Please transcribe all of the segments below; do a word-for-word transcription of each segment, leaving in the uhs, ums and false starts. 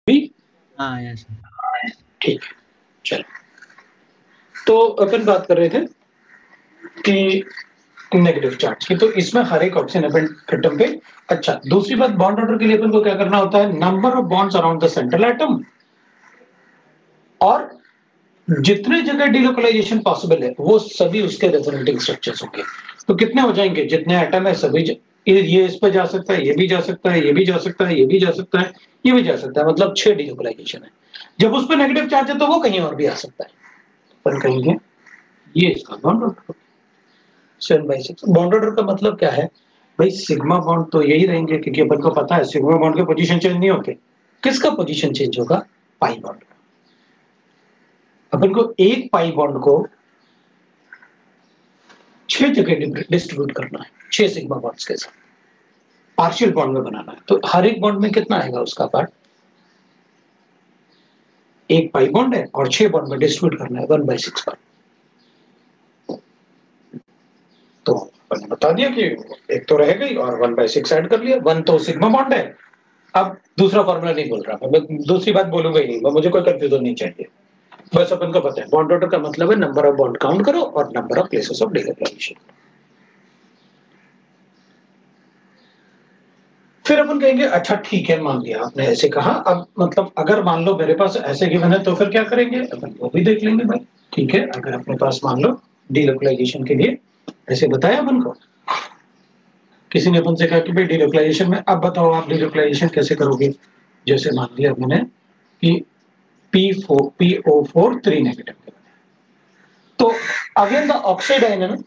भी हाँ यस ठीक है। चलो, तो अपन बात कर रहे थे कि नेगेटिव चार्ज की, तो इसमें हर एक ऑक्सीजन एटम पे। अच्छा, दूसरी बात, बॉन्ड ऑर्डर के लिए अपन को क्या करना होता है, number of bonds around the central atom, और जितने जगह डिलोकलाइजेशन पॉसिबल है वो सभी उसके रेजोनेटिंग स्ट्रक्चर्स होंगे। तो कितने हो जाएंगे, जितने एटम है सभी ज... ये इस पे जा सकता है, ये भी जा सकता है, ये भी जा सकता है, ये भी जा सकता है, ये भी जा सकता है, मतलब छह डिलोकलाइजेशन है। जब उस पर नेगेटिव चार्ज है तो वो कहीं और भी आ सकता है। अपन कहेंगे ये इसका bond order. Seven by six bond order का मतलब क्या है भाई, सिग्मा बॉन्ड तो यही रहेंगे क्योंकि अपन को पता है सिग्मा बॉन्ड के पोजीशन चेंज नहीं होते। किसका पोजीशन चेंज होगा, पाई बॉन्ड का। अपन को एक पाई बॉन्ड को छह जगह डिस्ट्रीब्यूट करना है, छह सिग्मा बॉन्ड्स के साथ पार्शियल बॉन्ड में बनाना है। तो हर एक बॉन्ड में कितना आएगा उसका पार्ट, एक पाई बॉन्ड है और छह बॉन्ड में डिस्ट्रीब्यूट करना है वन बाई सिक्स पार्ट। तो अपन बता दिया कि एक तो रह गई और वन बाई सिक्स ऐड कर लिया। वन तो सिग्मा बॉन्ड है। अब दूसरा फॉर्मूला नहीं बोल रहा मैं, दूसरी बात बोलूंगा ही नहीं, मुझे कोई कंफ्यूजन नहीं चाहिए। बस अपन को पता है बॉन्ड ऑर्डर का मतलब है नंबर ऑफ बॉन्ड काउंट करो और number of places of delocalisation. फिर अपन कहेंगे अच्छा ठीक है, मान लिया आपने ऐसे कहा, अब मतलब अगर मान लो मेरे पास ऐसे गिवन है तो फिर क्या करेंगे, अपन वो भी देख लेंगे भाई। ठीक है, अगर अपने पास मान लो डिलोकलाइजेशन के लिए ऐसे बताया अपन को, किसी ने अपन से कहा कि भाई डिलोकलाइजेशन में अब बताओ आप डिलोकलाइजेशन कैसे करोगे। जैसे मान लिया मैंने कि P four P O four three negative, तो अगेन द ऑक्साइड आयन है ना,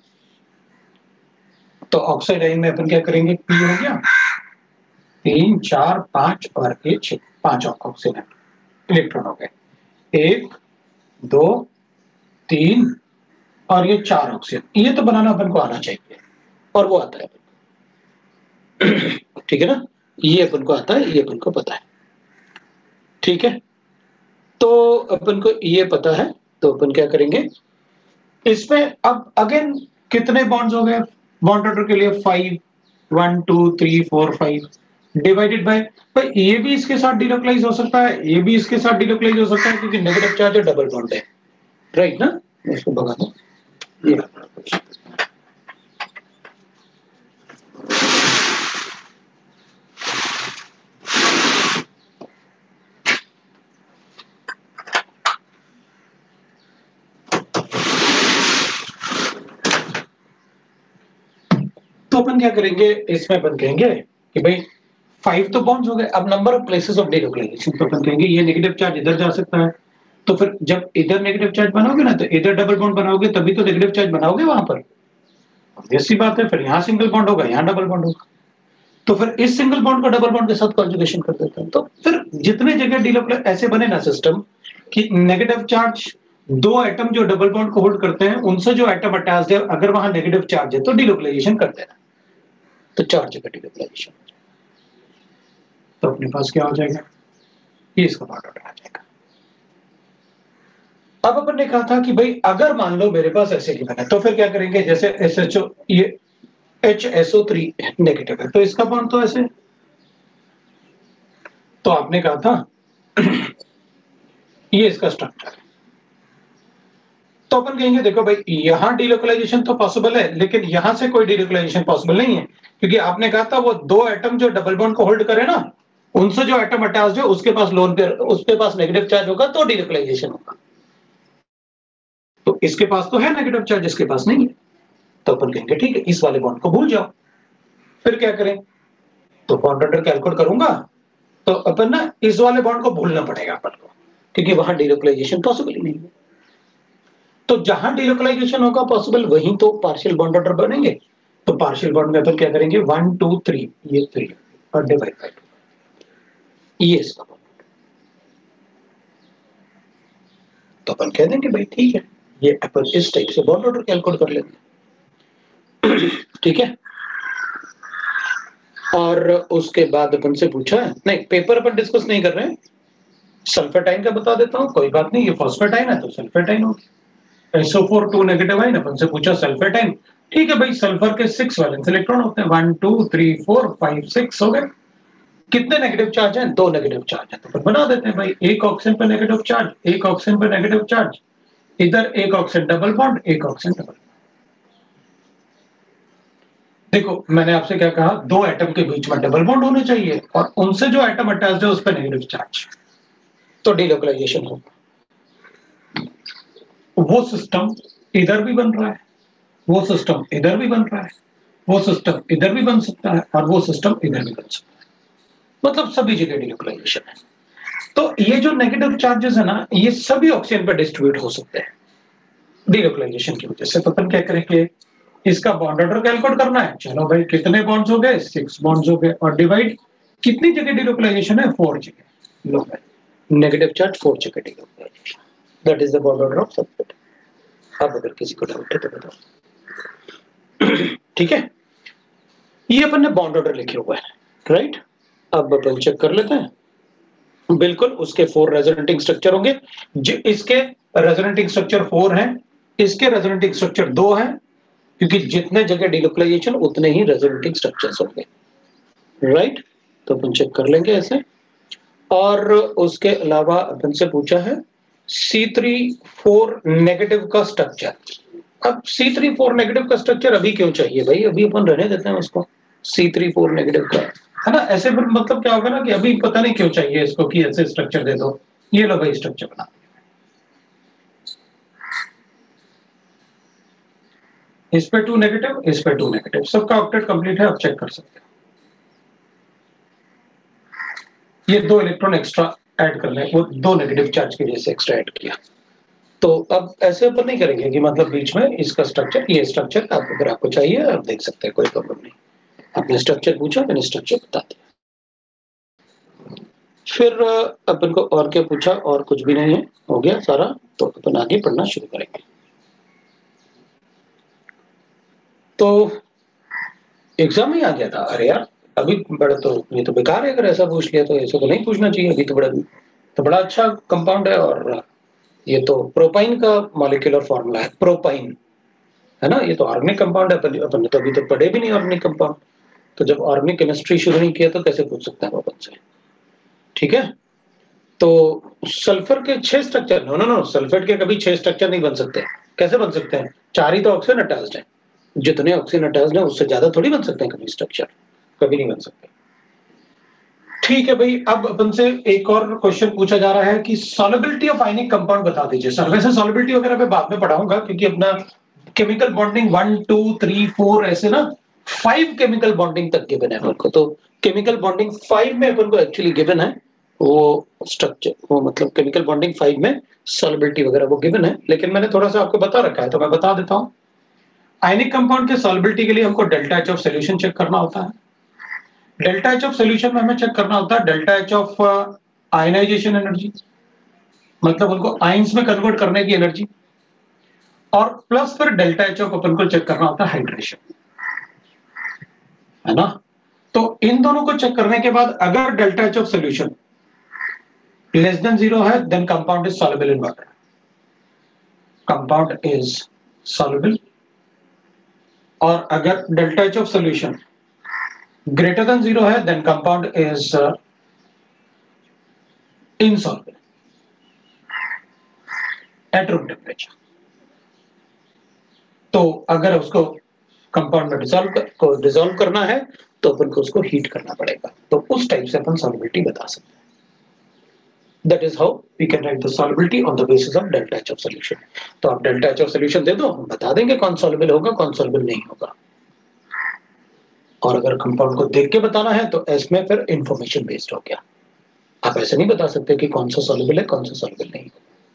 तो ऑक्साइड आयन में अपन क्या करेंगे, पी हो गया तीन चार पांच और एक छह, पांच ऑक्सीजन इलेक्ट्रॉन हो गए, एक दो तीन और ये चार ऑक्सीजन। ये तो बनाना अपन को आना चाहिए और वो आता है। ठीक है ना, ये अपन को आता है, ये अपन को पता है। ठीक है, तो अपन को ये पता है, तो अपन क्या करेंगे इसमें, अब अगेन कितने बॉन्ड्स हो गए बॉन्ड ऑर्डर के लिए, five, one two three four five divided by, भाई ये भी इसके साथ डिलोकलाइज हो सकता है, ये भी इसके साथ डिलोकलाइज हो सकता है क्योंकि नेगेटिव चार्ज है, डबल बॉन्ड है, राइट ना। मैं इसको भगा दूं, ये तो अपन क्या करेंगे इसमें, अपन कहेंगे कि भाई फाइव तो बॉन्ड्स हो गए, अब number of places of delocalisation, तो अपन कहेंगे ये नेगेटिव चार्ज इधर जा सकता है। तो फिर जब इधर नेगेटिव चार्ज बनाओगे ना, तो इधर डबल बॉन्ड बनाओगे तभी तो नेगेटिव चार्ज बनाओगे वहां पर, ऐसी बात है। फिर यहाँ सिंगल बॉन्ड होगा, यहाँ डबल बॉन्ड होगा, तो फिर इस सिंगल बॉन्ड को डबल बॉन्ड के साथ कॉन्जुगेशन कर देते हैं। तो फिर जितने जगह डिलोकलाइज ऐसे बने ना सिस्टम कि नेगेटिव चार्ज दो एटम जो डबल बॉन्ड को होल्ड करते हैं उनसे जो एटम अटैच्ड है, अगर वहां नेगेटिव चार्ज है तो डिलोकलाइजेशन कर देना, तो चार जगह डिलोकलाइजेशन। तो अपने पास क्या हो जाएगा, ये इसका बॉन्ड ऑर्डर आ जाएगा। अब अपन ने कहा था कि भाई अगर मान लो मेरे पास ऐसे गिवन है तो फिर क्या करेंगे, जैसे एस एच ओ, ये H S O three negative है तो इसका बॉन्ड तो ऐसे, तो आपने कहा था ये इसका स्ट्रक्चर है। तो अपन कहेंगे देखो भाई यहां डिलोकलाइजेशन तो पॉसिबल है लेकिन यहां से कोई डिलोकलाइजेशन पॉसिबल नहीं है, क्योंकि आपने कहा था वो दो एटम जो डबल बॉन्ड को होल्ड करे ना, उनसे जो एटम अटैच्ड है उसके पास लोन पे उसके पास नेगेटिव चार्ज होगा तो डिलोकलाइजेशन होगा। तो इसके पास तो है नेगेटिव चार्ज, इसके पास नहीं है, तो अपन कहेंगे ठीक है इस वाले बॉन्ड को भूल जाओ। फिर क्या करें, तो बॉन्ड ऑर्डर कैलकुलेट करूंगा तो अपन ना इस वाले बॉन्ड को भूलना पड़ेगा अपन को, क्योंकि वहां डिलोकलाइजेशन पॉसिबल ही नहीं है। तो जहां डिलोकलाइजेशन होगा पॉसिबल वहीं तो पार्शियल बॉन्ड ऑर्डर बनेंगे। तो पार्शियल बॉन्ड में अपन क्या करेंगे, वन टू थ्री, ये थ्री और डिवाइड बाय टू, ये इसका बॉन्ड। तो अपन कह देंगे भाई ठीक है, ये अपन इस टाइप से बॉन्ड ऑर्डर कैलकुलेट कर लेंगे। ठीक है, और उसके बाद अपन से पूछा है, नहीं पेपर अपन डिस्कस नहीं कर रहे हैं, सल्फेटाइन का बता देता हूं, कोई बात नहीं, ये फॉस्फेटाइन है तो सल्फेटाइन होगी। S O four two negative ion, अपन से पूछा सल्फेटाइन, ठीक है भाई सल्फर के सिक्स वैलेंस इलेक्ट्रॉन होते हैं, one two three four five six हो गए। कितने नेगेटिव चार्ज हैं? दो नेगेटिव चार्ज हैं, तो फिर बना देते हैं भाई, एक ऑक्सीजन पर नेगेटिव चार्ज, एक ऑक्सीजन पर नेगेटिव चार्ज, इधर एक ऑक्सीजन डबल बॉन्ड, एक ऑक्सीजन डबल। देखो मैंने आपसे क्या कहा, दो एटम के बीच में डबल बॉन्ड होने चाहिए और उनसे जो एटम अटैच्ड है उस पर नेगेटिव चार्ज, तो डीलोकलाइजेशन होगा। वो सिस्टम इधर भी बन रहा है, वो सिस्टम इधर भी बन रहा है, वो सिस्टम इधर भी बन सकता है और वो सिस्टम इधर भी बन सकता है, मतलब सभी जगह डीलोकलाइजेशन है। तो ये जो नेगेटिव चार्जेस है ना, ये सभी ऑक्सीजन पर डिस्ट्रीब्यूट हो सकते हैं डीलोकलाइजेशन की वजह से। तो अपन क्या करेंगे, इसका बॉन्ड ऑर्डर कैलकुलेट करना है। चलो भाई कितने बॉन्ड्स हो गए, सिक्स बॉन्ड्स हो गए, और डिवाइड कितनी जगह डीलोकलाइजेशन है, फोर जगह। लो भाई नेगेटिव चार्ज फोर जगह delocalisation, that is the bond order of sulphate. अब अगर किसी को डाउट है तो बताओ। ठीक है, ये अपन ने बॉन्ड ऑर्डर लिखे हुआ है, राइट। अब अपन चेक कर लेते हैं। बिल्कुल उसके फोर रेजोनेटिंग स्ट्रक्चर होंगे, इसके रेजोनेटिंग स्ट्रक्चर फोर हैं, इसके रेजोनेटिंग स्ट्रक्चर दो हैं, क्योंकि जितने जगह डीलोकलाइजेशन उतने ही रेजोनेटिंग स्ट्रक्चर्स होंगे, राइट। तो अपन चेक कर लेंगे ऐसे। और उसके अलावा अपन से पूछा है सी थ्री फोर नेगेटिव का स्ट्रक्चर। अब सी थ्री फोर नेगेटिव का स्ट्रक्चर अभी क्यों चाहिए भाई, अभी अपन रहने देते हैं उसको, सी थ्री फोर नेगेटिव का, है ना। ऐसे मतलब क्या होगा ना कि अभी पता नहीं क्यों चाहिए इसको कि ऐसे स्ट्रक्चर दे दो। ये लो भाई स्ट्रक्चर बना, इस पे टू नेगेटिव, इस पे टू नेगेटिव, सबका ऑक्टेट कंप्लीट है, आप चेक कर सकते हैं। ये दो इलेक्ट्रॉन एक्स्ट्रा ऐड कर लें, वो दो नेगेटिव चार्ज की वजह से एक्स्ट्रा ऐड किया। तो अब ऐसे अपन नहीं करेंगे कि मतलब बीच में इसका स्ट्रक्चर, ये स्ट्रक्चर आप अगर आपको चाहिए आप देख सकते हैं, कोई प्रॉब्लम नहीं। आपने स्ट्रक्चर पूछा, मैंने स्ट्रक्चर बता दिया। फिर अपन को और क्या पूछा, और कुछ भी नहीं है, हो गया सारा। तो अपन आगे पढ़ना शुरू करेंगे। तो एग्जाम में आ गया था, अरे यार अभी बड़ा, तो ये तो बेकार है, अगर ऐसा पूछ लिया तो ऐसा तो नहीं पूछना चाहिए। अभी तो बड़ा तो बड़ा अच्छा कंपाउंड है, और ये तो प्रोपाइन का मॉलिक्यूलर फॉर्मूला है, प्रोपाइन, है ना। ये तो ऑर्गेनिक कंपाउंड है, अपन ने तो अभी तक पढ़े भी नहीं ऑर्गेनिक कंपाउंड, तो जब ऑर्गेनिक केमिस्ट्री शुरू नहीं किया तो कैसे पूछ सकते हैं अपन से, ठीक है। तो सल्फर के छह structure, no no no, sulphate के कभी छह स्ट्रक्चर नहीं बन सकते। कैसे बन सकते हैं, चार ही तो ऑक्सीजन अटैच्ड है, जितने ऑक्सीजन अटैच्ड है उससे ज्यादा थोड़ी बन सकते हैं कभी स्ट्रक्चर, कभी नहीं बन सकते। ठीक है भाई, अब अपन से एक और क्वेश्चन पूछा जा रहा है कि सॉल्युबिलिटी ऑफ आयनिक कंपाउंड बता दीजिए। सर वैसे सॉल्युबिलिटी वगैरह मैं बाद में पढ़ाऊंगा, क्योंकि अपना chemical bonding one two three four ऐसे ना फाइव केमिकल बॉन्डिंग तक गिवन है अपन को। तो केमिकल बॉन्डिंग फाइव में अपन को एक्चुअली गिवन है वो स्ट्रक्चर, वो मतलब केमिकल बॉन्डिंग फाइव में सॉल्युबिलिटी वगैरह वो गिवन है, लेकिन मैंने थोड़ा सा आपको बता रखा है तो मैं बता देता हूँ। आयनिक कंपाउंड के सॉल्युबिलिटी के लिए हमको delta H of solution check करना होता है। डेल्टा एच ऑफ सॉल्यूशन में हमें चेक करना होता है delta H of ionisation energy, मतलब उनको आयंस में कन्वर्ट करने की एनर्जी, और प्लस फिर डेल्टा एच ऑफ अपन को चेक करना होता है हाइड्रेशन, है ना। तो इन दोनों को चेक करने के बाद अगर delta H of solution less than zero है, then compound is soluble in water, compound is soluble. और अगर delta H of solution greater than zero है, then compound is insoluble at room temperature. तो अगर उसको कंपाउंड में dissolve को dissolve करना है तो अपन को उसको हीट करना पड़ेगा, तो उस टाइप से अपन सॉल्युबिलिटी बता सकते हैं। That is how we can write the solubility on the basis of delta H of solution. तो आप delta H of solution दे दो, हम बता देंगे कौन soluble होगा कौन soluble नहीं होगा। और अगर कंपाउंड को देख के बताना है तो इसमें फिर इंफॉर्मेशन बेस्ड हो गया, आप ऐसे नहीं बता सकते कि कौन सा soluble है कौन सा soluble नहीं,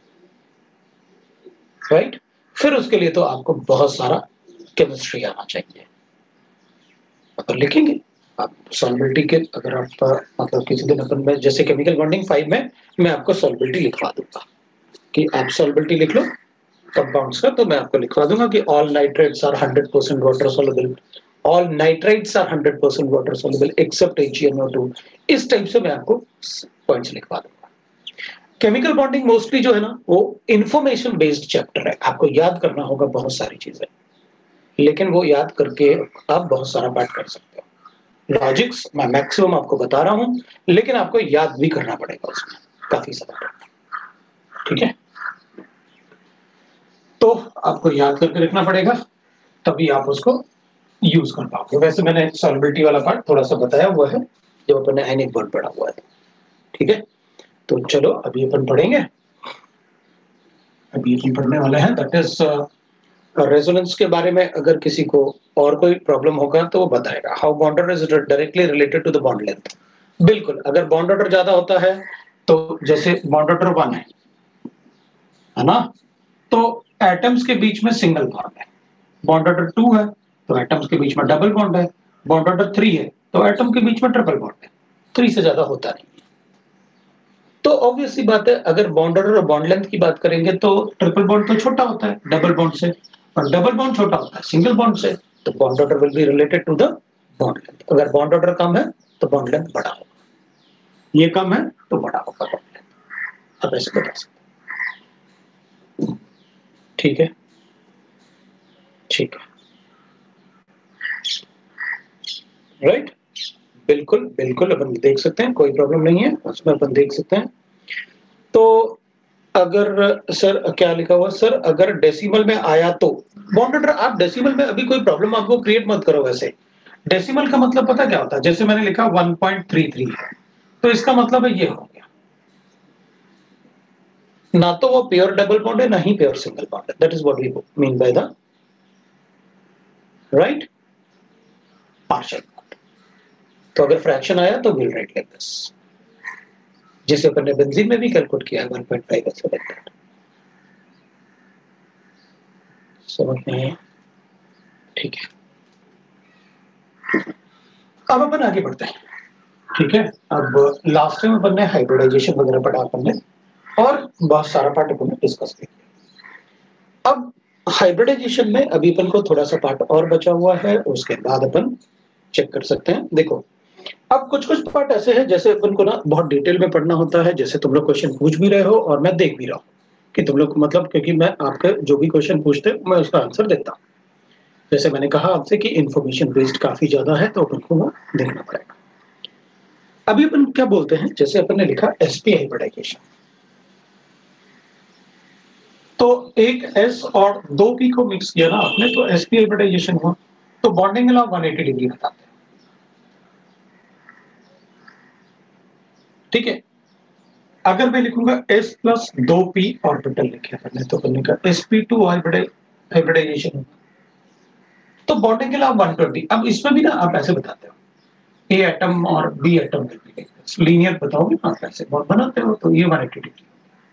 राइट। फिर उसके लिए तो आपको बहुत सारा केमिस्ट्री आना चाहिए। अपन लिखेंगे आप सॉल्युबिलिटी के, अगर आप मतलब किसी दिन अपन में जैसे केमिकल बॉन्डिंग फाइव में मैं आपको सॉल्युबिलिटी लिखवा दूंगा कि आप सॉल्युबिलिटी लिख लो कंपाउंड्स का, तो मैं आपको लिखवा दूंगा कि all nitrates are hundred percent water soluble, all nitrites are hundred percent water soluble except H E N O two. इस टाइप से मैं आपको पॉइंट्स लिखवा दूंगा। केमिकल बॉन्डिंग मोस्टली जो है ना वो इंफॉर्मेशन बेस्ड चैप्टर है, आपको याद करना होगा बहुत सारी चीजें, लेकिन वो याद करके आप बहुत सारा पार्ट कर सकते हो। लॉजिक्स मैं मैक्सिमम आपको बता रहा हूं, लेकिन आपको याद भी करना पड़ेगा उसमें काफी सारा, ठीक है। तो आपको याद करके रखना पड़ेगा, तभी आप उसको यूज कर पाओगे। वैसे मैंने सॉल्युबिलिटी वाला पार्ट थोड़ा सा बताया हुआ है जब अपन ने आयनिक बॉन्ड पढ़ा हुआ है, ठीक है। तो चलो अभी अपन पढ़ेंगे, अभी अपन पढ़ने वाले हैं दैट इज रेजोनेंस के बारे में। अगर किसी को और कोई प्रॉब्लम होगा तो वो बताएगा। How bond order is directly related to the bond length. बिल्कुल, अगर बॉन्ड ऑर्डर ज्यादा होता है तो जैसे बॉन्ड ऑर्डर वन है है ना, तो एटम्स के बीच में सिंगल बॉन्ड है। बॉन्ड ऑर्डर टू है तो एटम्स के बीच में डबल बॉन्ड है। बॉन्ड ऑर्डर थ्री है तो एटम के बीच में ट्रिपल बॉन्ड है। थ्री से ज्यादा होता नहीं। तो ऑब्वियस सी बात है, अगर बॉन्ड ऑर्डर और बॉन्ड लेंथ की बात करेंगे तो ट्रिपल बॉन्ड तो छोटा होता है डबल बॉन्ड से, और डबल बॉन्ड छोटा होता है सिंगल बॉन्ड से, तो bond order will be related to the bond length. अगर बॉन्ड ऑर्डर कम है तो बॉन्ड लेंथ बड़ा होगा, ये कम है तो बड़ा होगा बॉन्ड लेंथ। आप ऐसे बता सकते, ठीक है, ठीक है, राइट। बिल्कुल बिल्कुल अपन देख सकते हैं, कोई प्रॉब्लम नहीं है उसमें, अपन देख सकते हैं। तो अगर सर क्या लिखा हुआ सर, अगर डेसिमल में आया तो बॉन्ड ऑर्डर, आप डेसिमल में अभी कोई प्रॉब्लम आपको क्रिएट मत करो। वैसे डेसिमल का मतलब पता क्या होता है, जैसे मैंने लिखा वन पॉइंट थ्री थ्री है तो इसका मतलब है ये हो गया, ना तो वो प्योर डबल बॉन्ड है ना ही प्योर सिंगल बॉन्ड है। That is what we mean by the right partial bond. तो अगर फ्रैक्शन आया तो विल राइट लाइक दिस, जैसे अपन ने बेंजीन में भी कैलकुलेट किया है वन पॉइंट फाइव ऐसे लाइक दैट। समझ में आया, ठीक है। अब अपन आगे बढ़ते हैं, ठीक है। अब लास्ट में अपन ने हाइब्रिडाइजेशन वगैरह पढ़ा अपन ने, और बहुत सारा पार्ट अपन ने डिस्कस किया। अब हाइब्रिडाइजेशन में अभी अपन को थोड़ा सा पार्ट और बचा हुआ है, उसके बाद अपन चेक कर सकते हैं। देखो अब कुछ कुछ पार्ट ऐसे हैं जैसे अपन को ना बहुत डिटेल में पढ़ना होता है, जैसे तुम लोग क्वेश्चन पूछ भी रहे हो और मैं देख भी रहा हूँ कि तुम लोग मतलब, क्योंकि मैं आपके जो भी क्वेश्चन पूछते हैं मैं उसका आंसर देता हूँ। जैसे मैंने कहा आपसे कि इंफॉर्मेशन बेस्ड काफी ज्यादा है तो अपन को वो देखना पड़ेगा। अभी अपन क्या बोलते हैं, जैसे अपन ने लिखा एसपी हाइब्रिडाइजेशन, तो एक एस और दो पी को मिक्स किया ना आपने तो एसपी हाइब्रिडाइजेशन हुआ। तो बॉन्डिंग एंगल आप वन एटी डिग्री बताते हैं, ठीक है। अगर मैं लिखूंगा s प्लस दो पी ऑर्बिटल लिखे हमने तो बनने का sp2 हाइब्रिडाइजेशन, तो बॉन्डिंग के लिए आप वन ट्वेंटी। अब इसमें भी ना आप ऐसे बताते हो ए एटम और बी एटम लीनियर बताओगे ना, आप ऐसे बॉन्ड बनाते हो तो ये वन एटी डिग्री।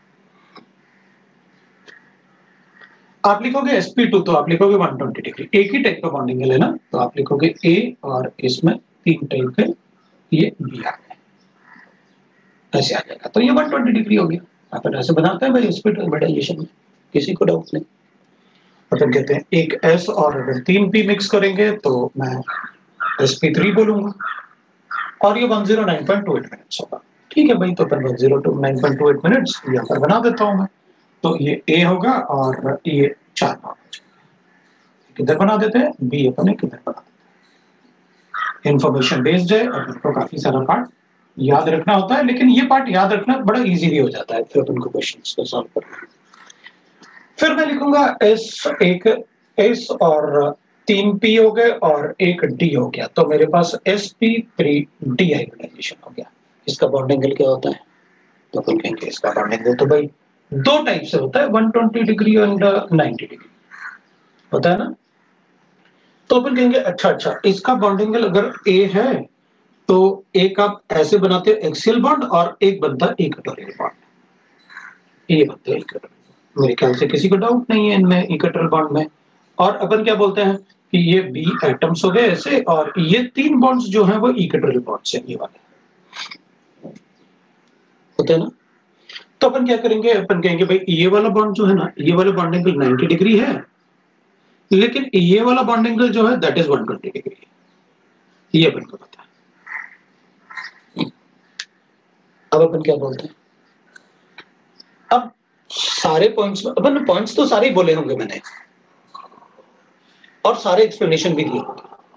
आप लिखोगे sp2 तो आप लिखोगे वन ट्वेंटी डिग्री। एक ही टाइप का बॉन्डिंग है ना, तो आप लिखोगे ए और इसमें तीन टाइप के ये बी आ गए, ऐसे आ जाएगा तो ये वन ट्वेंटी डिग्री हो गया। अपन ऐसे बनाते हैं भाई sp2 हाइब्रिडाइजेशन में, किसी को डाउट नहीं। अपन कहते हैं एक S और अगर तीन P मिक्स करेंगे तो मैं एस पी थ्री बोलूंगा, और ये one zero nine point two eight minutes होगा, ठीक है भाई। तो अपन one zero nine point two eight minutes यहाँ पर बना देता हूँ मैं, तो ये A होगा और ये चार पाँच किधर बना देते हैं, B अपन किधर बना देते हैं। इंफॉर्मेशन बेस्ड है और आपको काफी सारा पार्ट याद रखना होता है, लेकिन ये पार्ट याद रखना बड़ा इजी भी हो जाता है फिर अपन को क्वेश्चंस को सॉल्व करना। फिर मैं लिखूंगा S, एक S और तीन P हो गए और एक D हो गया, तो मेरे पास S P three D hybridisation हो गया। इसका बॉन्ड एंगल क्या होता है, तो अपन कहेंगे इसका बॉन्ड एंगल तो भाई दो टाइप से होता है, one twenty degree and ninety degree होता है ना। तो अपन कहेंगे अच्छा अच्छा इसका बॉन्ड एंगल अगर A है तो एक आप ऐसे बनाते हो एक्सियल बॉन्ड और एक बनता है इक्वेटोरियल बॉन्ड, ये बनते हैं इक्वेटोरियल। मेरे ख्याल से किसी को डाउट नहीं है इनमें इक्वेटोरियल बॉन्ड में। और अपन क्या बोलते हैं कि ये बी एटम्स हो गए ऐसे, और ये तीन बॉन्ड्स जो हैं वो इक्वेटोरियल बॉन्ड्स हैं, ये वाले होते हैं ना। तो अपन क्या करेंगे, अपन कहेंगे भाई ये वाला बॉन्ड जो है ना, ये वाला बॉन्ड एंगल नाइंटी डिग्री है, लेकिन ये वाला बॉन्ड एंगल जो है that is one twenty degree, ये अपन को पता है। अब अपन क्या बोलते हैं, अब सारे पॉइंट्स में अपन पॉइंट्स तो सारे ही बोले होंगे मैंने, और सारे एक्सप्लेनेशन भी दिए होंगे,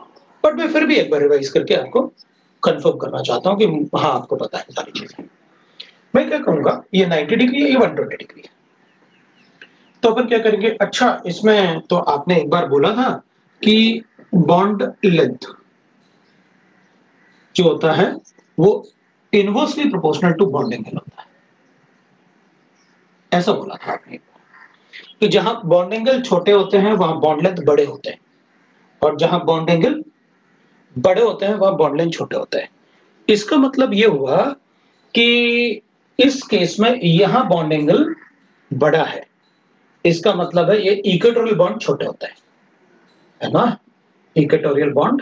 बट मैं फिर भी एक बार रिवाइज करके आपको कंफर्म करना चाहता हूं कि हाँ आपको पता है सारी चीजें। मैं क्या कहूंगा, ये नाइंटी डिग्री है, ये वन ट्वेंटी डिग्री है। तो अपन क्या करेंगे, अच्छा इसमें तो आपने एक बार बोला था कि बॉन्ड लेंथ जो होता है वो inversely proportional to bond angle होता है, ऐसा बोला था आपने कि जहां बॉन्ड एंगल छोटे होते हैं वहां बॉन्ड लेंथ बड़े होते हैं, और जहां बॉन्ड एंगल बड़े होते हैं वहां बॉन्ड लेंथ छोटे होते हैं। इसका मतलब ये हुआ कि इस केस में यहां बॉन्ड एंगल बड़ा है, इसका मतलब है ये इक्वेटोरियल बॉन्ड छोटे होते हैं, है ना। Equatorial bond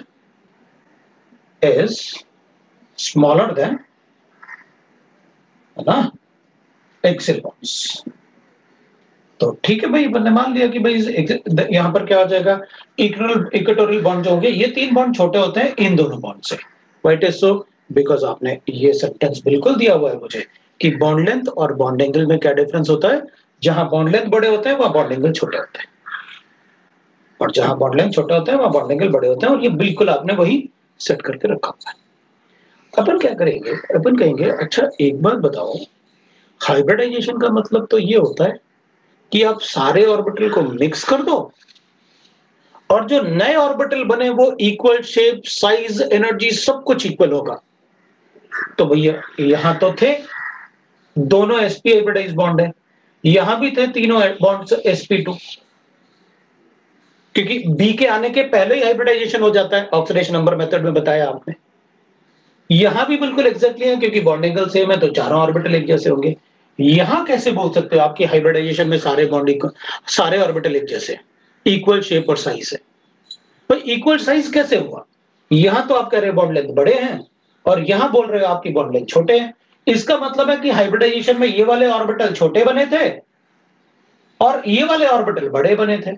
is smaller than, है ना, एक्सियल बॉन्ड्स। तो ठीक है भाई, मैंने मान लिया कि भाई यहां पर क्या हो जाएगा, इक्वेटोरियल बॉन्ड जो होंगे ये तीन बॉन्ड छोटे होते हैं इन दोनों बॉन्ड से। व्हाट इज सो, बिकॉज आपने ये सेंटेंस बिल्कुल दिया हुआ है मुझे कि बॉन्ड लेंथ और बॉन्ड एंगल में क्या डिफरेंस होता है, जहां बॉन्ड लेंथ बड़े होते हैं वहां बॉन्ड एंगल छोटे होते हैं, और जहां बॉन्ड लेंथ छोटे होते हैं वहां बॉन्ड एंगल बड़े होते हैं, और ये बिल्कुल आपने वही सेट करके रखा हुआ है। अपन क्या करेंगे, अपन कहेंगे अच्छा एक बात बताओ, हाइब्रिडाइजेशन का मतलब तो ये होता है कि आप सारे ऑर्बिटल को मिक्स कर दो और जो नए ऑर्बिटल बने वो इक्वल शेप, साइज, एनर्जी सब कुछ इक्वल होगा। तो भैया यहां तो थे दोनों एसपी हाइब्रिडाइज बॉन्ड है, यहां भी थे तीनों बॉन्ड्स एसपी टू, क्योंकि बी के आने के पहले ही हाइब्रिडाइजेशन हो जाता है, ऑक्सीडेशन नंबर मेथड में बताया आपने। यहां भी बिल्कुल एग्जैक्टली है, क्योंकि बॉन्ड एंगल सेम है तो चारों ऑर्बिटल एक जैसे होंगे। यहां कैसे बोल सकते हो आपकी हाइब्रिडाइजेशन में सारे बॉन्ड सारे ऑर्बिटल एक जैसे, इक्वल शेप और साइज है। तो इक्वल साइज कैसे हुआ, यहां तो आप कह रहे हो बॉन्ड लेंथ बड़े हैं और यहां बोल रहे हो आपकी बॉन्ड लेंथ छोटे हैं। इसका मतलब है कि हाइब्रिडाइजेशन में ये वाले ऑर्बिटल छोटे बने थे और ये वाले ऑर्बिटल बड़े बने थे।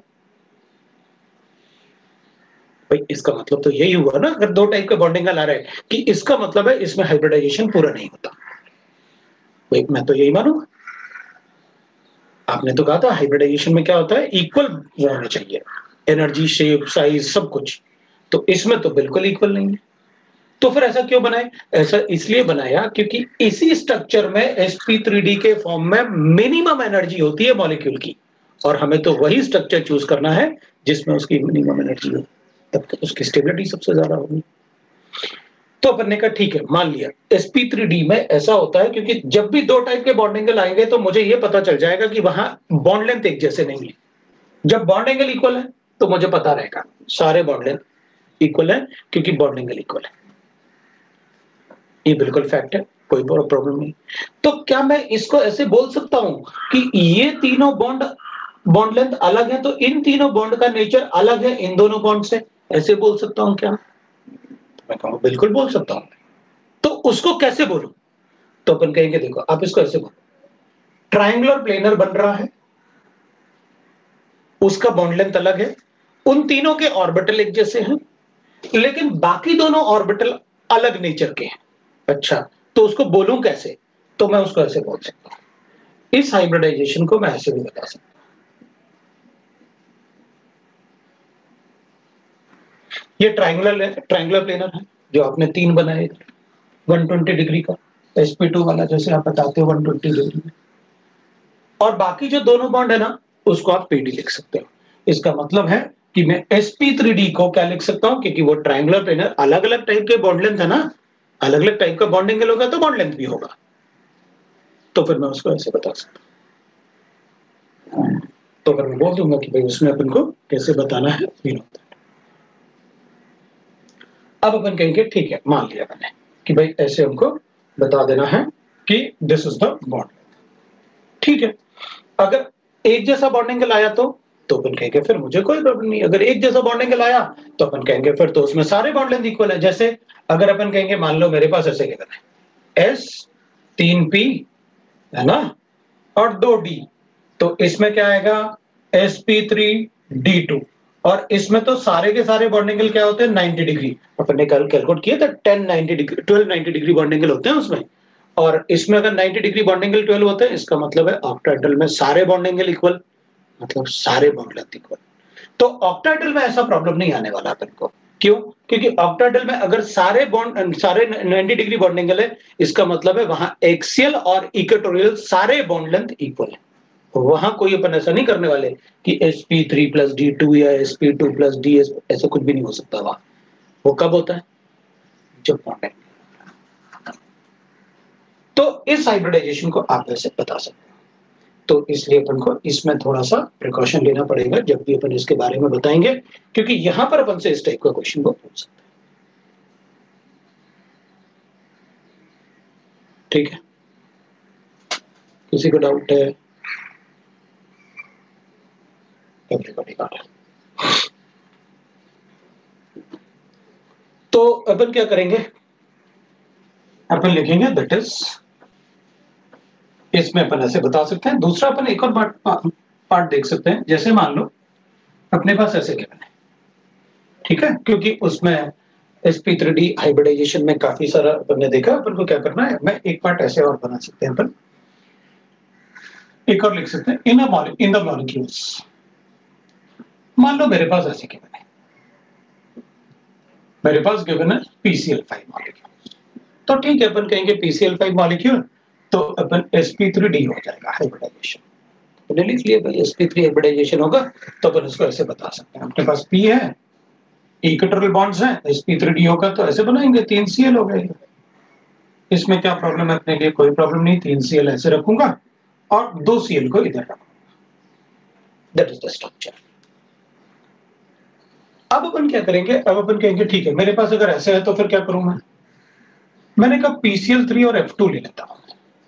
भाई इसका मतलब तो यही हुआ ना, अगर दो टाइप के बॉन्डिंग आ रहे हैं कि इसका मतलब है इसमें हाइब्रिडाइजेशन पूरा नहीं होता। भाई मैं तो यही मानूंगा, आपने तो कहा था हाइब्रिडाइजेशन में क्या होता है, इक्वल होना चाहिए, एनर्जी, शेप, साइज सब कुछ, तो इसमें तो बिल्कुल इक्वल नहीं है। तो फिर ऐसा क्यों बनाए, ऐसा इसलिए बनाया क्योंकि इसी स्ट्रक्चर में एस पी थ्री डी के फॉर्म में मिनिमम एनर्जी होती है मॉलिक्यूल की, और हमें तो वही स्ट्रक्चर चूज करना है जिसमें उसकी मिनिमम एनर्जी हो, तब तो उसकी स्टेबिलिटी सबसे ज्यादा होगी। तो अपन ने कहा ठीक है, मान लिया एस पी थ्री डी में ऐसा होता है, क्योंकि जब भी दो टाइप के बॉन्ड एंगल आएंगे तो मुझे ये पता चल जाएगा कि वहां बॉन्ड लेंथ एक जैसे नहीं है। जब बॉन्ड एंगल इक्वल है तो मुझे पता रहेगा सारे बॉन्ड लेंथ इक्वल है, क्योंकि बॉन्ड एंगल इक्वल है। ये बिल्कुल फैक्ट है, कोई प्रॉब्लम नहीं। तो क्या मैं इसको ऐसे बोल सकता हूं कि ये तीनों बॉन्ड बॉन्ड लेंथ अलग है तो इन तीनों बॉन्ड का नेचर अलग है इन दोनों बॉन्ड से, ऐसे बोल सकता हूं क्या? मैं कहूंगा बिल्कुल बोल सकता हूं। तो उसको कैसे बोलूं, तो अपन कहेंगे देखो आप इसको ऐसे बोलो, ट्रायंगुलर प्लेनर बन रहा है, उसका बॉन्ड लेंथ अलग है, उन तीनों के ऑर्बिटल एक जैसे हैं, लेकिन बाकी दोनों ऑर्बिटल अलग नेचर के हैं। अच्छा, तो उसको बोलूं कैसे, तो मैं उसको ऐसे बोल सकता हूं, इस हाइब्रिडाइजेशन को मैं ऐसे भी बता सकता हूं, ये ट्रायंगुलर ट्रायंगुलर प्लेनर है जो आपने तीन बनाए वन ट्वेंटी डिग्री का, एस पी टू वाला जैसे आप बताते हो वन ट्वेंटी डिग्री में, और बाकी जो दोनों बॉन्ड है ना उसको आप पीडी लिख सकते हो। इसका मतलब है कि मैं एस पी थ्री डी को क्या लिख सकता हूं, क्योंकि वो ट्रायंगुलर प्लेनर अलग अलग टाइप के बॉन्ड लेंथ है ना, अलग अलग टाइप का बॉन्ड एंगल होगा तो बॉन्ड लेंथ भी होगा, तो फिर मैं उसको ऐसे बता सकता हूं। तो फिर मैं बोल दूंगा कि भाई उसमें अपन को कैसे बताना है, अब अपन कहेंगे ठीक है, मान लिया मैंने कि भाई ऐसे हमको बता देना है कि दिस इज द बॉन्ड, ठीक है। अगर एक जैसा बॉन्ड एंगल आया तो तो अपन कहेंगे फिर मुझे कोई प्रॉब्लम नहीं, अगर एक जैसा बॉन्ड एंगल आया तो अपन कहेंगे फिर तो उसमें सारे बॉन्ड लेंथ इक्वल है। जैसे अगर अपन कहेंगे मान लो मेरे पास ऐसे लेकर है एस तीन पी, है ना, और दो डी, तो इसमें क्या आएगा s P three d two, और इसमें तो सारे के सारे बॉन्ड एंगल क्या होते हैं नाइंटी डिग्री, अपन ने कल कैलकुलेट किया था ten ninety degree twelve ninety degree bond angle होते हैं उसमें, और इसमें अगर ninety degree bond angle twelve होते हैं इसका मतलब है ऑक्टाहेड्रल में सारे बॉन्ड एंगल इक्वल, मतलब सारे बॉन्ड लेंथ इक्वल। तो ऑक्टाहेड्रल में ऐसा प्रॉब्लम नहीं आने वाला अपन को, क्यों? क्योंकि ऑक्टाहेड्रल में अगर सारे बॉन्ड सारे नाइंटी डिग्री बॉन्ड एंगल है, इसका मतलब है वहां एक्सियल और इक्वेटोरियल सारे बॉन्ड लेंथ इक्वल है। वहां कोई अपन ऐसा नहीं करने वाले कि s P three plus d two या s p two plus d s, ऐसा कुछ भी नहीं हो सकता वहां। वो कब होता है? जब बॉन्ड एंगल। तो इस हाइब्रिडाइजेशन को आप ऐसे बता सकते हो। तो इसलिए अपन को इसमें थोड़ा सा प्रिकॉशन लेना पड़ेगा जब भी अपन इसके बारे में बताएंगे, क्योंकि यहां पर अपन से इस टाइप का क्वेश्चन को पूछ सकते हैं। ठीक है, किसी को डाउट है? Everybody got it. तो अपन क्या करेंगे, अपन लिखेंगे दैट इज, इसमें अपन ऐसे बता सकते हैं। दूसरा अपन एक और पार्ट पार्ट देख सकते हैं, जैसे मान लो अपने पास ऐसे गिवन है, ठीक है, क्योंकि उसमें s P three D hybridization में काफी सारा अपन ने देखा। अपन को क्या करना है, मैं एक पार्ट ऐसे और बना सकते हैं अपन, एक और लिख सकते हैं इन इन द मॉलिक्यूल्स। मान लो मेरे पास ऐसे गिवन है, मेरे पास गिवन है P C L five molecule, तो ठीक है अपन कहेंगे P C L five molecule, तो अपन एस पी थ्री डी हो जाएगा हाइब्रिडाइजेशन। तो लिख लिया भाई एस पी थ्री हाइब्रिडाइजेशन होगा, तो अपन इसको ऐसे बता सकते हैं। अपने पास P है, इक्वेटोरियल बॉन्ड्स हैं, एस पी थ्री डी होगा तो ऐसे बनाएंगे, तीन सी एल हो गए। इसमें क्या प्रॉब्लम है अपने लिए? कोई प्रॉब्लम नहीं, तीन सी एल ऐसे रखूंगा और दो सी एल को इधर रखूंगा। That is the structure. अब अपन क्या करेंगे, अब अपन कहेंगे ठीक है मेरे पास अगर ऐसे है तो फिर क्या करूं मैं? मैंने कहा पी सी एल थ्री और एफ टू ले लेता हूं।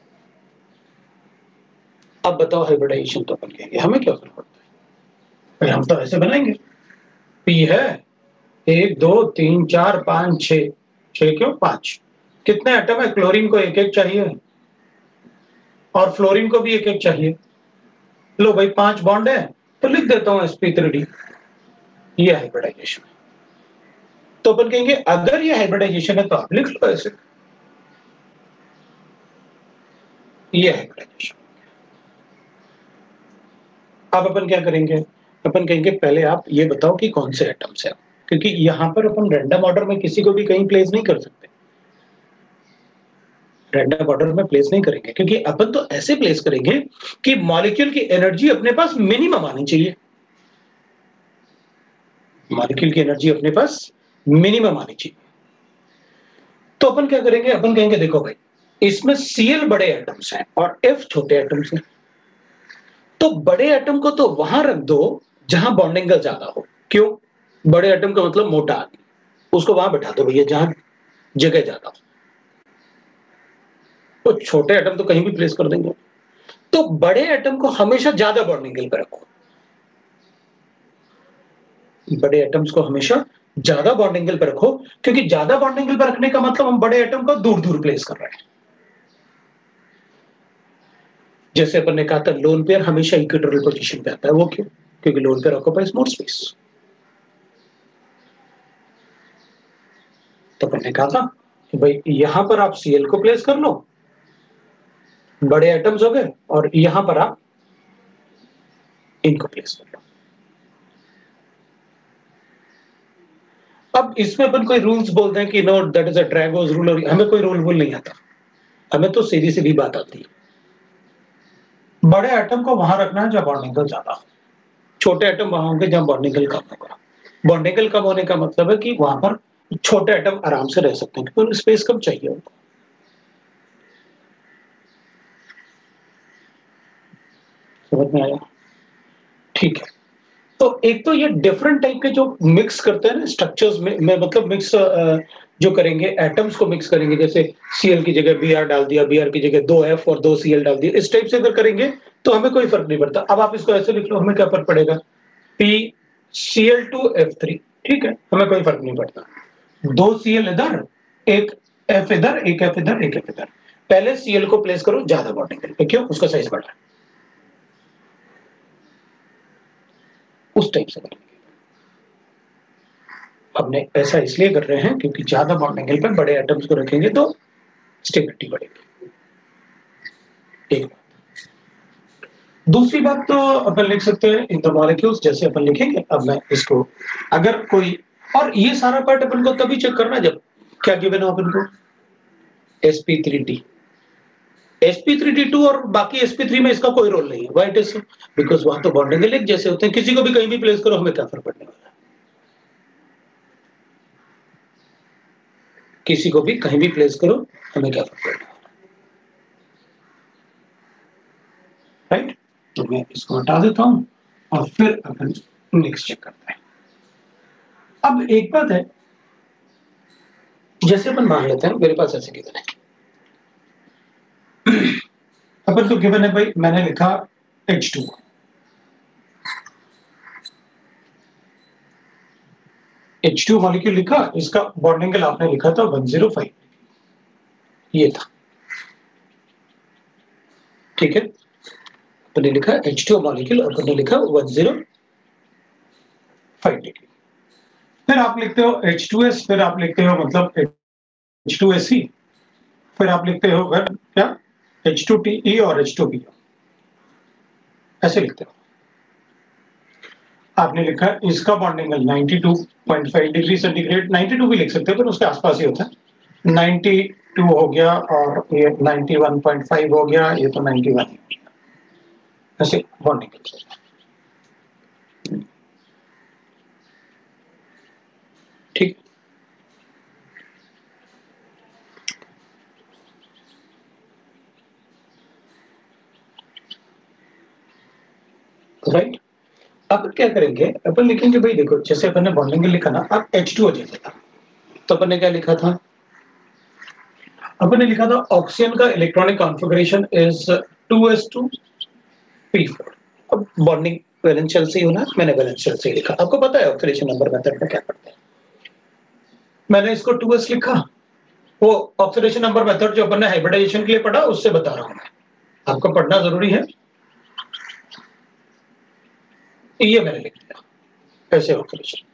अब बताओ हाइब्रिडाइजेशन तो अपन कहेंगे हमें क्या फर्क पड़ता है, फिर हम तो ऐसे बनाएंगे। पी है एक दो तीन चार पांच छह, छह क्यों पांच, कितने एटम है? क्लोरीन को एक एक चाहिए और फ्लोरीन को भी एक एक चाहिए। लो भाई पांच बॉन्ड है, तो लिख देता हूं एस पी थ्री डी। ये हाइब्रिडाइजेशन। तो अपन कहेंगे अगर ये हाइब्रिडाइजेशन है तो आप लिख लो ऐसे, ये हाइब्रिडाइजेशन। अब अपन क्या करेंगे, अपन कहेंगे पहले आप ये बताओ कि कौन से एटम्स है, क्योंकि यहां पर अपन रैंडम ऑर्डर में किसी को भी कहीं प्लेस नहीं कर सकते, रैंडम ऑर्डर में प्लेस नहीं करेंगे, क्योंकि अपन तो ऐसे प्लेस करेंगे कि मॉलिक्यूल की एनर्जी अपने पास मिनिमम आनी चाहिए। मॉलिक्यूल की एनर्जी अपने पास मिनिमम आनी चाहिए। तो अपन क्या करेंगे, अपन कहेंगे देखो भाई इसमें Cl बड़े एटम्स हैं और F छोटे एटम्स हैं, तो बड़े एटम को तो वहां रख दो जहां बॉन्ड एंगल ज्यादा हो। क्यों? बड़े एटम का मतलब मोटा आदमी, उसको वहां बैठा दो भैया जहां जगह ज्यादा हो। तो छोटे एटम तो कहीं भी प्लेस कर देंगे। तो बड़े एटम को हमेशा ज्यादा बॉन्ड एंगल पर रखो, बड़े एटम्स को हमेशा ज्यादा बॉन्ड एंगल पर रखो, क्योंकि ज्यादा बॉन्ड एंगल पर रखने का मतलब हम बड़े एटम को दूर दूर प्लेस कर रहे हैं। जैसे अपन ने कहा था लोन पेयर हमेशा इक्वेटोरियल पोजीशन पे आता है, वो क्यों? क्योंकि lone pair occupies more space. तो अपन ने कहा था कि भाई यहां पर आप Cl को प्लेस कर लो, बड़े एटम्स हो गए, और यहां पर आप इनको प्लेस कर लो। अब इसमें अपन कोई रूल्स बोलते हैं कि no that is a Drago's rule, और हमें कोई रूल वूल नहीं आता, हमें तो सीधी सीधी बात आती है। बड़े एटम को वहां रखना है जहां बॉन्ड एंगल ज्यादा हो, छोटे एटम वहां होंगे जहां बॉन्ड एंगल कम होगा। बॉन्ड एंगल कम होने का मतलब है कि वहां पर छोटे एटम आराम से रह सकते हैं, क्योंकि स्पेस कम चाहिए उनको। समझ में आया? ठीक है। तो एक तो ये डिफरेंट टाइप के जो मिक्स करते हैं ना स्ट्रक्चर्स में, में मतलब मिक्स जो करेंगे एटम्स को मिक्स करेंगे, जैसे Cl की जगह Br डाल दिया, Br की जगह दो F और दो Cl डाल दिया, इस टाइप से अगर करेंगे तो हमें कोई फर्क नहीं पड़ता। अब आप इसको ऐसे लिख लो, हमें क्या फर्क पड़ेगा? P C L two F three, ठीक है, हमें कोई फर्क नहीं पड़ता। दो Cl इधर, एक F इधर, एक F इधर, एक F इधर। पहले Cl को प्लेस करो ज्यादा बॉन्ड एंगल पे, क्यों? उसका साइज बढ़ा है, उस टाइप से करेंगे। हमने ऐसा इसलिए कर रहे हैं क्योंकि ज्यादा बॉन्ड एंगल पे बड़े एटम्स को रखेंगे तो स्टेबिलिटी बढ़ेगी। एक दूसरी बात तो अपन लिख सकते हैं इन द मॉलिक्यूल्स, जैसे अपन लिखेंगे। अब मैं इसको, अगर कोई और ये सारा पार्ट अपन को तभी चेक करना जब क्या गिवन हो अपन को, s P three d. S P three d two और बाकी एस पी थ्री में इसका कोई रोल नहीं है। व्हाई इट इज, बिकॉज वहां तो बॉन्डिंग एक जैसे होते हैं, किसी को भी कहीं भी प्लेस करो, हमें क्या फर्क पड़ने वाला है, किसी को भी कहीं भी प्लेस करो, हमें क्या फर्क पड़ने वाला है, राइट। तो मैं इसको हटा देता हूं और फिर अपन नेक्स्ट चेक करते हैं। अब एक बात है, जैसे अपन मान लेते हैं मेरे पास ऐसे गिवन है, अपन तो गिवन है भाई, मैंने लिखा H two, H two molecule लिखा, इसका बॉन्डिंग एंगल आपने लिखा था वन ज़ीरो फाइव, ये था, ठीक है। अपने लिखा एच टू मॉलिक्यूल और अपने लिखा वन ज़ीरो फाइव डिग्री। फिर आप लिखते हो एच टू एस, फिर आप लिखते हो मतलब एच टू एस सी, फिर आप लिखते हो फिर क्या एच टू टी ई और एच टू बी, ऐसे लिखते हो। आपने लिखा इसका bonding angle ninety two point five degree centigrade, ninety two भी लिख सकते हो पर उसके आसपास ही होता है। नाइंटी टू हो गया और ये नाइंटी वन पॉइंट फाइव हो गया, ये तो नाइंटी वन, ऐसे बॉन्डिंग एंगल, ठीक। राइट। अब क्या करेंगे, अपन लिखेंगे भाई देखो, जैसे अपन ने बॉन्डिंग एंगल लिखा ना, अब एच टू ओ जैसे था, तो अपन ने क्या लिखा था, अपन ने लिखा था ऑक्सीजन का electronic configuration is two S two p four. अब बॉन्डिंग वैलेंस शेल से ही होना, मैंने वैलेंस शेल से लिखा, आपको पता है ऑक्सीडेशन नंबर मेथड में क्या करते हैं, मैंने इसको टू एस लिखा, वो ऑक्सीडेशन नंबर मेथड जो अपन ने हाइब्रिडाइजेशन के लिए पढ़ा उससे बता रहा हूं मैं, आपको पढ़ना जरूरी है। ये मैंने लिख दिया ऐसे ऑक्सीडेशन।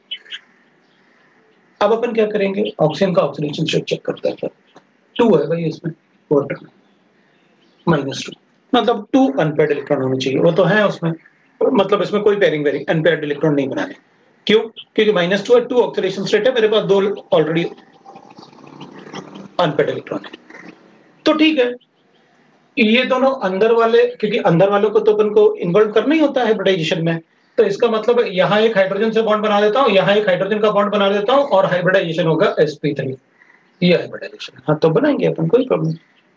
अब अपन क्या करेंगे, ऑक्सीजन का ऑक्सीडेशन स्टेट चेक करते हैं, टू है भाई इसमें, वाटर माइनस टू, मतलब टू अनपेयर्ड इलेक्ट्रॉन होने चाहिए, वो तो है उसमें, मतलब इसमें कोई पेयरिंग वेरिंग अनपेयर्ड इलेक्ट्रॉन नहीं बनाने। क्यों? क्योंकि माइनस टू है, टू ऑक्सीडेशन स्टेट है, मेरे पास दो ऑलरेडी अनपेयर्ड इलेक्ट्रॉन है, तो ठीक है। ये दोनों अंदर वाले, क्योंकि अंदर वालों को तो अपन को इन्वॉल्व करना ही होता है हाइब्रिडाइजेशन में, तो इसका मतलब यहाँ एक हाइड्रोजन से बॉन्ड बना देता हूँ, यहाँ एक हाइड्रोजन का बॉन्ड बना देता हूँ और हाइब्रिडाइजेशन होगा एस पी थ्री, ये हाइब्रिडाइजेशन, हाँ तो बनाएंगे अपन, कोई प्रॉब्लम।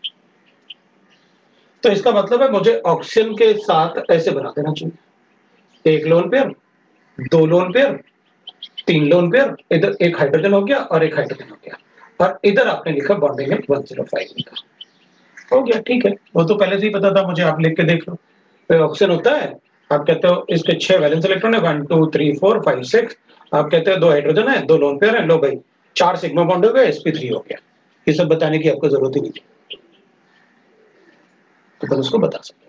तो इसका मतलब है मुझे ऑक्सीजन के साथ ऐसे बना देना चाहिए, एक लोन पेयर, दो लोन पेयर, तीन लोन पेयर, इधर एक हाइड्रोजन हो गया और एक हाइड्रोजन हो गया, और इधर आपने लिखा बॉन्डिंग है वन ज़ीरो फाइव लिखा, हो गया, ठीक है। वो तो पहले से ही पता था मुझे, आप लिख के देख लो। तो ऑप्शन होता है, आप कहते हो इसके छह वैलेंस इलेक्ट्रॉन है, one two three four five six, आप कहते हो दो हाइड्रोजन है, दो लोन पेयर है, लो भाई चार सिग्मा बॉन्ड हो गए, एस पी थ्री हो गया। ये सब बताने की आपको जरूरत ही नहीं है, तो अपन उसको बता सकते हैं,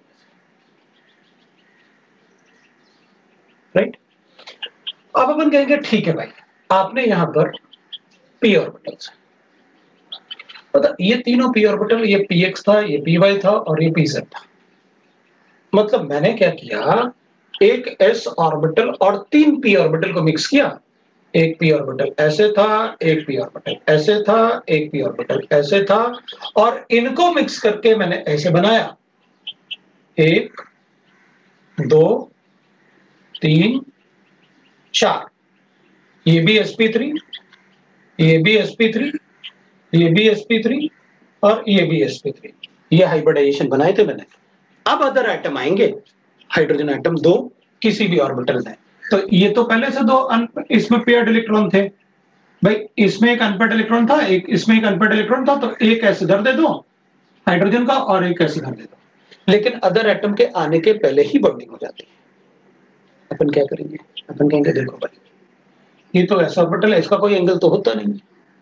राइट। अब अपन कहेंगे ठीक है भाई, आपने यहाँ पर पी ऑर्बिटल्स, पता ये तीनों पी ऑर्बिटल, ये पी एक्स था, ये पी वाई था और ये पी जेड था। मतलब मैंने क्या किया, एक एस ऑर्बिटल और तीन पी ऑर्बिटल को मिक्स किया, एक पी ऑर्बिटल ऐसे था, एक पी ऑर्बिटल ऐसे था, एक पी ऑर्बिटल ऐसे था, और इनको मिक्स करके मैंने ऐसे बनाया, एक, दो, तीन, चार, ये भी एस पी थ्री, ये भी एस पी थ्री, ये भी एस पी थ्री और ये भी एस पी थ्री, ये हाइब्रिडाइजेशन बनाए थे मैंने। अब अदर आइटम आएंगे, हाइड्रोजन आइटम दो किसी भी ऑर्बिटल में, तो ये तो पहले से दो इसमें पेयर्ड इलेक्ट्रॉन थे भाई, इसमें एक अनपेयर्ड इलेक्ट्रॉन था, एक इसमें एक अनपेयर्ड इलेक्ट्रॉन था, तो एक ऐसे इधर दे दो हाइड्रोजन का और एक ऐसे इधर दे दो, लेकिन अदर एटम के आने के पहले ही बॉन्डिंग हो जाती है। अपन क्या करेंगे, अपन कहेंगे देखो भाई ये तो ऐसा ऑर्बिटल है, इसका कोई एंगल तो होता नहीं,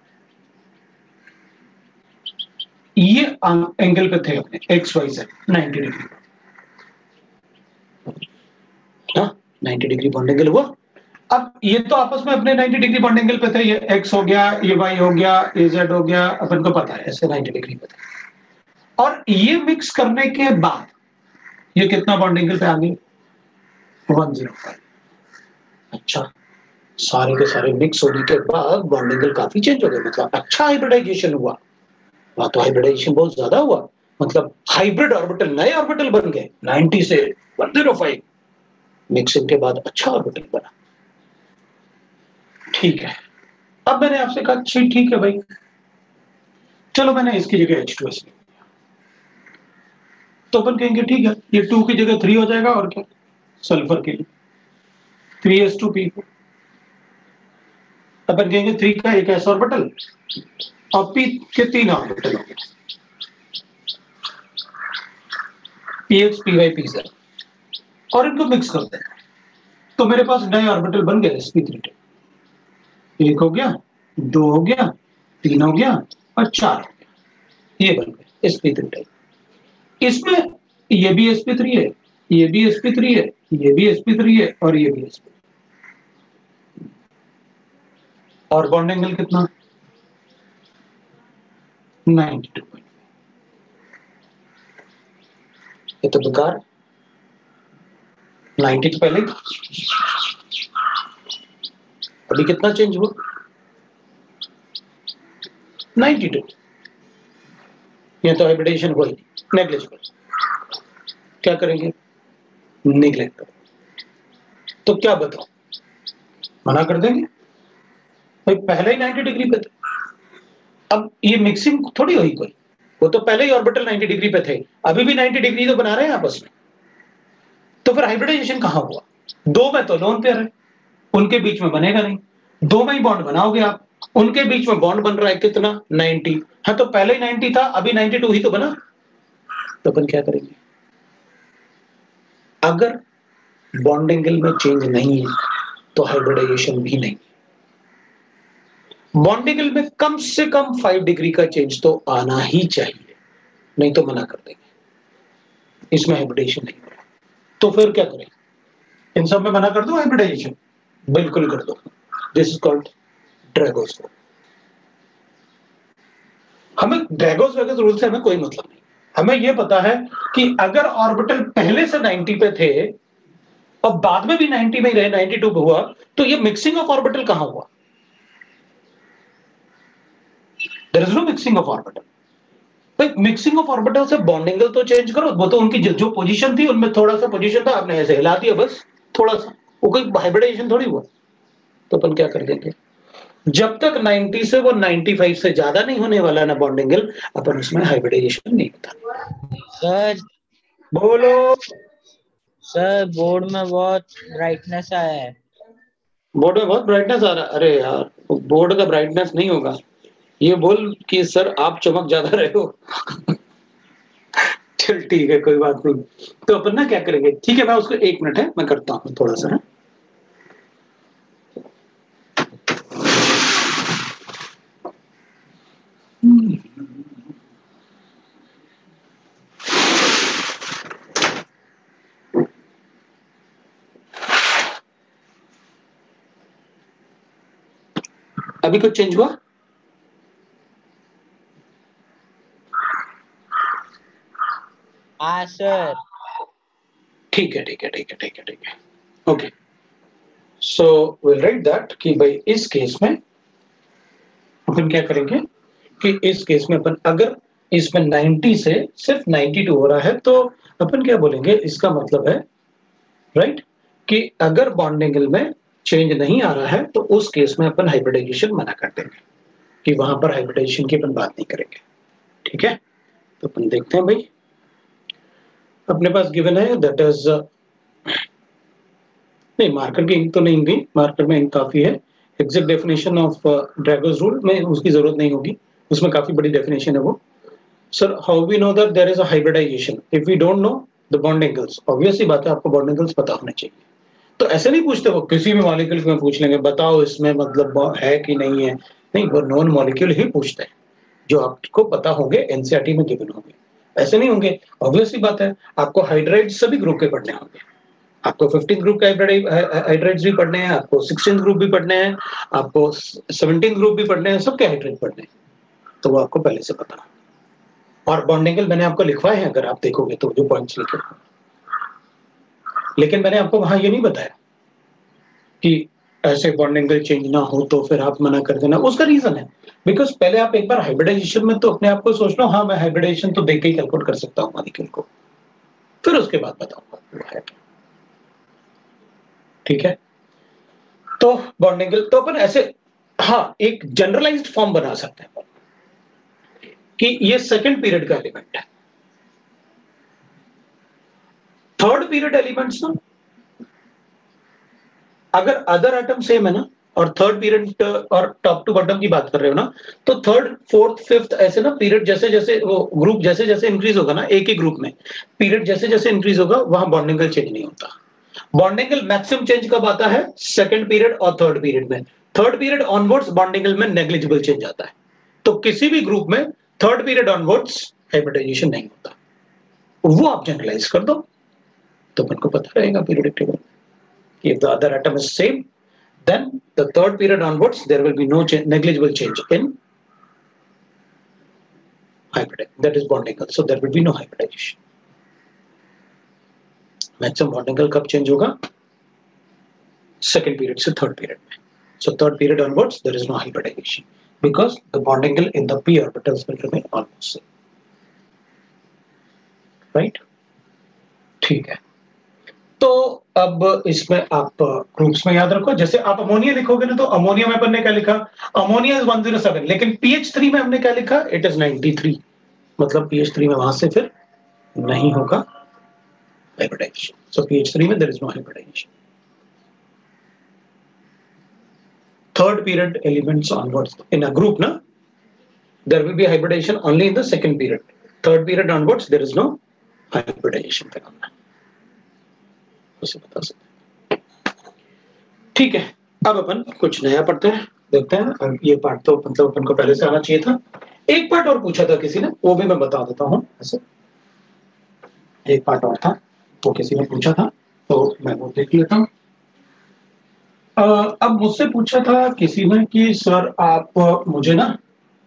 ये एंगल पे थे अपने x y z ninety degree, हाँ नाइंटी डिग्री बॉन्डिंग एंगल हुआ। अब ये तो आपस में अपने नाइंटी डिग्री बॉन्डिंग एंगल पे थे, ये एक्स हो गया, ये वाई हो गया, ये जेड हो गया, अपन को पता है ऐसे नाइंटी डिग्री पे थे। और ये मिक्स करने के बाद ये कितना बॉन्डिंग एंगल पे आ गई, वन ज़ीरो फाइव। अच्छा सारे के सारे मिक्स होने के बाद बॉन्ड एंगल काफी चेंज हो गए, मतलब अच्छा हाइब्रिडाइजेशन हुआ। वहां तो हाइब्रिडाइजेशन बहुत ज्यादा हुआ, मतलब हाइब्रिड ऑर्बिटल, नए ऑर्बिटल बन गए नाइंटी से वन ज़ीरो फ़ाइव, मिक्सिंग के बाद अच्छा ऑर्बिटल बना। ठीक है, अब मैंने आपसे कहा ठीक है भाई, चलो मैंने इसकी जगह एच टू एस लिख दिया, तो अपन कहेंगे ठीक है, ये टू की जगह थ्री हो जाएगा, और क्या, सल्फर के लिए three s two p four. अपन कहेंगे थ्री का एक एस ऑर्बिटल और पी के तीन ऑर्बिटल होंगे, p x p y p z, और इनको मिक्स करते हैं, तो मेरे पास नए ऑर्बिटल बन गए एस पी थ्री टाइप। एक हो गया, दो हो गया, तीन हो गया और चार हो गया, ये बन गए एस पी थ्री टाइप। इसमें ये भी एस पी थ्री है, ये भी एस पी थ्री है, ये भी एस पी थ्री है और ये भी एस पी। और बॉन्ड एंगल कितना, नाइंटी टू पॉइंट। ये तो बेकार, नाइंटी तो पहले ही, अभी कितना चेंज हुआ, नाइंटी टू। ये तो हाइब्रिडेशन हुआ ही, नेग्लिजिबल। क्या करेंगे, निगलेक्ट करें, तो क्या बताओ, मना कर देंगे भाई, पहले ही नाइंटी डिग्री पे थे। अब ये मिक्सिंग थोड़ी हुई कोई, वो तो पहले ही ऑर्बिटल नाइंटी डिग्री पे थे, अभी भी नाइंटी डिग्री तो बना रहे हैं आपस में, तो फिर हाइब्रिडाइजेशन कहां हुआ, दो में तो लोन पेयर है, उनके बीच में बनेगा नहीं, दो में ही बॉन्ड बनाओगे आप, उनके बीच में बॉन्ड बन रहा है कितना, नाइंटी, हाँ तो पहले ही नाइंटी था, अभी नाइंटी टू ही तो बना। तो अपन क्या करेंगे, अगर बॉन्ड एंगल में चेंज नहीं है तो हाइब्रिडाइजेशन भी नहीं, बॉन्ड एंगल में कम से कम फाइव डिग्री का चेंज तो आना ही चाहिए, नहीं तो मना कर देंगे, इसमें हाइब्रिडाइजेशन नहीं हो रहा। तो फिर क्या करें, इन सब में मना कर दो हाइब्रिडाइजेशन, बिल्कुल कर दो, this is called Drago's rule. हमें ड्रैगोस वेगस रूल से हमें कोई मतलब नहीं, हमें यह पता है कि अगर ऑर्बिटल पहले से नाइंटी पे थे और बाद में भी नाइंटी में ही रहे, नाइंटी टू पे हुआ, तो ये मिक्सिंग ऑफ ऑर्बिटल कहां हुआ, there is no mixing of orbital. भाई मिक्सिंग ऑफ ऑर्बिटल से बॉन्ड एंगल तो चेंज करो, वो तो उनकी जो पोजीशन थी उनमें थोड़ा सा पोजीशन था, आपने ऐसे हिला दिया बस थोड़ा सा, वो कोई हाइब्रिडाइजेशन थोड़ी हुआ। तो अपन क्या कर देंगे, जब तक नाइंटी से वो नाइंटी फ़ाइव से ज्यादा नहीं होने वाला ना बॉन्ड एंगल, अपन उसमें हाइब्रिडाइजेशन नहीं बता। सर बोलो सर, बोर्ड में बहुत ब्राइटनेस आया है। बोर्ड में बहुत ब्राइटनेस आ रहा है, अरे यार बोर्ड का ब्राइटनेस नहीं होगा, ये बोल कि सर आप चमक ज्यादा रहे हो। चल ठीक है, कोई बात नहीं, तो अपन ना क्या करेंगे, ठीक है मैं उसको, एक मिनट है मैं करता हूँ थोड़ा सा है। अभी कुछ चेंज हुआ, हाँ सर। ठीक है ठीक है ठीक है ठीक है ठीक है, okay. So will write that कि भाई इस केस में अपन क्या करेंगे, कि इस केस में अपन अगर इसमें नाइंटी से सिर्फ नाइंटी टू हो रहा है, तो अपन क्या बोलेंगे, इसका मतलब है राइट, कि अगर बॉन्ड एंगल में चेंज नहीं आ रहा है तो उस केस में अपन हाइब्रिडाइजेशन मना कर देंगे, कि वहां पर हाइब्रिडाइजेशन की अपन बात नहीं करेंगे। ठीक है, तो अपन देखते हैं भाई, अपने पास गिवन है दैट इज, नहीं मार्कर की इंक तो नहीं गई, मार्कर में इंक काफी है। Exact definition of Drago's rule में उसकी जरूरत नहीं होगी, उसमें काफी बड़ी डेफिनेशन है वो। Sir how we know that there is a hybridization if we don't know the bond angles, obviously बात है आपको बॉन्ड एंगल्स पता होने चाहिए। तो ऐसे नहीं पूछते, वो किसी भी मॉलिक्यूल में पूछ लेंगे बताओ इसमें मतलब है कि नहीं है, नहीं वो नॉन मॉलिक्यूल ही पूछते हैं जो आपको पता होंगे, एनसीईआरटी में गिवन होंगे, ऐसे नहीं होंगे। ऑब्वियसली बात है, आपको हाइड्राइड सभी ग्रुप के पढ़ने होंगे, आपको फिफ्टीन ग्रुप के हाइड्राइड्स भी पढ़ने हैं, आपको सिक्सटीन ग्रुप भी पढ़ने हैं, आपको सेवनटीन ग्रुप भी पढ़ने हैं, सबके हाइड्राइड पढ़ने हैं, तो वो आपको पहले से पता। और बॉन्ड एंगल मैंने आपको लिखवाए हैं, अगर आप देखोगे तो जो पॉइंट्स लिखे, लेकिन मैंने आपको वहां ये नहीं बताया कि ऐसे बॉन्ड एंगल चेंज ना हो तो फिर आप मना कर देना। उसका रीजन है बिकॉज पहले आप एक बार हाइब्रिडाइजेशन में तो अपने आप को सोच लो, हाँ मैं हाइब्रिडाइजेशन तो देख के ही कैलकुलेट कर सकता हूँ मॉलिक्यूल को, फिर उसके बाद बताऊंगा। ठीक है, तो बॉन्ड एंगल तो अपन ऐसे, हाँ एक जनरलाइज्ड फॉर्म बना सकते हैं कि ये सेकंड पीरियड का एलिमेंट है। थर्ड पीरियड एलिमेंट्स ना, अगर अदर एटम सेम है ना, और थर्ड पीरियड और टॉप टू बॉटम की बात कर रहे हो ना, तो थर्ड फोर्थ फिफ्थ ऐसे ना पीरियड जैसे जैसे वो ग्रुप जैसे जैसे इंक्रीज होगा ना, एक ही ग्रुप में पीरियड जैसे जैसे इंक्रीज होगा वहां बॉन्ड एंगल चेंज नहीं होता। बॉन्ड एंगल मैक्सिमम चेंज कब आता है? सेकंड पीरियड और थर्ड पीरियड में। Third period onwards bond angle में नेग्लिजिबल चेंज आता है। तो किसी भी ग्रुप में थर्ड पीरियड ऑनवर्ड्स हाइब्रिडाइजेशन नहीं होता। वो आप जनरलाइज कर दो तो अपन को पता रहेगा periodic table. If the other atom is same, then the third period onwards there will be no change, negligible change in hybridization. That is bond angle. So there will be no hybridization. Maximum bond angle कब change होगा? Second period से third period में. So third period onwards there is no hybridization because the bond angle in the p orbitals will remain almost same. Right? ठीक है। तो अब इसमें आप ग्रुप्स में याद रखो, जैसे आप अमोनिया लिखोगे ना तो अमोनिया में अपन ने क्या लिखा? Ammonia is one zero seven, लेकिन पीएच थ्री में हमने क्या लिखा? It is ninety three. मतलब पीएच थ्री में वहां से फिर नहीं होगा हाइब्रिडाइजेशन। सो पीएच थ्री में there is no hybridization. Third period elements onwards in a group ना, there will be hybridization only in the second period. Third period onwards there is no hybridization phenomena. उसे बता सकते हैं। ठीक है, अब अपन कुछ नया पढ़ते हैं, देखते हैं। ये पार्ट तो मतलब अपन को पहले से आना चाहिए था। एक पार्ट और पूछा था किसी ने, वो भी मैं बता देता हूँ। ऐसे एक पार्ट और था, वो किसी ने पूछा था तो मैं वो देख लेता हूँ। अब मुझसे पूछा था किसी ने कि सर आप मुझे ना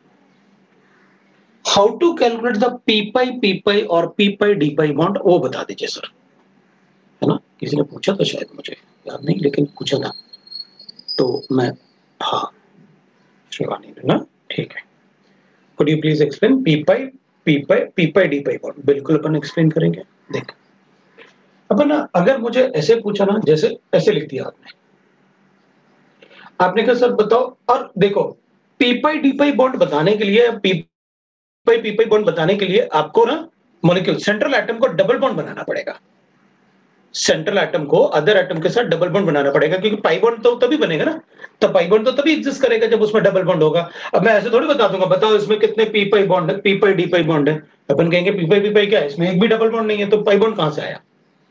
how to calculate the p pi P pi और p pi D pi bond, वो बता दीजिए सर, है ना? किसी ने पूछा था, शायद मुझे याद नहीं, लेकिन पूछा था तो मैं, हाँ शिवानी ने ना, ठीक है। Could you please explain P pi, P pi, P pi D pi bond? बिल्कुल अपन एक्सप्लेन करेंगे। देख अपन ना, अगर मुझे ऐसे पूछा ना, जैसे ऐसे लिख दिया आपने आपने कहा सर बताओ, और देखो P pi D pi bond बताने के लिए, P pi P pi bond बताने के लिए आपको ना मॉलिक्यूल सेंट्रल एटम को डबल बॉन्ड बनाना पड़ेगा। सेंट्रल एटम को अदर एटम के साथ डबल बॉन्ड बनाना पड़ेगा, क्योंकि पाई बॉन्ड तो तभी बनेगा ना, तो पाई बॉन्ड तो तभी एग्जिस्ट करेगा जब उसमें डबल बॉन्ड होगा। अब मैं ऐसे थोड़ी बता दूंगा, बताओ इसमें कितने पी पाई बॉन्ड है, P pi D pi bond है। अपन कहेंगे पी पाई पी पाई क्या है, इसमें एक भी डबल बॉन्ड नहीं है, तो पाई बॉन्ड कहां से आया?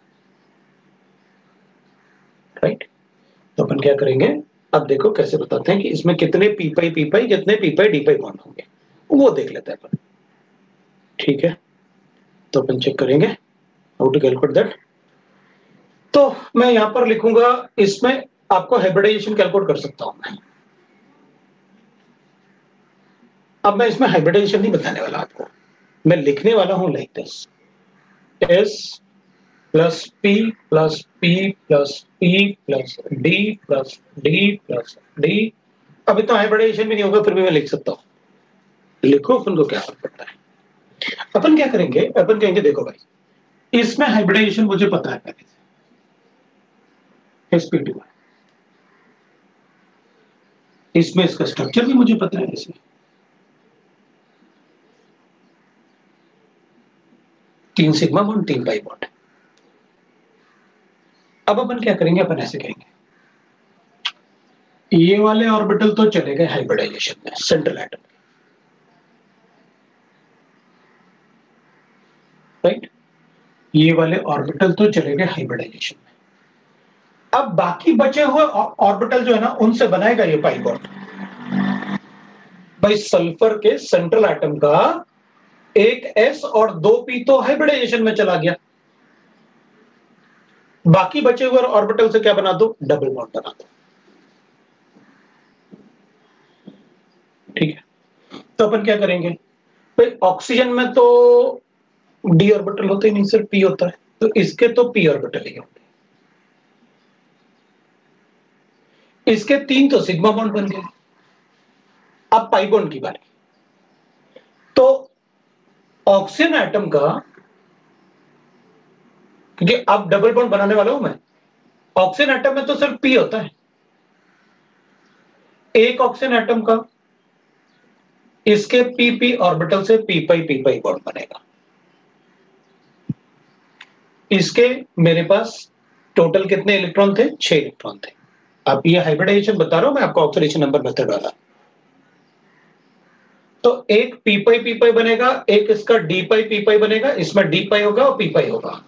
राइट, तो अपन क्या करेंगे, अब देखो कैसे बताते हैं कि इसमें कितने पी पाई पी पाई, कितने P pi D pi bond होंगे, वो देख लेते हैं अपन। ठीक है, तो अपन चेक करेंगे हाउ टू कैलकुलेट दैट। तो मैं यहां पर लिखूंगा, इसमें आपको हाइब्रिडाइजेशन कैलकुलेट कर सकता हूं मैं। अब मैं इसमें हाइब्रिडाइजेशन नहीं बताने वाला आपको, मैं लिखने वाला हूं like this, s plus p plus p plus p plus d plus d plus d. अब इतना हाइब्रिडाइजेशन भी नहीं होगा, फिर भी मैं लिख सकता हूं। लिखो, अपन को क्या फर्क पड़ता है। अपन क्या करेंगे, अपन कहेंगे देखो भाई, इसमें हाइब्रिडाइजेशन मुझे पता है पहले से, एसपी टू है, इसमें इसका स्ट्रक्चर भी मुझे पता है, इसमें तीन सिग्मा बॉन्ड तीन पाई बॉन्ड। अब अपन क्या करेंगे, अपन ऐसे कहेंगे ये वाले ऑर्बिटल तो चले गए हाइब्रिडाइजेशन में सेंट्रल एटम, राइट, ये वाले ऑर्बिटल तो चले गए हाइब्रिडाइजेशन में। अब बाकी बचे हुए ऑर्बिटल जो है ना, उनसे बनाएगा ये पाई बॉन्ड। भाई सल्फर के सेंट्रल एटम का एक एस और दो पी तो हाइब्रिडाइजेशन में चला गया, बाकी बचे हुए ऑर्बिटल से क्या बना दो, डबल बॉन्ड बना दो। ठीक है, तो अपन क्या करेंगे, भाई ऑक्सीजन में तो डी ऑर्बिटल होते ही नहीं, सिर्फ पी होता है, तो इसके तो पी ऑर्बिटल ही होंगे। इसके तीन तो सिग्मा बॉन्ड बन गए। अब पाई बॉन्ड की बारी। तो ऑक्सीजन एटम का, क्योंकि अब डबल बॉन्ड बनाने वाला हूं मैं, ऑक्सीजन एटम में तो सिर्फ पी होता है। एक ऑक्सीजन एटम का इसके पी पी ऑर्बिटल से p pi P pi bond बनेगा। इसके मेरे पास टोटल कितने इलेक्ट्रॉन थे? छह इलेक्ट्रॉन थे। अब ये हाइब्रिडाइजेशन बता रहा हूं मैं आपको, ऑक्सीडेशन नंबर मेथड वाला। तो एक पी पाई पी पाई बनेगा, एक इसका डी पाई पी पाई बनेगा, इसमें डी पाई होगा और पी पाई होगा।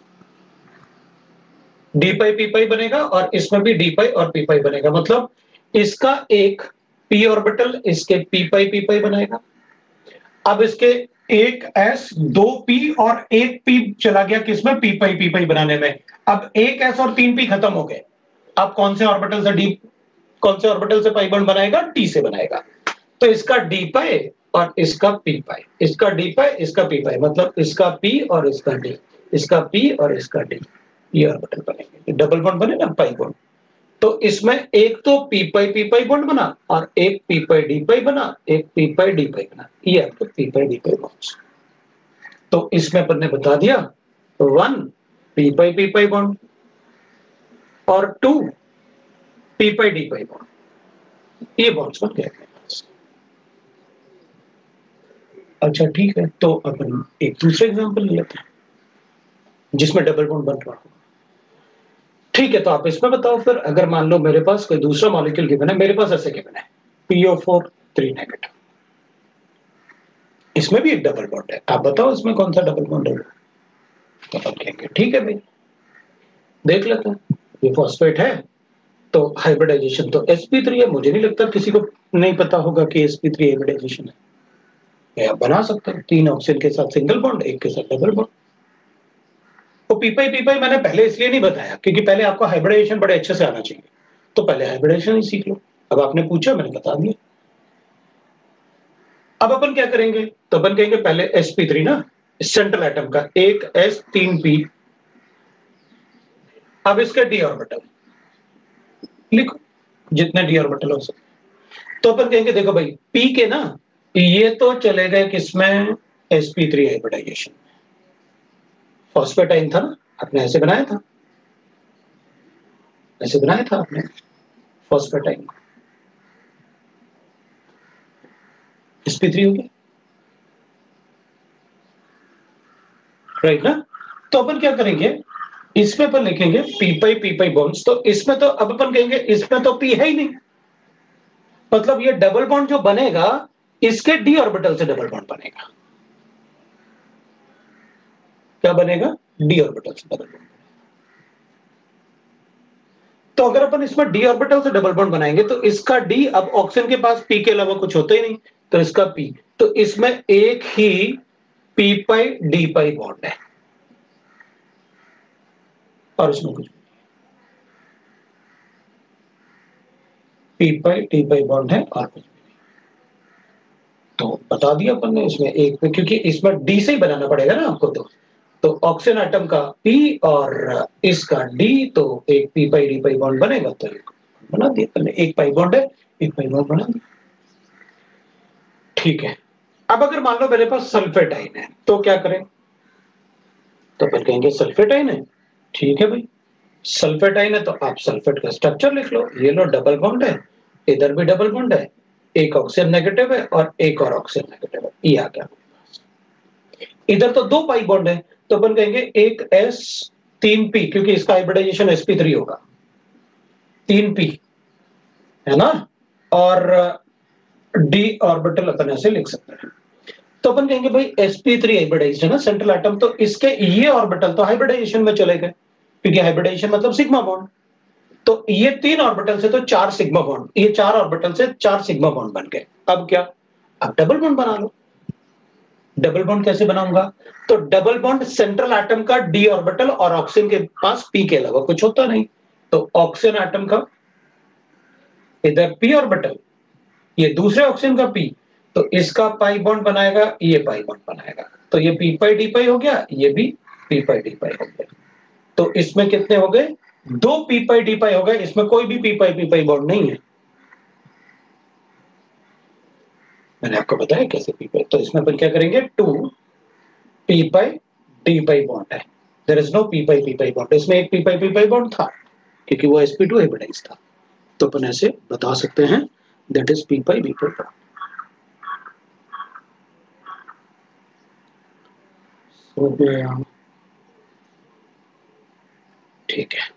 डी पाई पी पाई बनेगा और इसमें भी डी पाई और पी पाई बनेगा। मतलब इसका एक पी ऑर्बिटल इसके पी पाई पी पाई बनाएगा। अब इसके एक एस, दो पी और एक पी चला गया किसमें? पी पाई पी पाई बनाने में। अब एक एस और तीन पी खत्म हो गए। अब कौन से ऑर्बिटल से डी, कौन से ऑर्बिटल से पाई बॉन्ड बनाएगा? टी से बनाएगा। तो इसका डी पाई और इसका पी पाई, इसका डी पाई इसका पी पाई, मतलब इसका पी और इसका डी, इसका पी और इसका डी, ये ऑर्बिटल बनेंगे। डबल बॉन्ड बने ना, पाई बॉन्ड। तो इसमें एक तो p pi P pi bond बना और एक पी पाई डी पाई बना, एक पी पाई डी पाई बना, ये आपको p pi D pi bonds. तो इसमें अपन ने बता दिया, one p pi P pi bond और two P pi D pi bond, ये बॉन्ड्स बन गए। अच्छा ठीक है, तो अपन एक दूसरे एग्जांपल ले लेते हैं जिसमें डबल बॉन्ड बन रहा हो। ठीक है, तो आप इसमें बताओ फिर, अगर मान लो मेरे पास कोई दूसरा मॉलिक्यूल गिवन है, मेरे पास ऐसे गिवन है P O four three negative, इसमें भी एक डबल बॉन्ड है। आप बताओ इसमें कौन सा डबल बॉन्ड है? तो आप कहेंगे ठीक है भाई, देख लेते हैं। ये फॉस्फेट है तो हाइब्रिडाइजेशन तो एस पी थ्री है। मुझे नहीं लगता किसी को नहीं पता होगा कि एस पी थ्री हाइब्रिडाइजेशन है। आप बना सकते हैं तीन ऑक्सीजन के साथ सिंगल बॉन्ड, एक के साथ डबल बॉन्ड। तो पीपाई पीपाई मैंने पहले इसलिए नहीं बताया क्योंकि पहले आपको हाइब्रिडाइजेशन बड़े अच्छे से आना चाहिए, तो पहले हाइब्रिडाइजेशन ही सीख लो। अब आपने पूछा, मैंने बता दिया। अब अपन क्या करेंगे? तो अपन कहेंगे पहले एस पी थ्री ना, सेंट्रल एटम का एक एस तीन पी। अब इसका डी ऑर्बिटल लिखो, जितने डी ऑर्बिटल हो सकते। तो अपन कहेंगे देखो भाई, पी के ना ये तो चले गए किसमें? S P three hybridization. Phosphate ion था ना, आपने ऐसे बनाया था, ऐसे बनाया था आपने फॉस्फेटाइन, एस पी थ्री हो गया, राइट ना? तो अपन क्या करेंगे, इसमें अपन लिखेंगे p pi P pi bonds. तो इसमें तो अब अपन कहेंगे इसमें तो पी है ही नहीं, मतलब ये डबल बॉन्ड जो बनेगा इसके डी ऑर्बिटल से डबल बॉन्ड बनेगा। क्या बनेगा? डी ऑर्बिटल से डबल बॉन्ड। तो अगर अपन इसमें डी ऑर्बिटल से डबल बॉन्ड बनाएंगे तो इसका डी, अब ऑक्सीजन के पास पी के अलावा कुछ होता ही नहीं, तो इसका पी, तो इसमें एक ही p pi D pi bond है और इसमें कुछ p pi D pi bond है और कुछ। तो बता दिया अपन ने इसमें एक, क्योंकि इसमें डी से ही बनाना पड़ेगा ना आपको। तो तो ऑक्सीजन एटम का P और इसका D, तो एक P pi D pi bond बनेगा। तो बना दिया अपन ने, एक पाई बॉन्ड है, एक पाई बॉन्ड बना दिया। ठीक है, अब अगर मान लो मेरे पास सल्फेटाइन है तो क्या करें? तो फिर कहेंगे सल्फेटाइन है, ठीक है भाई, सल्फेटाइन है तो आप सल्फेट का स्ट्रक्चर लिख लो। ये लो डबल बॉन्ड है, इधर भी डबल बॉन्ड है, एक ऑक्सीजन नेगेटिव है और एक और ऑक्सीजन नेगेटिव है, ये आ गया। इधर तो दो पाई बॉन्ड है, तो अपन कहेंगे एक एस तीन पी, क्योंकि इसका हाइब्रिडाइजेशन एस पी थ्री होगा, तीन पी है ना, और डी ऑर्बिटल अपन ऐसे लिख सकते हैं। तो अपन कहेंगे भाई एस पी थ्री हाइब्रिडाइज्ड है ना सेंट्रल एटम, तो इसके ये ऑर्बिटल तो हाइब्रिडाइजेशन में चले गए, क्योंकि हाइब्रिडाइजेशन मतलब सिग्मा बॉन्ड। तो ये तीन ऑर्बिटल से तो चार सिग्मा बॉन्ड, ये चार ऑर्बिटल से चार सिग्मा बॉन्ड बन गए। अब क्या? अब डबल बॉन्ड बना लो। डबल बॉन्ड कैसे बनाऊंगा? तो डबल बॉन्ड सेंट्रल एटम का डी ऑर्बिटल और ऑक्सीजन के पास पी के अलावा कुछ होता नहीं, तो ऑक्सीजन एटम का इधर पी ऑर्बिटल, ये दूसरे ऑक्सीजन का पी, तो इसका पाई बॉन्ड बनाएगा, ये पाई बॉन्ड बनाएगा, तो ये पी पाई डी पाई हो गया, ये भी पी पाई डी पाई हो गया। तो इसमें कितने हो गए? दो पी पाई डी पाई हो गए, इसमें कोई भी P pi P pi bond नहीं है, मैंने आपको बताया कैसे पी पाई। तो इसमें अपन क्या करेंगे, two P pi D pi bond है, there is no P pi P pi bond, इसमें एक P pi P pi bond था क्योंकि वो एस पी टू हाइब्रिडाइज था, तो अपन ऐसे बता सकते हैं that is P pi B pi bond. हो गया, ठीक है।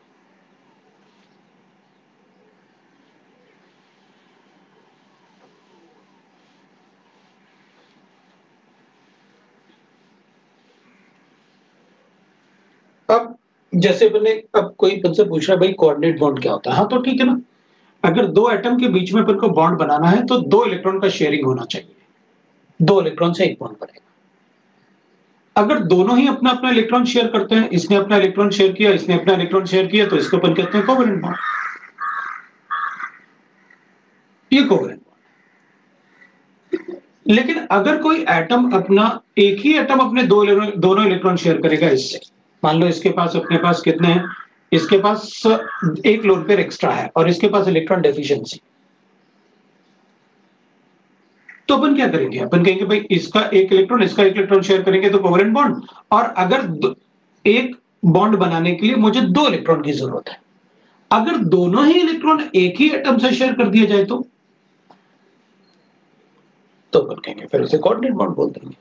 अब जैसे अपने अब कोई अपन से पूछ रहा है भाई कोऑर्डिनेट बॉन्ड क्या होता है, हाँ तो ठीक है ना, अगर दो एटम के बीच में अपन को बॉन्ड बनाना है तो दो इलेक्ट्रॉन का शेयरिंग होना चाहिए, दो इलेक्ट्रॉन से एक बॉन्ड बनेगा। अगर दोनों ही अपना अपना इलेक्ट्रॉन शेयर करते हैं, इसने अपना इलेक्ट्रॉन शेयर किया, इसने अपना इलेक्ट्रॉन शेयर किया, तो इसको अपन कहते हैं कोवैलेंट बॉन्ड, ये कोवैलेंट बॉन्ड। लेकिन अगर कोई एटम अपना एक ही एटम अपने दो दोनों इलेक्ट्रॉन शेयर करेगा इससे, मान लो इसके पास अपने पास कितने हैं, इसके पास एक लोन पेयर एक्स्ट्रा है और इसके पास इलेक्ट्रॉन डेफिशिएंसी, तो अपन क्या करेंगे, अपन कहेंगे भाई इसका एक इलेक्ट्रॉन इसका एक इलेक्ट्रॉन शेयर करेंगे तो कोवैलेंट बॉन्ड, और अगर एक बॉन्ड बनाने के लिए मुझे दो इलेक्ट्रॉन की जरूरत है, अगर दोनों ही इलेक्ट्रॉन एक ही एटम से शेयर कर दिया जाए तो तो अपन कहेंगे फिर उसे कोऑर्डिनेट बॉन्ड बोल देंगे।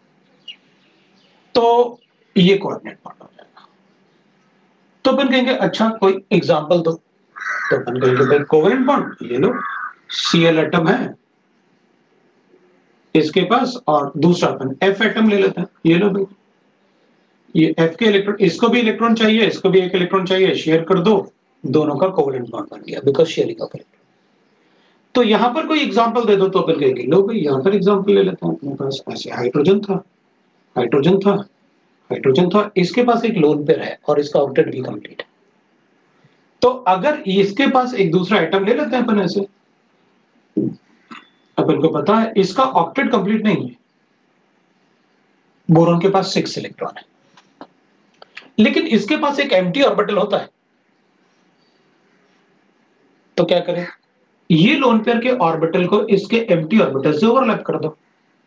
तो ये कोऑर्डिनेट बॉन्ड हो जाएगा। तो अपन कहेंगे अच्छा कोई एग्जांपल दो, तो अपन कहेंगे भाई कोवैलेंट बॉन्ड, ये लो Cl एटम है इसके पास, और दूसरा अपन F एटम ले लेते हैं, ये लो भाई, ये F के इलेक्ट्रॉन, इसको भी इलेक्ट्रॉन चाहिए, इसको भी एक इलेक्ट्रॉन चाहिए, शेयर कर दो, दोनों का कोवैलेंट बॉन्ड बन गया बिकॉज शेयरिंग ऑफ इलेक्ट्रॉन। तो यहां पर कोई एग्जांपल दे दो तो अपन कहेंगे लो भाई यहां पर एग्जांपल ले लेते हैं, अपने पास ऐसे हाइड्रोजन था, हाइड्रोजन था, हाइड्रोजन था, इसके पास एक लोन पेयर है और इसका ऑक्टेट भी कंप्लीट है। तो अगर इसके पास एक दूसरा एटम ले लेते हैं अपन ऐसे, अपन को पता है इसका ऑक्टेट कंप्लीट नहीं है, बोरॉन के पास सिक्स इलेक्ट्रॉन है, लेकिन इसके पास एक एम्प्टी ऑर्बिटल होता है, तो क्या करें, ये लोन पेयर के ऑर्बिटल को इसके एम्प्टी ऑर्बिटल से ओवरलैप कर दो,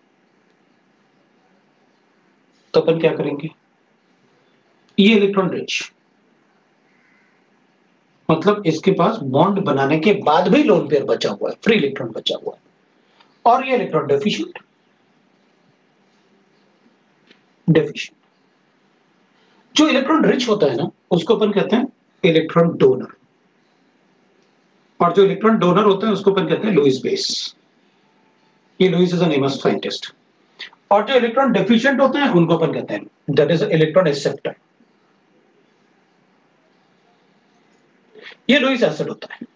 तो अपन क्या करेंगे, ये इलेक्ट्रॉन रिच, मतलब इसके पास बॉन्ड बनाने के बाद भी लोन पेयर बचा हुआ है, फ्री इलेक्ट्रॉन बचा हुआ है, और ये इलेक्ट्रॉन डेफिशिएंट, डेफिशिएंट। जो इलेक्ट्रॉन रिच होता है ना उसको अपन कहते हैं इलेक्ट्रॉन डोनर, और जो इलेक्ट्रॉन डोनर होता है उसको अपन कहते हैं लुईस बेस, ये Lewis is a name of scientist. और जो इलेक्ट्रॉन डेफिशिएंट होते हैं उनको अपन कहते हैं दैट इज इलेक्ट्रॉन एक्सेप्टर, ये लुईस एसिड होता है,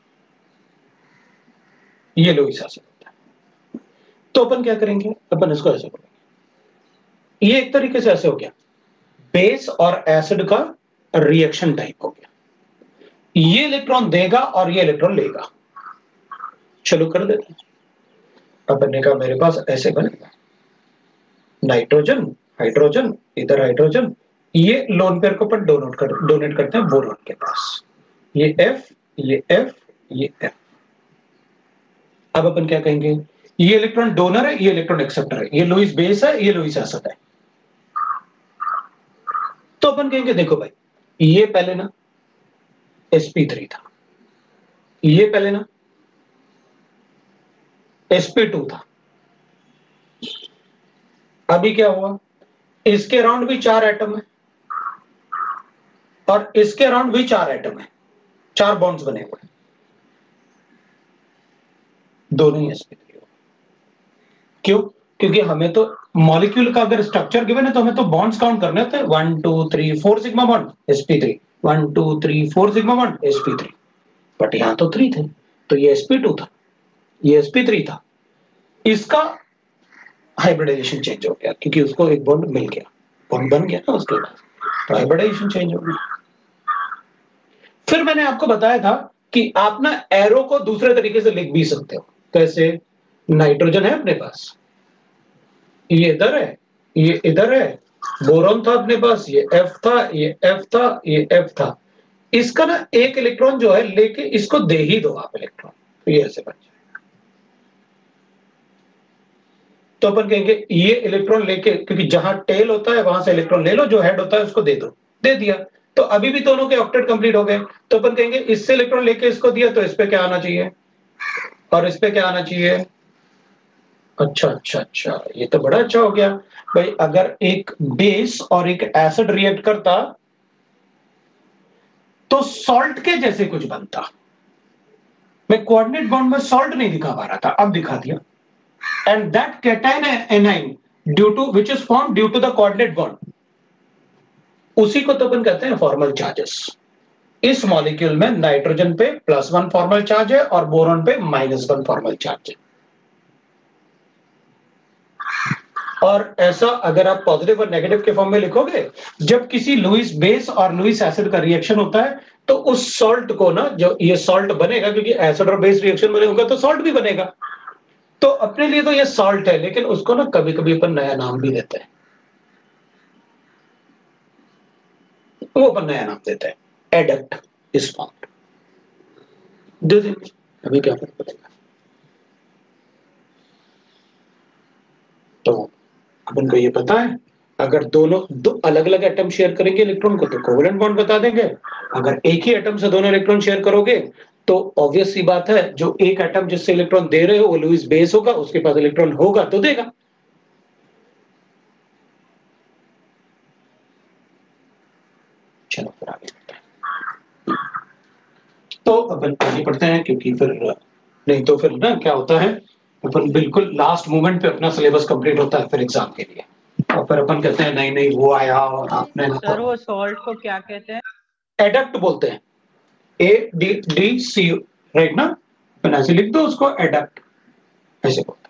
ये लुईस एसिड होता है। तो अपन क्या करेंगे, अपन इसको ऐसे बोलेंगे, ये एक तरीके से ऐसे हो गया, बेस और एसिड का रिएक्शन टाइप हो गया, ये इलेक्ट्रॉन देगा और ये इलेक्ट्रॉन लेगा। चलो कर देते हैं, अपन ने कहा मेरे पास ऐसे बनेगा, नाइट्रोजन हाइड्रोजन, इधर हाइड्रोजन, ये लोन पेयर को अपन डोनेट कर डोनेट करते हैं बोरॉन के पास, ये F ये F ये F। अब अपन क्या कहेंगे, ये इलेक्ट्रॉन डोनर है, ये इलेक्ट्रॉन एक्सेप्टर है, ये लुईस बेस है, ये लुईस एसिड है। तो अपन कहेंगे देखो भाई ये पहले ना एस पी थ्री था, ये पहले ना एस पी टू था, अभी क्या हुआ, इसके अराउंड भी चार एटम है और इसके अराउंड भी चार एटम है, चार बॉन्ड्स बने हुए हैं, दोनों ही एस पी थ्री हो। क्यों, क्योंकि हमें तो मॉलिक्यूल का अगर स्ट्रक्चर गिवन है तो हमें तो बॉन्ड्स काउंट करने होते हैं, one two three four sigma bond S P three, one two three four sigma bond S P three, but यहां तो थ्री थे, तो ये एस पी टू था, ये एस पी थ्री था, इसका हाइब्रिडाइजेशन चेंज हो गया क्योंकि उसको एक बॉन्ड मिल गया, बॉन्ड बन गया ना उसके बाद, तो हाइब्रिडाइजेशन चेंज हो गया। फिर मैंने आपको बताया था कि आप ना एरो को दूसरे तरीके से लिख भी सकते हो, कैसे, नाइट्रोजन है अपने पास, ये इधर है, ये इधर है, बोरॉन था अपने पास, ये F था, ये F था, ये F था, इसका ना एक इलेक्ट्रॉन जो है लेके इसको दे ही दो आप इलेक्ट्रॉन, तो ये ऐसे बन जाए। तो अपन कहेंगे ये इलेक्ट्रॉन लेके, क्योंकि जहां टेल होता है वहां से इलेक्ट्रॉन ले लो, जो हेड होता है उसको दे दो, दे दिया, तो अभी भी दोनों के ऑक्टेट कंप्लीट हो गए। तो अपन कहेंगे इससे इलेक्ट्रॉन लेके इसको दिया तो इस पे क्या आना चाहिए और इस पे क्या आना चाहिए। अच्छा अच्छा अच्छा, ये तो बड़ा अच्छा हो गया भाई। अगर एक बेस और एक एसिड रिएक्ट करता तो सॉल्ट के जैसे कुछ बनता। मैं कोऑर्डिनेट बॉन्ड में सॉल्ट नहीं दिखा पा रहा था, अब दिखा दिया। And that cation anion due to which is form due to the coordinate bond, उसी को तो अपन कहते हैं फॉर्मल चार्जेस। इस मॉलिक्यूल में नाइट्रोजन पे प्लस वन फॉर्मल चार्ज है और बोरॉन पे माइनस वन फॉर्मल चार्ज है। और ऐसा अगर आप पॉजिटिव और नेगेटिव के फॉर्म में लिखोगे, जब किसी लुईस बेस और लुईस एसिड का रिएक्शन होता है तो उस सॉल्ट को ना, जो ये सॉल्ट बनेगा, क्योंकि एसिड और बेस रिएक्शन बने होगा तो सॉल्ट भी बनेगा, तो अपने लिए तो ये सॉल्ट है, लेकिन उसको ना कभी कभी अपन नया नाम भी देते हैं, वो अपन नया नाम देते हैं एडक्ट इस फॉर्म। दे देंगे, अभी क्या फर्क पड़ेगा। तो अपन को ये पता है, अगर दोनों दो अलग अलग एटम शेयर करेंगे इलेक्ट्रॉन को तो कोवेलेंट बॉन्ड बता देंगे। अगर एक ही एटम से दोनों इलेक्ट्रॉन शेयर करोगे तो ऑब्वियस सी बात है, जो एक एटम जिससे इलेक्ट्रॉन दे रहे हो वो लुईस बेस होगा, उसके पास इलेक्ट्रॉन होगा तो देगा। चलो फिर आगे बढ़ते हैं। तो अपन आगे पढ़ते हैं, क्योंकि फिर नहीं तो फिर ना क्या होता है, अपन बिल्कुल लास्ट मोमेंट पे अपना सिलेबस कंप्लीट होता है फिर एग्जाम के लिए, और फिर अपन कहते हैं नहीं नहीं वो आया और आपने ना। सर वो सॉल्ट को क्या कहते हैं? एडक्ट बोलते हैं, A D D C, right ना, अपन ऐसे लिख दो उसको एडक्ट, ऐसे बोलते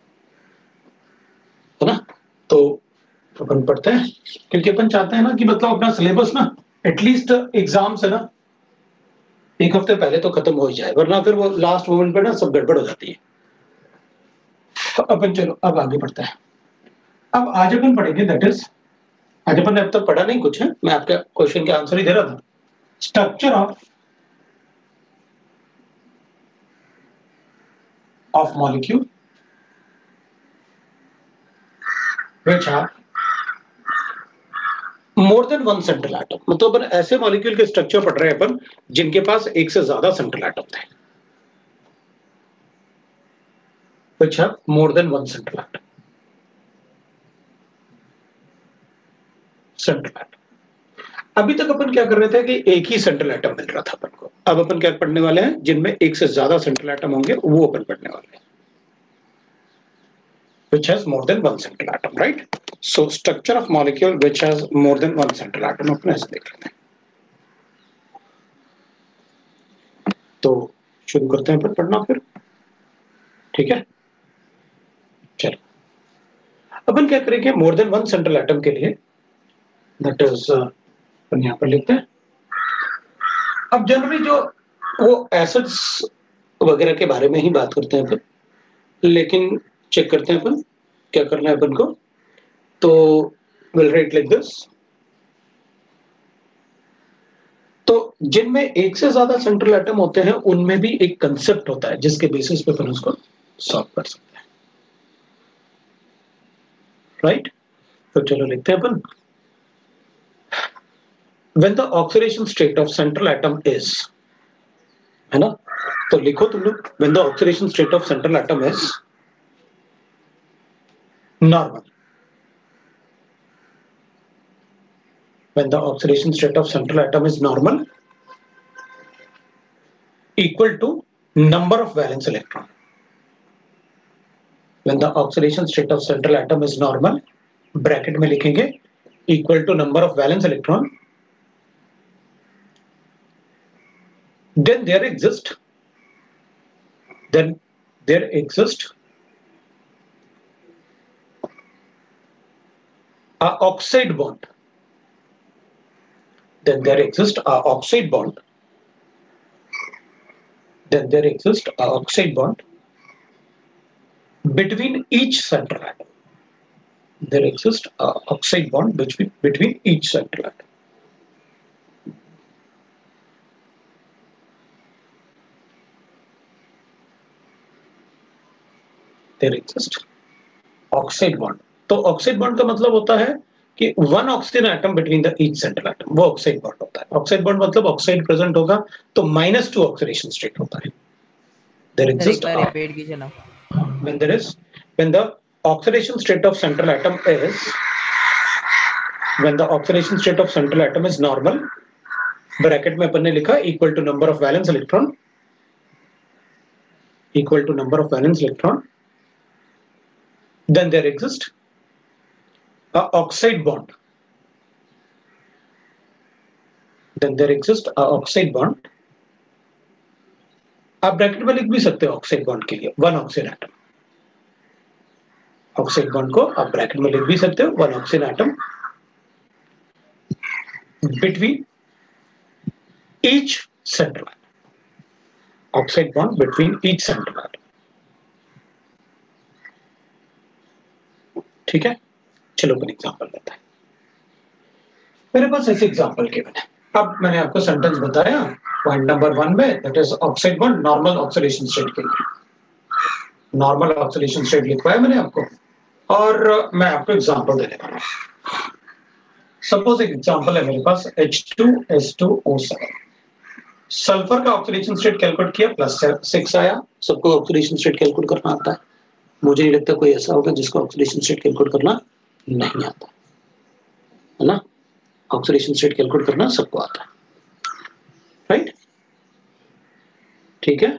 हैं, है ना। तो अपन पढ़ते हैं, क्योंकि अपन चाहते हैं ना कि मतलब अपना सिलेबस ना एटलीस्ट एग्जाम से ना एक हफ्ते पहले तो खत्म हो ही जाए, वरना फिर वो लास्ट मोमेंट पे ना सब गड़बड़ हो जाती है। तो अपन चलो अब आगे बढ़ते हैं। अब आज अपन पढ़ेंगे, दैट इज, आज अपन ने अब तक पढ़ा नहीं कुछ है, मैं आपके क्वेश्चन के आंसर ही दे रहा था। Structure of of molecule which have more than one central atom, मतलब अपन ऐसे मॉलिक्यूल के स्ट्रक्चर पढ़ रहे हैं अपन जिनके पास एक से ज्यादा सेंट्रल एटम थे, which have more than one central atom, central atom. अभी तक अपन क्या कर रहे थे कि एक ही सेंट्रल एटम मिल रहा था अपन को, अब अपन क्या पढ़ने वाले हैं, जिनमें एक से ज्यादा सेंट्रल एटम होंगे वो अपन पढ़ने वाले हैं, which has more than one central atom, right? So structure of molecule which has more than one central atom अपने ऐसे देख लेते हैं। तो शुरू करते हैं फिर पढ़ना फिर, ठीक है। चलो अपन क्या करेंगे, more than one central atom के लिए, दैट इज अपन यहाँ पर लिखते हैं। अब जनरली जो वो एसिड्स वगैरह के बारे में ही बात करते हैं अपन, लेकिन चेक करते हैं अपन क्या करना है अपन को। तो विल राइट लाइक दिस। तो जिनमें एक से ज्यादा सेंट्रल एटम होते हैं उनमें भी एक कंसेप्ट होता है जिसके बेसिस पे अपन उसको सॉल्व कर सकते हैं, राइट। तो चलो लिखते हैं अपन, when the oxidation state of central atom is, है ना, तो लिखो तुम लोग, when the oxidation state of central atom is normal, when the oxidation state of central atom is normal equal to number of valence electron, when the oxidation state of central atom is normal, bracket में लिखेंगे equal to number of valence electron, then there exist then there exist a oxide bond, then there exists a oxide bond then there exists a oxide bond between each central atom, there exists a oxide bond between between each central atom, there exists oxide bond, तो oxide bond का मतलब होता है कि one oxygen atom between the each central atom, वो oxide bond होता है। Oxide bond मतलब ऑक्साइड प्रेजेंट होगा तो माइनस टू ऑक्सीडेशन स्टेट होता है। देयर सर एक एग्जिस्ट बार रिपीट कीजिए ना। when there is when the oxidation state of central atom is when the oxidation state of central atom is normal, bracket में अपन ने लिखा equal to number of valence electron, equal to number of valence electron, then there exists a oxide bond. Then there exists a oxide bond. आप bracket में लिख भी सकते हो ऑक्साइड बॉन्ड के लिए one oxygen atom, oxide bond को आप ब्रैकेट में लिख भी सकते हो one oxygen atom between each central atom, oxide bond between each central atom. ठीक है, चलो अपन एग्जांपल लेते हैं। मेरे पास ऐसे एग्जांपल गिवन है। अब मैंने आपको सेंटेंस बताया पॉइंट नंबर वन में, that is oxide bond normal oxidation state के लिए, नॉर्मल ऑक्सीडेशन स्टेट लिखवाया मैंने आपको, और मैं आपको एग्जांपल देने वाला हूं। सपोज एक एग्जांपल है मेरे पास H two S two O seven, sulphur का ऑक्सीडेशन स्टेट कैलकुलेट किया प्लस सिक्स आया। सबको ऑक्सीडेशन स्टेट कैलकुलेट करना आता है, मुझे नहीं लगता कोई ऐसा होगा जिसको ऑक्सीडेशन स्टेट कैलकुलेट करना नहीं आता है ना। ऑक्सीडेशन स्टेट कैलकुलेट करना सबको आता है, राइट? ठीक है,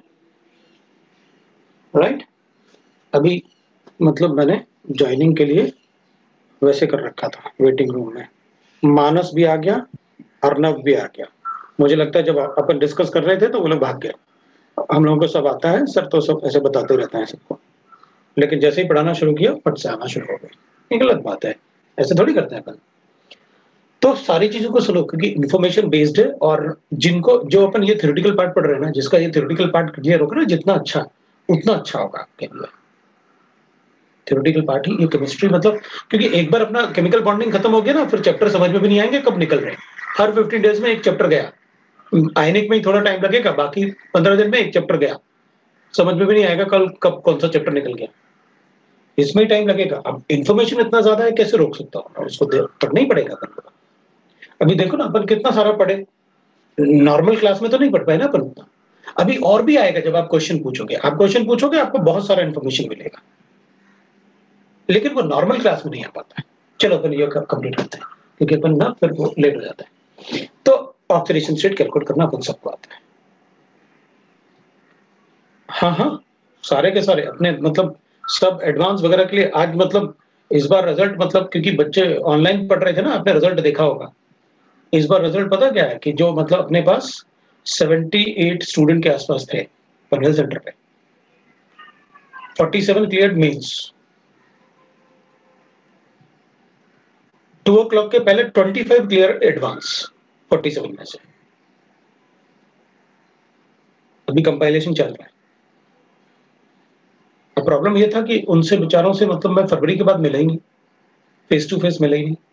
राइट। अभी मतलब मैंने ज्वाइनिंग के लिए वैसे कर रखा था वेटिंग रूम में, मानस भी आ गया, अर्नब भी आ गया। मुझे लगता है जब अपन डिस्कस कर रहे थे तो वो लोग भाग गए। हम लोगों को सब आता है सर, तो सब ऐसे बताते रहते हैं सबको, लेकिन जैसे ही पढ़ाना शुरू किया फट से आना शुरू हो गए। ये गलत बात है, ऐसे थोड़ी करते हैं अपन। तो सारी चीजों को सुनो क्योंकि इन्फॉर्मेशन बेस्ड है, और जिनको जो अपन ये थ्योरेटिकल पार्ट पढ़ रहे हैं ना, जिसका ये थ्योरेटिकल पार्ट क्लियर होगा ना, जितना अच्छा उतना अच्छा होगा आपके लिए। थ्योरेटिकल पार्ट ही ये केमिस्ट्री, मतलब क्योंकि एक बार अपना केमिकल बॉन्डिंग खत्म हो गया ना, फिर चैप्टर समझ में भी नहीं आएंगे कब निकल रहे हैं। हर फिफ्टीन डेज में एक चैप्टर गया, आयनिक में ही थोड़ा टाइम लगेगा, बाकी पंद्रह दिन में एक चैप्टर गया, समझ में भी नहीं आएगा कल कब कौन सा चैप्टर निकल गया, इसमें ही टाइम लगेगा। अब इन्फॉर्मेशन इतना ज्यादा है, कैसे रोक सकता हूँ, उसको पढ़ना ही पड़ेगा अपन को। अभी देखो ना अपन कितना सारा पढ़े, नॉर्मल क्लास में तो नहीं पढ़ पाए ना अपन उतना। अभी और भी आएगा जब आप क्वेश्चन पूछोगे, आप क्वेश्चन पूछोगे आपको बहुत सारा इन्फॉर्मेशन मिलेगा, लेकिन वो नॉर्मल क्लास में नहीं आ पाता है। चलो अपन ये कंप्लीट करते हैं क्योंकि अपन ना फिर वो लेट हो जाता है। तो ऑक्सीडेशन स्टेट कैलकुलेट करना अपन सबको आता है। हाँ हाँ, सारे के सारे अपने मतलब सब एडवांस वगैरह के लिए आज मतलब इस बार रिजल्ट, मतलब क्योंकि बच्चे ऑनलाइन पढ़ रहे थे ना, आपने रिजल्ट देखा होगा। इस बार रिजल्ट पता क्या है कि जो मतलब अपने पास अठहत्तर स्टूडेंट के आसपास थे पनवेल सेंटर पे, सैंतालीस clear mains, two o'clock के पहले पच्चीस क्लियर एडवांस सैंतालीस में से। अभी कंपाइलेशन चल रहा है। अब प्रॉब्लम ये था कि उनसे बेचारों से मतलब मैं फरवरी के बाद मिला ही नहीं, फेस टू फेस मिला ही नहीं,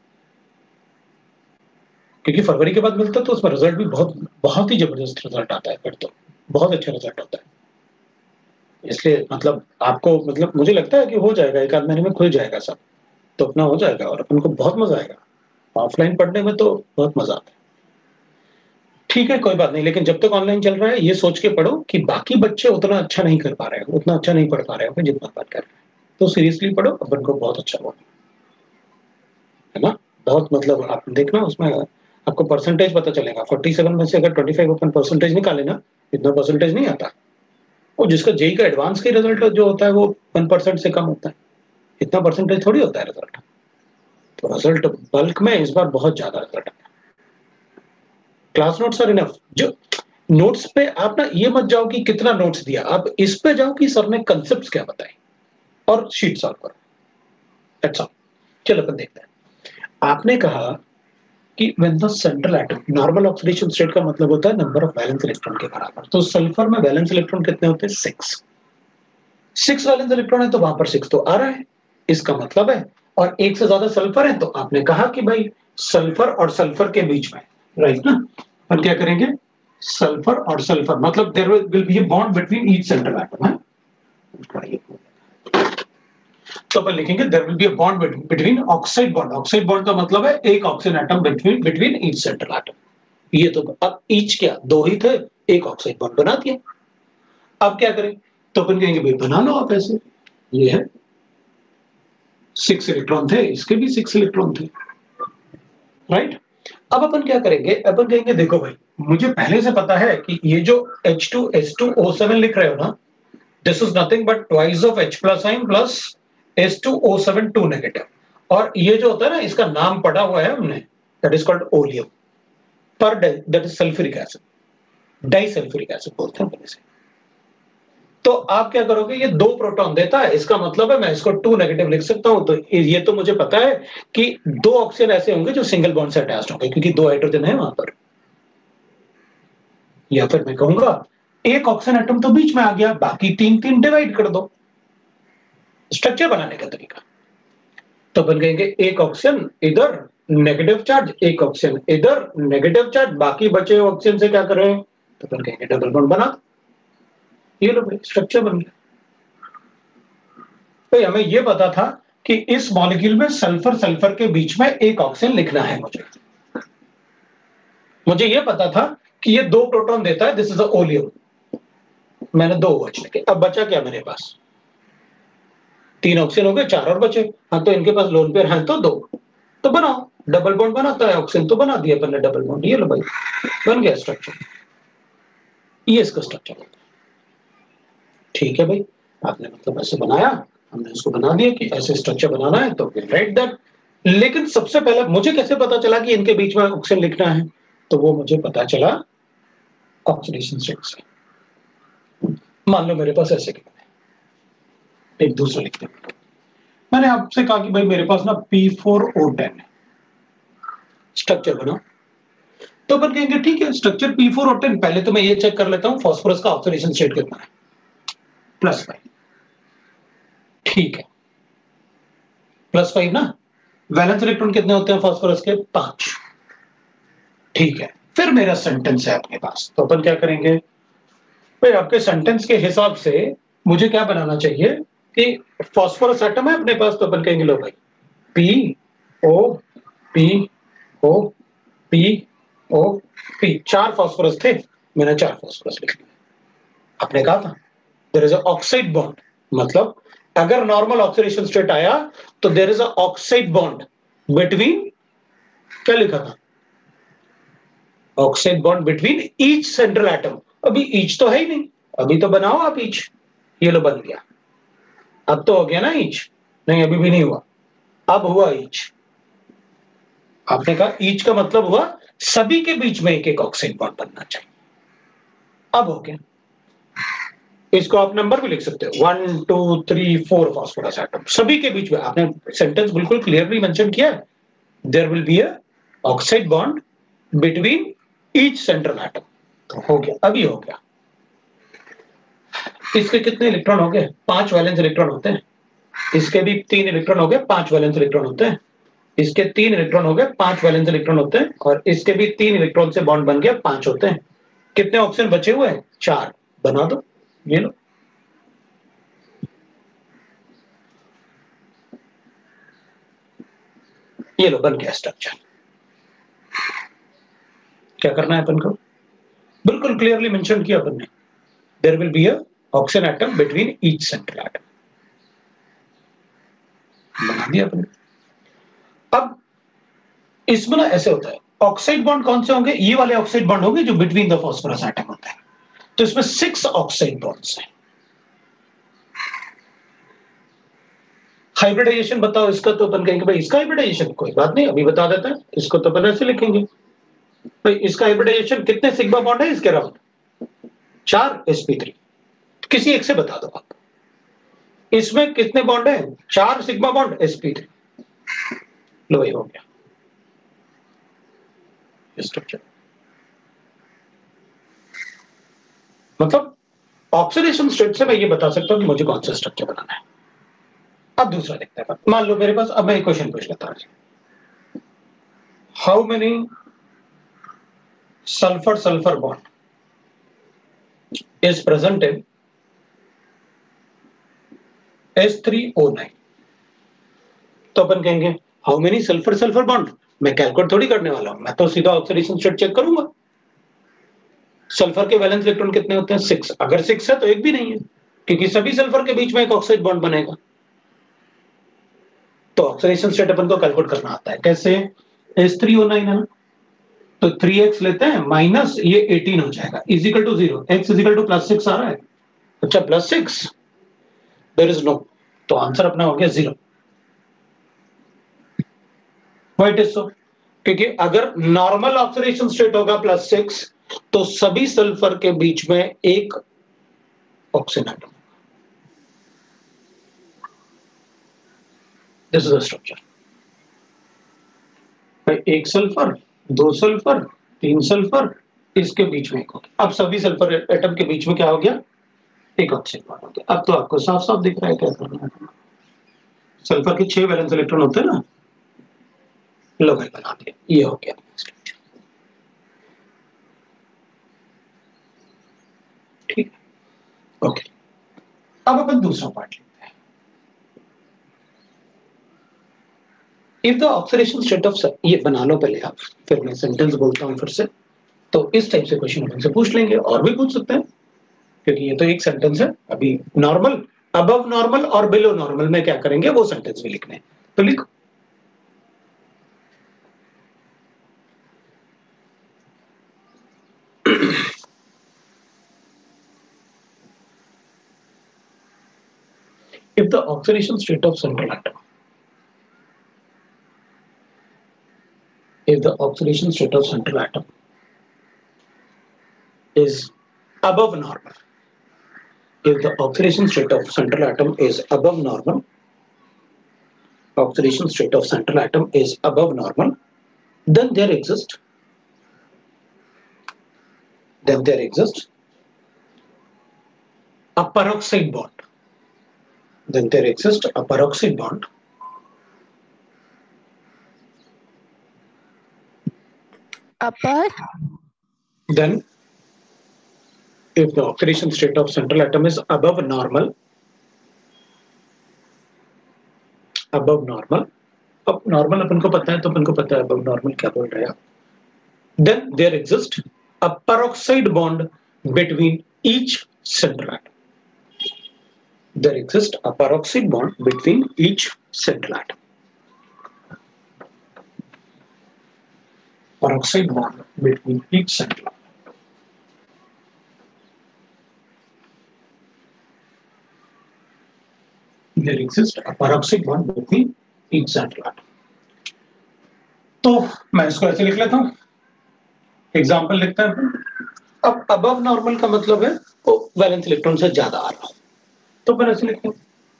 क्योंकि फरवरी के बाद मिलता तो उसमें रिजल्ट भी बहुत बहुत ही जबरदस्त रिजल्ट आता है, फिर तो बहुत अच्छा रिजल्ट होता है। इसलिए मतलब आपको मतलब मुझे लगता है कि हो जाएगा, एक आध महीने में खुल जाएगा सब, तो अपना हो जाएगा और अपन को बहुत मजा आएगा। ऑफलाइन पढ़ने में तो बहुत मजा आता है। ठीक है, कोई बात नहीं, लेकिन जब तक ऑनलाइन चल रहा है ये सोच के पढ़ो कि बाकी बच्चे उतना अच्छा नहीं कर पा रहे हैं, उतना अच्छा नहीं पढ़ पा रहे हैं जितना बात कर रहे हैं, तो सीरियसली पढ़ो, अपन को बहुत अच्छा होगा, है ना। बहुत मतलब आप देखना उसमें आपको परसेंटेज पता चलेगा। सैंतालीस में से अगर पच्चीस अपन परसेंटेज निकाले ना, इतना परसेंटेज नहीं आता। और जिसका जेई का एडवांस का रिजल्ट जो होता है वो वन परसेंट से कम होता है, इतना परसेंटेज थोड़ी होता है रिजल्ट। तो रिजल्ट बल्क में इस बार बहुत ज्यादा रिजल्ट है। Class notes are enough. जो नोट्स पे आप ना ये मत जाओ कि कितना नोट्स दिया, आप इस पे जाओ कि सर ने कंसेप्ट क्या बताए और शीट सॉल्व करो, दैट्स ऑल। चलो अपन देखते हैं। आपने कहा कि when the central atom, normal oxidation state का मतलब होता है नंबर ऑफ वैलेंस इलेक्ट्रॉन के बराबर। तो सल्फर में वैलेंस इलेक्ट्रॉन कितने होते हैं? सिक्स। सिक्स वैलेंस इलेक्ट्रॉन है तो वहां पर सिक्स तो आ रहा है, इसका मतलब है। और एक से ज्यादा सल्फर है तो आपने कहा कि भाई सल्फर और सल्फर के बीच में, राइट ना, हम क्या करेंगे? सल्फर और सल्फर मतलब there will be a bond between each central atom है। तो अपन लिखेंगे there will be a bond between oxide bond. Oxide bond का मतलब है एक oxygen atom between between each central atom. ये तो अब ईच क्या, दो ही थे, एक ऑक्साइड बॉन्ड बना दिया। अब क्या करें, तो अपन कहेंगे भाई बना लो आप ऐसे। ये है सिक्स इलेक्ट्रॉन थे, इसके भी सिक्स इलेक्ट्रॉन थे, राइट। अब अपन क्या करेंगे, अपन कहेंगे देखो भाई मुझे पहले से पता है कि ये जो H two S two O seven लिख रहे हो ना, this is nothing but twice of H plus ion plus S two O seven two negative. और ये जो होता है ना, इसका नाम पढ़ा हुआ है हमने, दैट इज कॉल्ड ओलियम पर that is sulphuric acid, disulphuric acid बोलते हैं इसे। तो आप क्या करोगे, ये दो प्रोटॉन देता है, इसका मतलब है मैं इसको टू नेगेटिव लिख सकता हूं। तो ये तो मुझे पता है कि दो ऑक्सीजन ऐसे होंगे जो सिंगल बॉन्ड से अटैच्ड होंगे, क्योंकि दो हाइड्रोजन है वहां पर। या फिर मैं कहूंगा एक ऑक्सीजन एटम तो बीच में आ गया, बाकी तीन तीन डिवाइड कर दो। स्ट्रक्चर बनाने का तरीका, तो अपन कहेंगे एक ऑक्सीजन इधर नेगेटिव चार्ज, एक ऑक्सीजन इधर नेगेटिव चार्ज, बाकी बचे ऑक्सीजन से क्या करें, तो अपन कहेंगे डबल बॉन्ड बना। ये लो भाई स्ट्रक्चर बन गया। तो हमें यह पता था कि इस मॉलिक्यूल में सल्फर सल्फर के बीच में एक ऑक्सीजन लिखना है। मुझे मुझे यह पता था कि ये दो प्रोटॉन देता है, दिस इज अ ओलियम। मैंने दो बच लिखे। अब बचा क्या मेरे पास, तीन ऑक्सीजन हो गए, चार और बचे। हाँ तो इनके पास लोन पेयर है तो दो, तो बनाओ। डबल बॉन्ड बनाता है ऑक्सीजन, तो बना दिया अपन ने डबल बॉन्ड। ये लो भाई बन गया स्ट्रक्चर। ये इसका स्ट्रक्चर है। ठीक है भाई, आपने मतलब ऐसे बनाया, हमने इसको बना दिया कि ऐसे स्ट्रक्चर बनाना है, तो राइट दैट। लेकिन सबसे पहले मुझे कैसे पता चला कि इनके बीच में ऑक्सीजन लिखना है, तो वो मुझे पता चला ऑक्सीडेशन स्टेट से। मान लो मेरे पास ऐसे एक दूसरा लिखते हैं, मैंने आपसे कहा कि भाई मेरे पास ना पी फोर ओ टेन है, स्ट्रक्चर बना। तो अपन कहेंगे ठीक है structure P four O ten, पहले तो मैं ये चेक कर लेता हूं फास्फोरस का ऑक्सीडेशन स्टेट कितना है, प्लस फाइव। ठीक है, प्लस फाइव ना। वैलेंस इलेक्ट्रॉन कितने होते हैं फास्फोरस के, पांच। ठीक है, फिर मेरा सेंटेंस है आपके पास, तो अपन क्या करेंगे भाई, आपके सेंटेंस के हिसाब से मुझे क्या बनाना चाहिए कि फास्फोरस एटम है अपने पास, तो अपन कहेंगे लो भाई P O P O P O P, चार फास्फोरस थे, मैंने चार फास्फोरस लिख दिया। आपने कहा था there is a oxide bond, मतलब अगर नॉर्मल ऑक्सीडेशन स्टेट आया तो there is a oxide bond between, क्या लिखा था, oxide bond between each central atom. अभी ईच तो है ही नहीं, अभी तो बनाओ आप ईच। ये लो बन गया। अब तो हो गया ना ईच, नहीं अभी भी नहीं हुआ, अब हुआ ईच। आपने कहा ईच का मतलब हुआ सभी के बीच में एक एक ऑक्साइड बॉन्ड बनना चाहिए। अब हो गया, इसको आप नंबर भी लिख सकते हो, one two three four phosphorus atom सभी के बीच में। आपने सेंटेंस बिल्कुल क्लियरली मेंशन किया, there will be a oxide bond between each central atom. तो हो गया, अभी हो गया। इसके कितने इलेक्ट्रॉन हो गए, पांच वैलेंस इलेक्ट्रॉन होते हैं। इसके भी तीन इलेक्ट्रॉन हो गए, पांच वैलेंस इलेक्ट्रॉन होते हैं। इसके तीन इलेक्ट्रॉन हो गए, पांच वैलेंस इलेक्ट्रॉन होते हैं। और इसके भी तीन इलेक्ट्रॉन से बॉन्ड बन गया, पांच होते हैं। कितने ऑक्सीजन बचे हुए हैं, चार। बना दो, ये लो। ये लो बन गया स्ट्रक्चर। क्या करना है अपन को, बिल्कुल क्लियरली मेंशन किया अपन ने, there will be a oxygen atom between each central atom. बना दिया अपन। अब इसमें ना ऐसे होता है, ऑक्साइड बॉन्ड कौन से होंगे, ये वाले ऑक्साइड बॉन्ड होंगे जो बिटवीन द फास्फोरस एटम होते हैं। तो इसमें सिक्स ऑक्साइड बॉन्ड्स हैं। हाइब्रिडाइजेशन बताओ इसका, तो अपन कहेंगे भाई इसका हाइब्रिडाइजेशन कोई बात नहीं, अभी बता देते हैं। इसको तो अपन ऐसे लिखेंगे भाई, इसका हाइब्रिडाइजेशन कितने सिग्मा बॉन्ड है इसके अराउंड, चार sp3। किसी एक से बता दो आप, इसमें कितने बॉन्ड है, चार सिग्मा बॉन्ड sp3। लो भाई हो गया स्ट्रक्चर। मतलब ऑक्सीडेशन स्टेट से मैं ये बता सकता हूं कि मुझे कौन सा स्ट्रक्चर बनाना है। अब दूसरा देखते हैं, मान लो मेरे पास, अब मैं एक क्वेश्चन पूछ लेता हूं, how many sulphur sulphur bond is present in S three O nine. तो अपन कहेंगे how many sulphur sulphur bond, मैं कैलकुलेट थोड़ी करने वाला हूं, मैं तो सीधा ऑक्सीडेशन स्टेट चेक करूंगा। सल्फर के वैलेंस इलेक्ट्रॉन कितने होते हैं? सिक्स। अगर सिक्स है तो एक भी नहीं है, क्योंकि सभी सल्फर के बीच में एक ऑक्साइड बॉन्ड बनेगा। तो ऑक्सीडेशन स्टेट अपन को कैलकुलेट करना आता है। कैसे? एस थ्री ओ नाइन है ना, तो थ्री एक्स लेते हैं माइनस ये एटीन हो जाएगा, is equal to zero. X is equal to plus six आ रहा है। अच्छा plus six, there is no, तो आंसर अपना हो गया zero. Why it is so? क्योंकि अगर नॉर्मल ऑक्सीडेशन स्टेट होगा प्लस सिक्स, तो सभी सल्फर के बीच में एक oxygen atom. This is the structure. एक सल्फर, दो सल्फर, तीन सल्फर, इसके बीच में एक हो गया। अब सभी सल्फर एटम के बीच में क्या हो गया? एक ऑक्सीजन बॉन्ड हो गया। अब तो आपको साफ साफ दिख रहा है क्या करना है। सल्फर के छह वैलेंस इलेक्ट्रॉन होते हैं ना, लो भाई बना दिया, ये हो गया। ठीक, ओके। अब अपन दूसरा पार्ट लेते हैं। If the oxidation state of, ये बना लो पहले आप, फिर मैं सेंटेंस बोलता हूं फिर से। तो इस टाइप से क्वेश्चन अपन से पूछ लेंगे, और भी पूछ सकते हैं, क्योंकि ये तो एक सेंटेंस है। अभी नॉर्मल, अबव नॉर्मल और बिलो नॉर्मल में क्या करेंगे वो सेंटेंस में लिखने हैं। तो लिखो, if the oxidation state of central atom, if the oxidation state of central atom is above normal, if the oxidation state of central atom is above normal, oxidation state of central atom is above normal, then there exists, then there exists a peroxide bond, then there exists a peroxide bond upper, then if the oxidation state of central atom is above normal, above normal, अब normal अपन को पता है, तो अपन को पता है अब नॉर्मल क्या बोल रहे हैं आप। Then there exists a peroxide bond between each central atom. There exists a peroxide bond between each central atom. Peroxide bond between each central atom. There exists a peroxide bond between each central atom. तो मैं इसको ऐसे लिख लेता हूं, example लिखते हैं। अब अबव नॉर्मल का मतलब है वो वैलेंस इलेक्ट्रॉन से ज्यादा आ रहा हो, तो फिर ऐसे लिखते हैं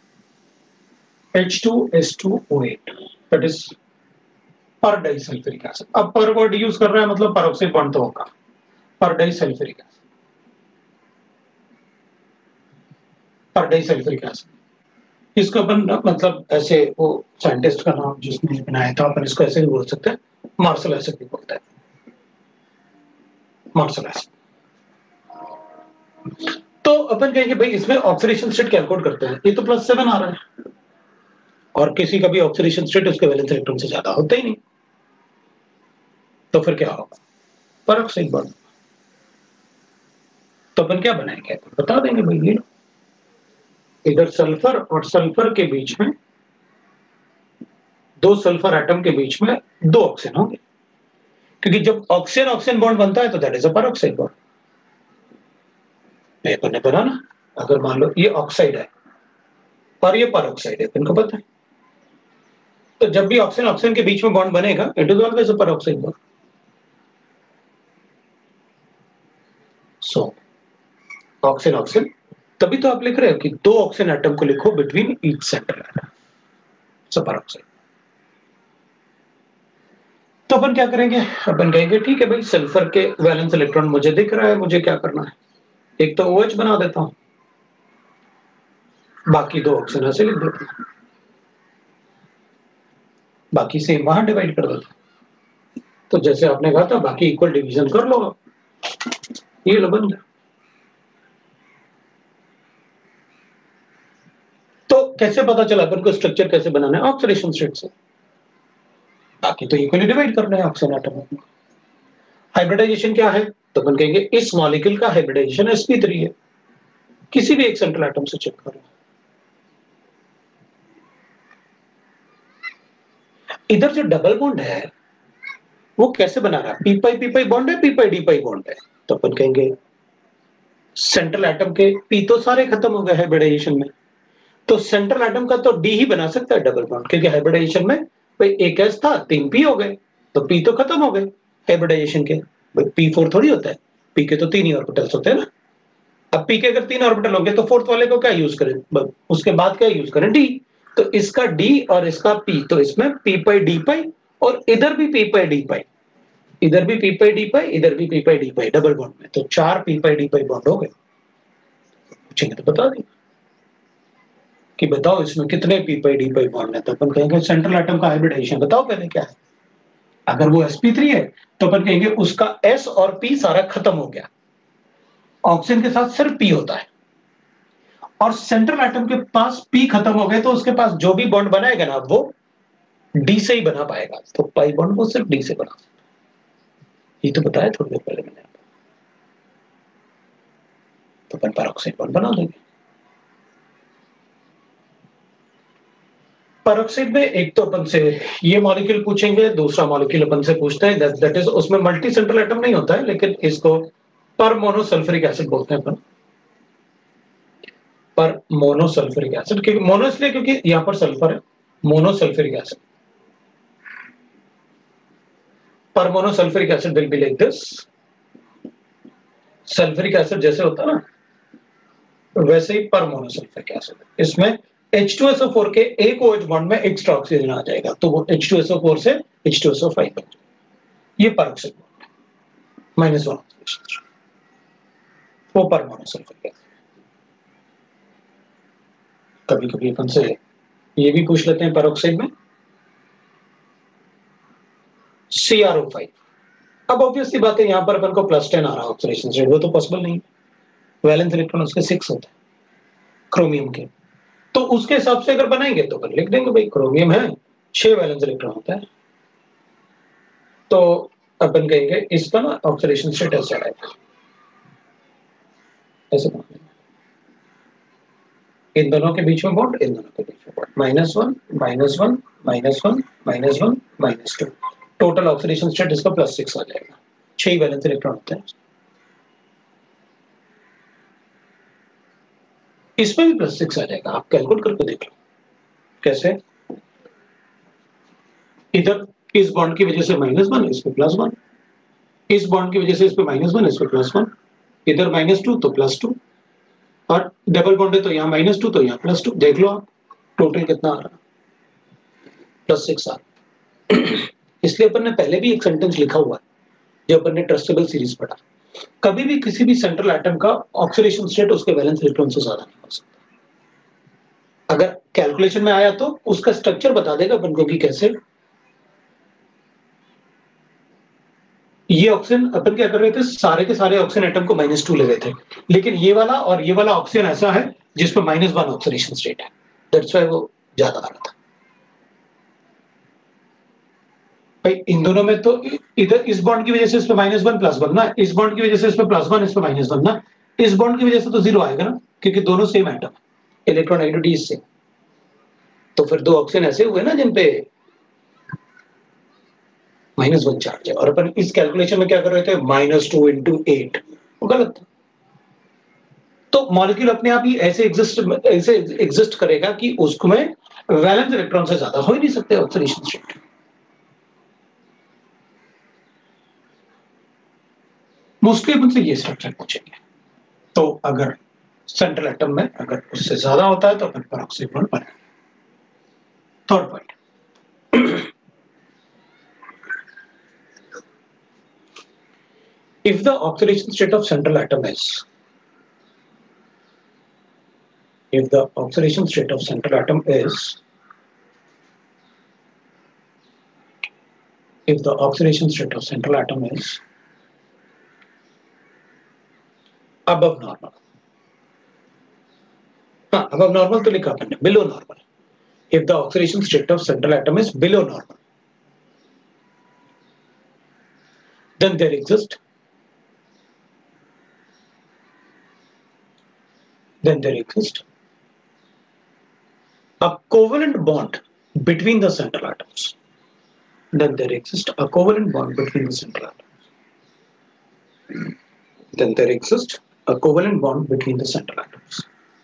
H two S two O eight, that is per disulphuric acid. अब पर वर्ड यूज कर रहे हैं मतलब पेरोक्साइड बॉन्ड तो होगा, per disulphuric acid, per disulphuric acid. इसको अपन मतलब ऐसे, वो साइंटिस्ट का नाम जिसने बनाया था, अपन इसको ऐसे भी बोल सकते हैं, मार्शल एसिड भी बोलते हैं, मार्शल एसिड। तो अपन कहेंगे भाई इसमें ऑक्सीडेशन स्टेट कैलकुलेट करते हैं, ये तो प्लस सेवन आ रहा है, और किसी का भी ऑक्सीडेशन स्टेट उसके वैलेंस इलेक्ट्रॉन से ज्यादा होता ही नहीं, तो फिर क्या होगा? Peroxide bond. तो अपन क्या बनाएंगे, बता देंगे भाई, ये इधर सल्फर और सल्फर के बीच में, दो सल्फर एटम के बीच में दो ऑक्सीजन होंगे, क्योंकि जब ऑक्सीजन ऑक्सीजन बॉन्ड बनता है तो that is a peroxide bond. ये अपन ने पढ़ा ना, अगर मान लो ये ऑक्साइड है और ये पेरोक्साइड है, इनको पता है, तो जब भी ऑक्सीजन ऑक्सीजन के बीच में बॉन्ड बनेगा, it is always a peroxide bond. So oxygen oxygen, तभी तो आप लिख रहे हो कि दो ऑक्सीजन एटम को लिखो between each central atom, so peroxide. तो अपन क्या करेंगे, अपन कहेंगे ठीक है भाई, सल्फर के वैलेंस इलेक्ट्रॉन मुझे दिख रहा है, मुझे क्या करना है, एक तो OH बना देता हूं, बाकी दो ऑक्सीजन ऐसे लिख देता हूं, बाकी सेम वहां डिवाइड कर देता हूं। तो जैसे आपने कहा था, बाकी इक्वल डिवीजन कर लो, ये लो बन गया। तो कैसे पता चला अपन को स्ट्रक्चर कैसे बनाना है? ऑक्सीडेशन स्टेट से। बाकी तो इक्वली डिवाइड करना है ऑक्सीजन एटम में। हाइब्रिडाइजेशन क्या है? तो अपन कहेंगे इस मॉलिक्यूल का हाइब्रिडाइजेशन एस पी थ्री है। किसी भी एक सेंट्रल एटम से चेक करो। इधर जो डबल बॉन्ड है वो कैसे बना रहा है? P pi P pi bond है, P pi D pi bond है। तो अपन कहेंगे सेंट्रल एटम के पी तो सारे खत्म हो गए हाइब्रिडाइजेशन में, तो सेंट्रल एटम का तो डी ही बना सकता है डबल बॉन्ड, क्योंकि हाइब्रिडाइजेशन में भाई एक एस था, तीन पी हो गए, तो पी तो खत्म हो गए हाइब्रिडाइजेशन के। भाई पी फोर थोड़ी होता है, पी के तो तीन ही ऑर्बिटल्स होते हैं ना। अब पी के अगर तीन ऑर्बिटल होंगे तो फोर्थ वाले को क्या यूज करें? उसके बाद क्या यूज करें? डी। तो इसका डी और इसका पी, तो इसमें पी पाई डी पाई और इधर भी पी पाई डी पाई, इधर भी पी पाई डी पाई, इधर भी P pi D pi double bond में, तो चार P pi D pi bond हो गए। पूछेंगे तो बता दें कि बताओ इसमें कितने P pi D pi bond है, तो अपन कहेंगे सेंट्रल एटम का हाइब्रिडाइजेशन बताओ पहले क्या है। अगर वो एस पी थ्री है तो अपन कहेंगे उसका एस और पी सारा खत्म हो गया, ऑक्सीजन के साथ सिर्फ पी होता है। और सेंट्रल एटम के पास पी खत्म हो गए तो उसके पास जो भी बॉन्ड बनाएगा ना वो डी से ही बना पाएगा, तो पाई बॉन्ड वो सिर्फ डी से बना सकता है। ये तो बताया थोड़ी देर पहले मैंने। तो अपन पैरोक्साइड बॉन्ड बना देंगे। पैरोक्साइड में एक तो अपन से ये मॉलिक्यूल पूछेंगे, दूसरा मॉलिक्यूल अपन से पूछते हैं, दैट इज उसमें मल्टी सेंट्रल एटम नहीं होता है, लेकिन इसको पर मोनोसल्फ्यूरिक एसिड बोलते हैं अपन। पर मोनोसल्फ्यूरिक एसिड, क्योंकि मोनो इसलिए क्योंकि यहां पर सल्फर है, monosulphuric acid. Per monosulphuric acid will be like this. Sulphuric acid जैसे होता है ना वैसे ही पर मोनोसल्फ्यूरिक एसिड, इसमें H two S O four के एक OH बॉन्ड में एक्स्ट्रा ऑक्सीजन आ जाएगा, तो वो H two S O four से H two S O five बन जाएगा। ये पैरोक्साइड बॉन्ड है, माइनस वन ऑक्सीडेशन, वो पर मोनोसल्फ्यूरिक एसिड। कभी कभी अपन से ये भी पूछ लेते हैं पैरोक्साइड में सी आर ओ फाइव। अब ऑब्वियसली बात है, यहां पर अपन को प्लस टेन आ रहा है ऑक्सीडेशन रेट, वो तो पॉसिबल नहीं, वैलेंस इलेक्ट्रॉन उसके सिक्स होते हैं क्रोमियम के, तो उसके हिसाब से अगर बनाएंगे तो अपन लिख देंगे भाई क्रोमियम है, छह वैलेंस इलेक्ट्रॉन होता है, तो अपन कहेंगे इसका ना ऑक्सीडेशन स्टेट ऐसा आएगा, ऐसे बना, इन दोनों के बीच में बॉन्ड, इन दोनों के बीच में bond, minus one minus one minus one minus one minus two, total oxidation state इसका प्लस सिक्स आ जाएगा, छह वैलेंस इलेक्ट्रॉन होते हैं। इसमें भी प्लस सिक्स आ जाएगा, आप कैलकुलेट करके देख लो कैसे। इधर इस बॉन्ड की वजह से माइनस वन, इस पे प्लस वन, इस बॉन्ड की वजह से इस पे माइनस वन, इस पे प्लस वन, इधर माइनस टू तो प्लस टू, और डबल बॉन्ड है तो यहाँ माइनस टू तो यहाँ प्लस टू, देख लो आप टोटल कितना आ रहा है, प्लस सिक्स आ रहा। इसलिए अपन ने पहले भी एक सेंटेंस लिखा हुआ है जब अपन ने ट्रस्टेबल सीरीज पढ़ा, कभी भी किसी भी सेंट्रल एटम का ऑक्सीडेशन स्टेट उसके वैलेंस इलेक्ट्रॉन से ज्यादा नहीं हो सकता। अगर कैलकुलेशन में आया तो उसका स्ट्रक्चर बता देगा अपन को कि कैसे। ये ऑक्सीजन अपन क्या कर रहे थे, सारे के सारे ऑक्सीजन एटम को माइनस टू ले रहे थे, लेकिन ये वाला और ये वाला ऑक्सीजन ऐसा है जिसपे माइनस वन ऑक्सीडेशन स्टेट है, दैट्स व्हाई वो ज्यादा आ रहा था। भाई इन दोनों में तो इधर इस बॉन्ड की वजह से इस पे माइनस वन प्लस वन ना, इस बॉन्ड की वजह से इस पे प्लस वन, इस पे माइनस वन ना, इस बॉन्ड की वजह से तो जीरो आएगा ना, क्योंकि दोनों सेम एटम, इलेक्ट्रोनेगेटिविटी इससे, तो फिर दो ऑक्सीजन ऐसे हुए ना जिनपे माइनस वन चार्ज है, और अपन इस कैलकुलेशन में क्या कर रहे थे, माइनस टू इंटू एट, वो गलत था। तो मॉलिक्यूल अपने आप ही ऐसे एग्जिस्ट ऐसे एग्जिस्ट करेगा कि उसमें वैलेंस इलेक्ट्रॉन से ज्यादा हो ही नहीं सकते ऑक्सीडेशन स्टेट। मोस्टली अपन से ये स्ट्रक्चर पूछेंगे, तो अगर सेंट्रल एटम में अगर उससे ज्यादा होता है तो अपन पैरोक्साइड बॉन्ड बनाएंगे। Third point, if the oxidation state of central atom is if the oxidation state of central atom is if the oxidation state of central atom is above normal, हाँ, अब नॉर्मल तो लिखा अपन ने, below normal. If the oxidation state of central atom is below normal, then there exist then there exists a covalent bond between the central atoms. Then there exists a covalent bond between the central atoms. Then there exists a covalent bond between the central atoms.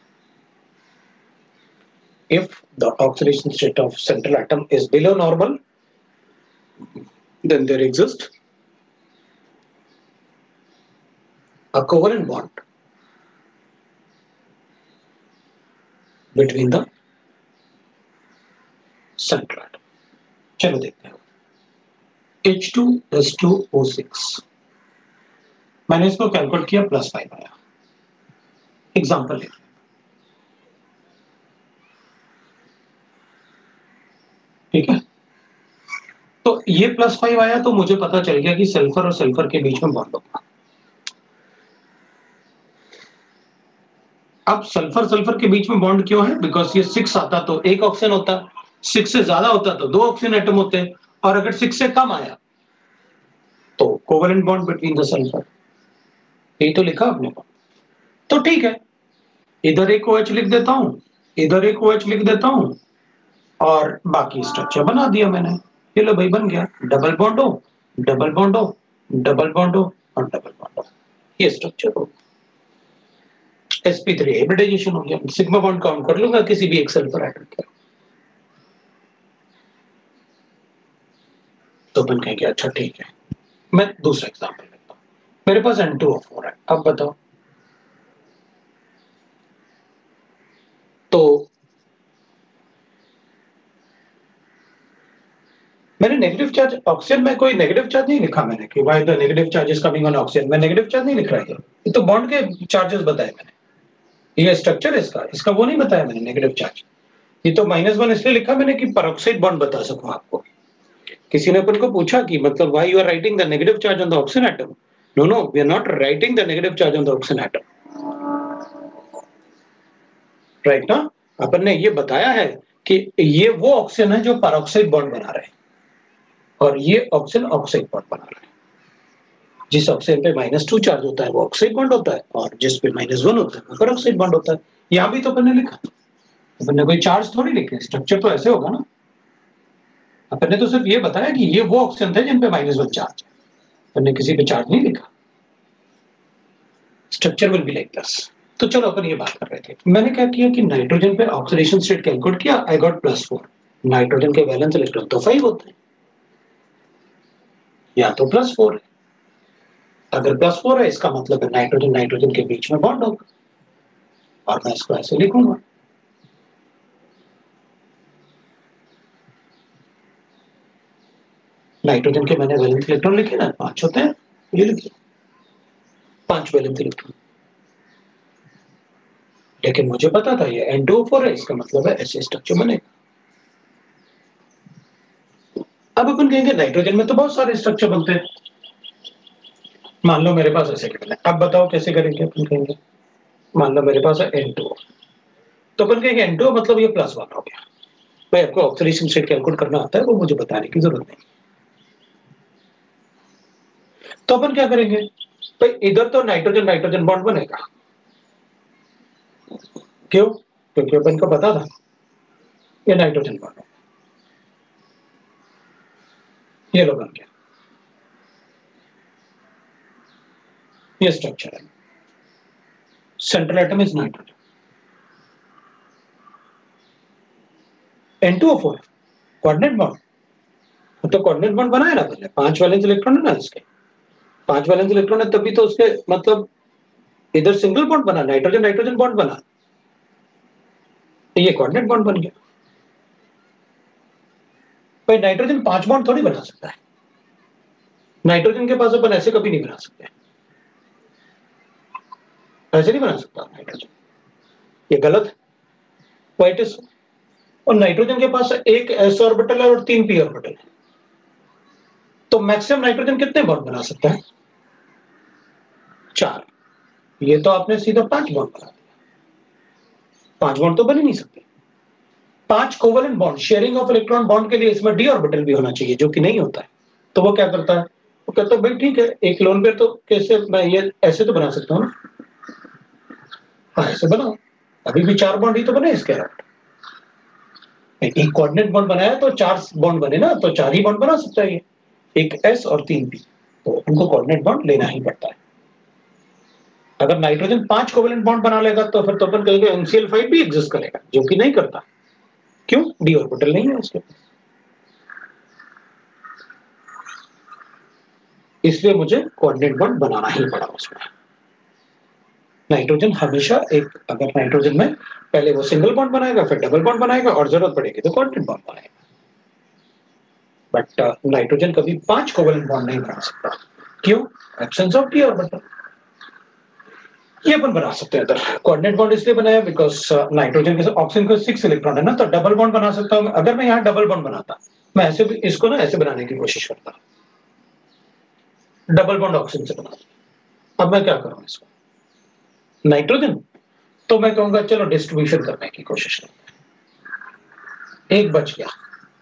If the oxidation state of central atom is below normal, then there exists a covalent bond between the central atom. चलो देखते हैं। H two S two O six, मैंने इसको calculate किया, plus five आया। Example लिख, ठीक है। तो ये प्लस फाइव आया तो मुझे पता चल गया कि सल्फर और सल्फर के बीच में बॉन्ड होगा। अब सल्फर सल्फर के बीच में बॉन्ड क्यों है? बिकॉज ये सिक्स आता तो एक ऑक्सीजन होता, सिक्स से ज्यादा होता तो दो ऑक्सीजन एटम होते, और अगर सिक्स से कम आया तो covalent bond between the sulphur. ये तो लिखा आपने को, तो ठीक है, इधर एक OH लिख देता हूं, इधर एक OH लिख देता हूं, और बाकी स्ट्रक्चर बना दिया मैंने। ये लो भाई, बन गया, डबल बॉन्ड हो, डबल बॉन्ड हो, डबल बॉन्ड हो और डबल बॉन्ड हो, ये स्ट्रक्चर हो। एस पी थ्री हाइब्रिडाइजेशन हो गया। सिग्मा बॉन्ड काउंट कर लूंगा किसी भी एक सल्फर एटम का, तो अपन कहेंगे अच्छा ठीक है। मैं दूसरा एग्जांपल लेता हूं, मेरे पास एन टू ओ फोर है। अब बताओ, तो मैंने नेगेटिव चार्ज ऑक्सीजन में कोई नेगेटिव चार्ज नहीं लिखा मैंने कि why the negative charge is coming on oxygen, मैं नेगेटिव चार्ज नहीं लिख रहा है, ये तो बॉन्ड के चार्जेस बताए मैंने, ये स्ट्रक्चर है इसका, इसका वो नहीं बताया मैंने नेगेटिव चार्ज। ये तो माइनस वन इसलिए लिखा मैंने कि पेरोक्साइड बॉन्ड बता सकूं आपको। किसी ने अपन को पूछा कि मतलब why you are writing the negative charge on the oxygen atom, no no we are not writing the negative charge on the oxygen atom, right ना। अपन ने ये बताया है कि ये वो ऑक्सीजन है जो पेरोक्साइड बॉन्ड बना रहे हैं, और ये ऑक्सीजन ऑक्साइड बॉन्ड बना रहा है। जिस ऑक्सीजन पे माइनस टू चार्ज होता है वो ऑक्साइड बॉन्ड होता है, और जिस पे माइनस वन होता है वो पेरोक्साइड बॉन्ड होता है। यहाँ भी तो अपन ने लिखा, अपन ने कोई चार्ज थोड़ी लिखे, स्ट्रक्चर तो ऐसे होगा ना। अपन ने तो सिर्फ ये बताया कि ये वो ऑक्सीजन थे जिन पे माइनस वन चार्ज है, अपन ने किसी पे चार्ज नहीं लिखा। Structure will be like this. तो चलो अपन ये बात कर रहे थे, मैंने क्या किया कि नाइट्रोजन पे ऑक्सीडेशन स्टेट कैलकुलेट किया, I got plus four. Nitrogen के वैलेंस इलेक्ट्रॉन तो फाइव होते हैं, या तो प्लस फोर है। अगर प्लस फोर है इसका मतलब है नाइट्रोजन नाइट्रोजन के बीच में बॉन्ड होगा, और मैं इसको ऐसे लिखूंगा, नाइट्रोजन के मैंने वैलेंस इलेक्ट्रॉन लिखे ना, पांच होते हैं, ये लिखिए पांच वैलेंस इलेक्ट्रॉन। लेकिन मुझे पता था ये एन टू ओ फोर है, इसका मतलब है ऐसे स्ट्रक्चर बनेगा। अब अपन कहेंगे नाइट्रोजन में तो बहुत सारे स्ट्रक्चर बनते हैं, मान लो मेरे पास ऐसे करना है। अब बताओ कैसे करेंगे? अपन कहेंगे मान लो मेरे पास है एन टू ओ, तो अपन कहेंगे एन टू ओ मतलब ये प्लस वन हो गया। भाई आपको ऑक्सीडेशन स्टेट कैलकुलेट करना आता है, वो मुझे बताने की जरूरत नहीं। तो अपन क्या करेंगे, भाई इधर तो नाइट्रोजन नाइट्रोजन बॉन्ड बनेगा, क्यों? क्योंकि अपन को पता था ये नाइट्रोजन बॉन्ड है, ये लो बन गया, ये स्ट्रक्चर है। Central atom is nitrogen, N two O four coordinate bond, तो कोऑर्डिनेट बॉन्ड बनाया ना पहले, पांच वैलेंस इलेक्ट्रॉन है ना इसके, पांच वैलेंस इलेक्ट्रॉन है तभी तो उसके मतलब इधर सिंगल बॉन्ड बना, नाइट्रोजन नाइट्रोजन बॉन्ड बना, तो ये कोऑर्डिनेट बॉन्ड बन गया। भाई नाइट्रोजन पांच बॉन्ड थोड़ी बना सकता है, नाइट्रोजन के पास अपन ऐसे कभी नहीं बना सकते, ऐसे नहीं बना सकता नाइट्रोजन, ये गलत है। व्हाइट इज, और नाइट्रोजन के पास एक एस ऑर्बिटल है और तीन पी ऑर्बिटल है, तो मैक्सिमम नाइट्रोजन कितने बॉन्ड बना सकता है? चार। ये तो आपने सीधा पांच बॉन्ड बना दिया। पांच बॉन्ड तो बन ही नहीं सकते। पांच covalent bond, sharing of electron bond के लिए इसमें डी ऑर्बिटल भी होना चाहिए, जो कि नहीं होता है। तो वो क्या करता है, वो कहता है भाई ठीक है, एक लोन पेयर तो कैसे मैं ये ऐसे तो बना सकता हूँ ना, हाँ ऐसे बनाओ, अभी भी चार बॉन्ड ही तो बने इसके अलावा। एक कोऑर्डिनेट बॉन्ड बनाया तो चार बॉन्ड बने ना, तो चार ही बॉन्ड बना सकता है ये, एक एस और तीन पी, तो उनको कोऑर्डिनेट बॉन्ड लेना ही पड़ता है। अगर नाइट्रोजन पांच कोवेलेंट बॉन्ड बना लेगा तो फिर तो अपन कहेंगे एनसीएल फाइव भी एग्जिस्ट करेगा, जो कि नहीं करता। क्यों? डी ऑर्बिटल नहीं है उसके पास। इसलिए मुझे कोऑर्डिनेट बॉन्ड बनाना ही पड़ा उसमें। नाइट्रोजन हमेशा एक, अगर नाइट्रोजन में पहले वो सिंगल बॉन्ड बनाएगा, फिर डबल बॉन्ड बनाएगा, और जरूरत पड़ेगी तो कोऑर्डिनेट बॉन्ड बनाएगा। बट नाइट्रोजन कभी पांच कोवेलेंट बॉन्ड नहीं बना सकता। क्यों? Absence of d orbital. ये अपन बना सकते हैं। इधर कोऑर्डिनेट बॉन्ड इसलिए बनाया बिकॉज नाइट्रोजन के साथ ऑक्सीजन को सिक्स इलेक्ट्रॉन है ना, तो डबल बॉन्ड बना सकता हूं। अगर मैं यहाँ डबल बॉन्ड बनाता, मैं ऐसे भी इसको ना ऐसे बनाने की कोशिश करता, डबल बॉन्ड ऑक्सीजन से बना। अब मैं क्या करूं इसको, नाइट्रोजन, तो मैं कहूंगा चलो डिस्ट्रीब्यूशन करने की कोशिश करते हैं। एक बच गया,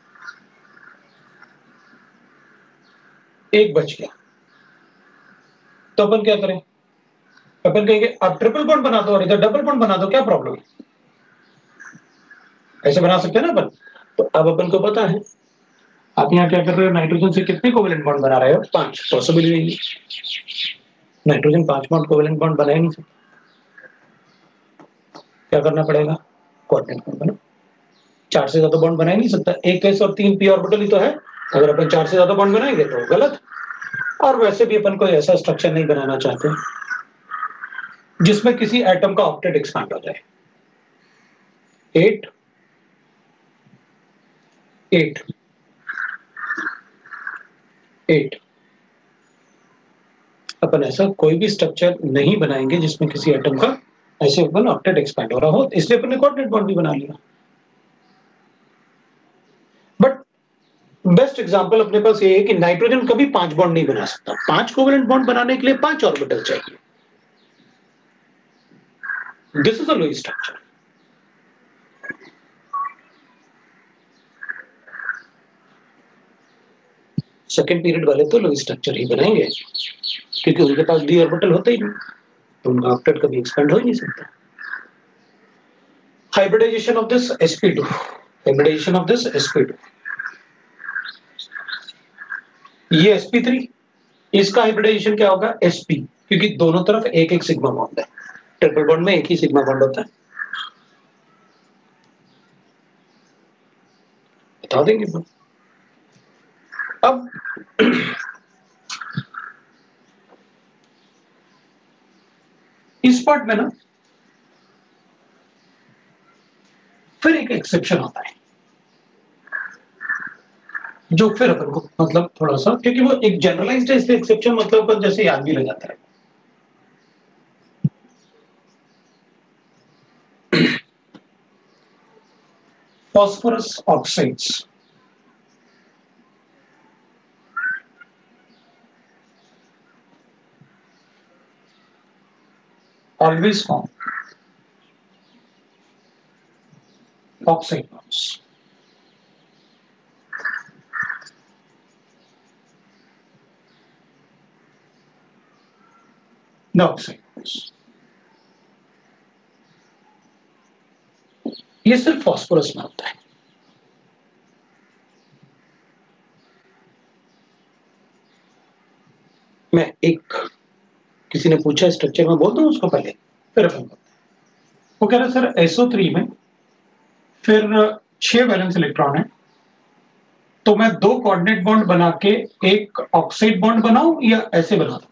एक बच गया, तो अपन क्या करें, अपन कहेंगे अब ट्रिपल बॉन्ड बना दो और इधर डबल बॉन्ड बना दो, क्या प्रॉब्लम है? ऐसे बना सकते हैं ना अपन। तो अब अपन को पता है, आप यहाँ क्या कर रहे हो, नाइट्रोजन से कितने कोवेलेंट बॉन्ड बना रहे हो? पांच। पॉसिबल ही नहीं, नाइट्रोजन पांच बॉन्ड कोवेलेंट बॉन्ड बना ही नहीं सकता। क्या करना पड़ेगा, कोऑर्डिनेट बॉन्ड बना। चार से ज्यादा बॉन्ड बना ही नहीं सकता, एक एस और तीन पी ऑर्बिटल ही तो है। अगर अपन चार से ज्यादा बॉन्ड बनाएंगे तो गलत। और वैसे भी अपन कोई ऐसा स्ट्रक्चर नहीं बनाना चाहते जिसमें किसी एटम का ऑक्टेट एक्सपैंड हो जाए। एट एट एट अपन ऐसा कोई भी स्ट्रक्चर नहीं बनाएंगे जिसमें किसी एटम का ऐसे अपन ऑक्टेट एक्सपैंड हो रहा हो, इसलिए अपन ने कोऑर्डिनेट बॉन्ड भी बना लिया। बट बेस्ट एग्जांपल अपने पास ये है कि नाइट्रोजन कभी पांच बॉन्ड नहीं बना सकता। पांच कोवेलेंट बॉन्ड बनाने के लिए पांच ऑर्बिटल चाहिए। This is a Lewis structure. Second period वाले तो लुईस स्ट्रक्चर ही बनाएंगे, क्योंकि उनके पास डी ऑर्बिटल होता ही नहीं, तो उनका ऑक्टेट कभी एक्सपेंड हो ही नहीं सकता। Hybridisation of this sp2, hybridisation of this sp2, ये sp3, इसका हाइब्रिडाइजेशन क्या होगा, sp, क्योंकि दोनों तरफ एक एक सिग्मा बॉन्ड है। ट्रिपल बॉन्ड में एक ही सिग्मा बॉन्ड होता है, बता देंगे। अब इस पार्ट में ना फिर एक एक्सेप्शन आता है, जो फिर अपन को मतलब थोड़ा सा, क्योंकि वो एक जनरलाइज्ड है इसलिए एक्सेप्शन मतलब अपन जैसे याद भी लग जाता है। phosphorus oxides always form oxide bonds. The oxide bonds. ये सिर्फ फॉस्फोरस में होता है। मैं एक, किसी ने पूछा स्ट्रक्चर में, बोल दूं उसको पहले, फिर अपन बोलते हैं। वो कह रहे सर एस ओ थ्री में फिर छह वैलेंस इलेक्ट्रॉन है, तो मैं दो कोऑर्डिनेट बॉन्ड बना के एक ऑक्साइड बॉन्ड बनाऊं या ऐसे बना दूं,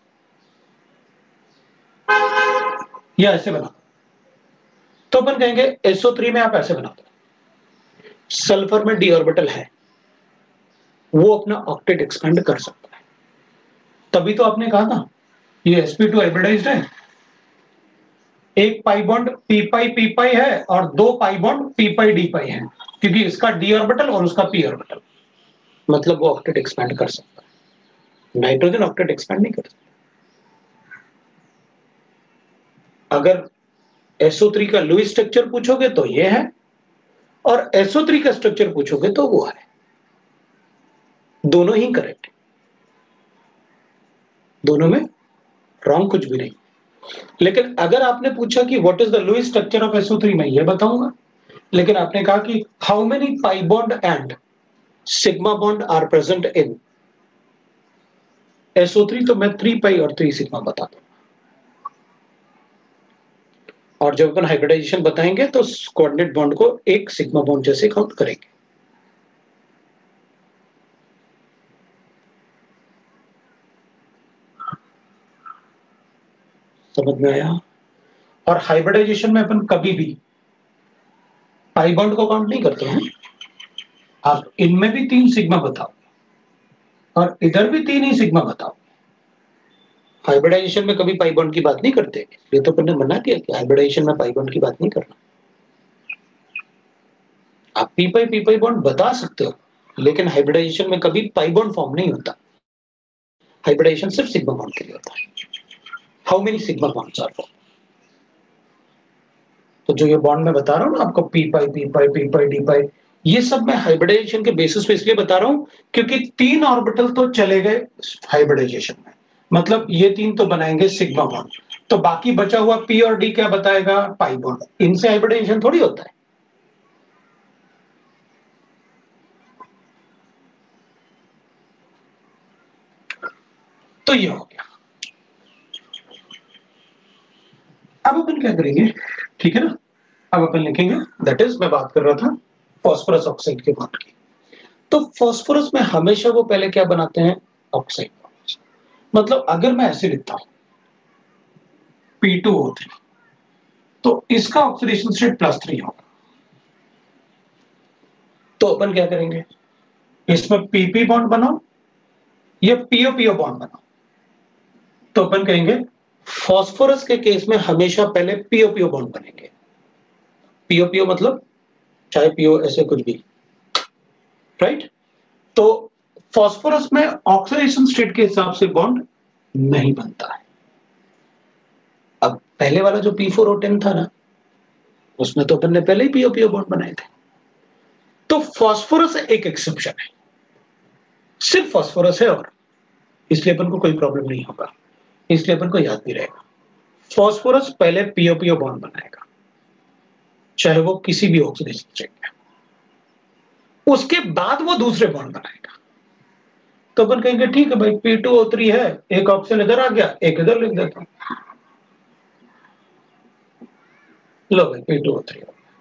या ऐसे बना? तो अपन कहेंगे एस ओ थ्री में आप ऐसे बना दो, सल्फर में डी ऑर्बिटल है, वो अपना ऑक्टेट एक्सपेंड कर सकता है। तभी तो आपने कहा था ये sp2 हाइब्रिडाइज्ड है, एक pi bond p pi p pi है और दो pi bond p pi d pi है, क्योंकि इसका d ऑर्बिटल और उसका p ऑर्बिटल, मतलब वो ऑक्टेट एक्सपेंड कर सकता है। नाइट्रोजन ऑक्टेट एक्सपेंड नहीं कर सकता। अगर एस ओ थ्री का लुईस स्ट्रक्चर पूछोगे तो ये है, और एस ओ थ्री का स्ट्रक्चर पूछोगे तो वो है। दोनों ही करेक्ट, दोनों में रॉन्ग कुछ भी नहीं। लेकिन अगर आपने पूछा कि what is the Lewis structure of S O three, मैं ये बताऊंगा। लेकिन आपने कहा कि how many pi bond and sigma bond are present in S O three, तो मैं थ्री पाई और थ्री सिग्मा बता दूं। और जब अपन हाइब्रिडाइजेशन बताएंगे तो कोऑर्डिनेट बॉन्ड को एक सिग्मा बॉन्ड जैसे काउंट करेंगे। समझ में आया? और हाइब्रिडाइजेशन में अपन कभी भी पाई बॉन्ड को काउंट नहीं करते हैं। आप इनमें भी तीन सिग्मा बताओ और इधर भी तीन ही सिग्मा बताओ। हाइब्रिडाइजेशन में कभी पाई बॉन्ड की बात नहीं करते, ये तो अपन ने मना किया कि हाइब्रिडाइजेशन में पाई बॉन्ड की बात नहीं करना। आप p pi P pi bond बता सकते हो, लेकिन हाइब्रिडाइजेशन में कभी पाई बॉन्ड फॉर्म नहीं होता। हाइब्रिडाइजेशन सिर्फ सिग्मा बॉन्ड के लिए होता है। How many sigma bonds are form? तो जो ये बॉन्ड मैं बता रहा हूं ना आपको, p pi P pi P pi D pi, ये सब मैं हाइब्रिडाइजेशन के बेसिस पे इसलिए बता रहा हूं क्योंकि तीन ऑर्बिटल तो चले गए हाइब्रिडाइजेशन में, मतलब ये तीन तो बनाएंगे सिग्मा बॉन्ड, तो बाकी बचा हुआ पी और डी क्या बताएगा? Pi bond. इनसे हाइब्रिडाइजेशन थोड़ी होता है। तो ये हो गया। अब अपन क्या करेंगे, ठीक है ना? अब अपन लिखेंगे, दैट इज मैं बात कर रहा था फास्फोरस ऑक्साइड के बॉन्ड की। तो फास्फोरस में हमेशा वो पहले क्या बनाते हैं? ऑक्साइड। मतलब अगर मैं ऐसे लिखता हूं पी टू ओ थ्री, तो इसका ऑक्सीडेशन स्टेट प्लस थ्री होगा। तो अपन क्या करेंगे, इसमें पीपी बॉन्ड बनाओ या पीओ पीओ बॉन्ड बनाओ। तो अपन कहेंगे फास्फोरस के केस में हमेशा पहले पीओ पीओ बॉन्ड बनेंगे। पीओ पीओ मतलब चाहे पीओ ऐसे कुछ भी, राइट? तो फास्फोरस में ऑक्सीडेशन स्टेट के हिसाब से बॉन्ड नहीं बनता है। अब पहले वाला जो पी फोर ओ टेन था ना, उसमें तो अपन ने पहले ही पीओ पीओ बॉन्ड बनाए थे। तो फास्फोरस एक एक्सेप्शन है, सिर्फ फास्फोरस है, और इसलिए अपन को कोई प्रॉब्लम नहीं होगा, इसलिए अपन को याद भी रहेगा। फास्फोरस पहले पीओ पीओ बॉन्ड बनाएगा, चाहे वो किसी भी ऑक्सीडेशन स्टेट में, उसके बाद वो दूसरे बॉन्ड बनाएगा। तो अपन कहेंगे ठीक है भाई, पी टू ओ थ्री है, एक ऑप्शन इधर आ गया, एक इधर लिख देता हूं। लो भाई P two O three,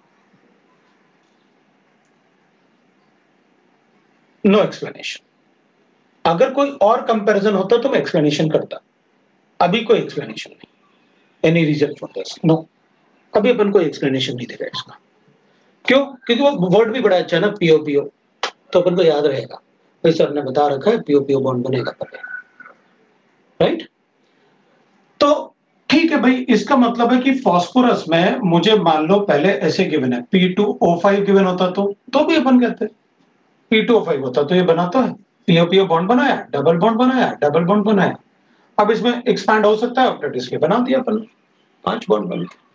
no explanation. अगर कोई और कंपैरिजन होता तो मैं एक्सप्लेनेशन करता, अभी कोई एक्सप्लेनेशन नहीं। Any reason for this? No, अभी अपन कोई एक्सप्लेनेशन नहीं देगा इसका। क्यों? क्योंकि वो वर्ड भी बड़ा अच्छा है ना, पीओ पीओ, तो अपन को याद रहेगा भाई सर ने बता रखा है पीओ पीओ बॉन्ड बनेगा पहले, राइट? तो ठीक है भाई, इसका मतलब है कि फास्फोरस में मुझे मान लो पहले ऐसे गिवन है P two O five given होता तो तो भी अपन कहते पी टू ओ फाइव होता तो ये बनाता है, पीओ पीओ बॉन्ड बनाया, डबल बॉन्ड बनाया, डबल बॉन्ड बनाया। अब इसमें एक्सपैंड हो सकता है ऑक्टेट, इसलिए बना दिया अपन, पांच बॉन्ड बन गए।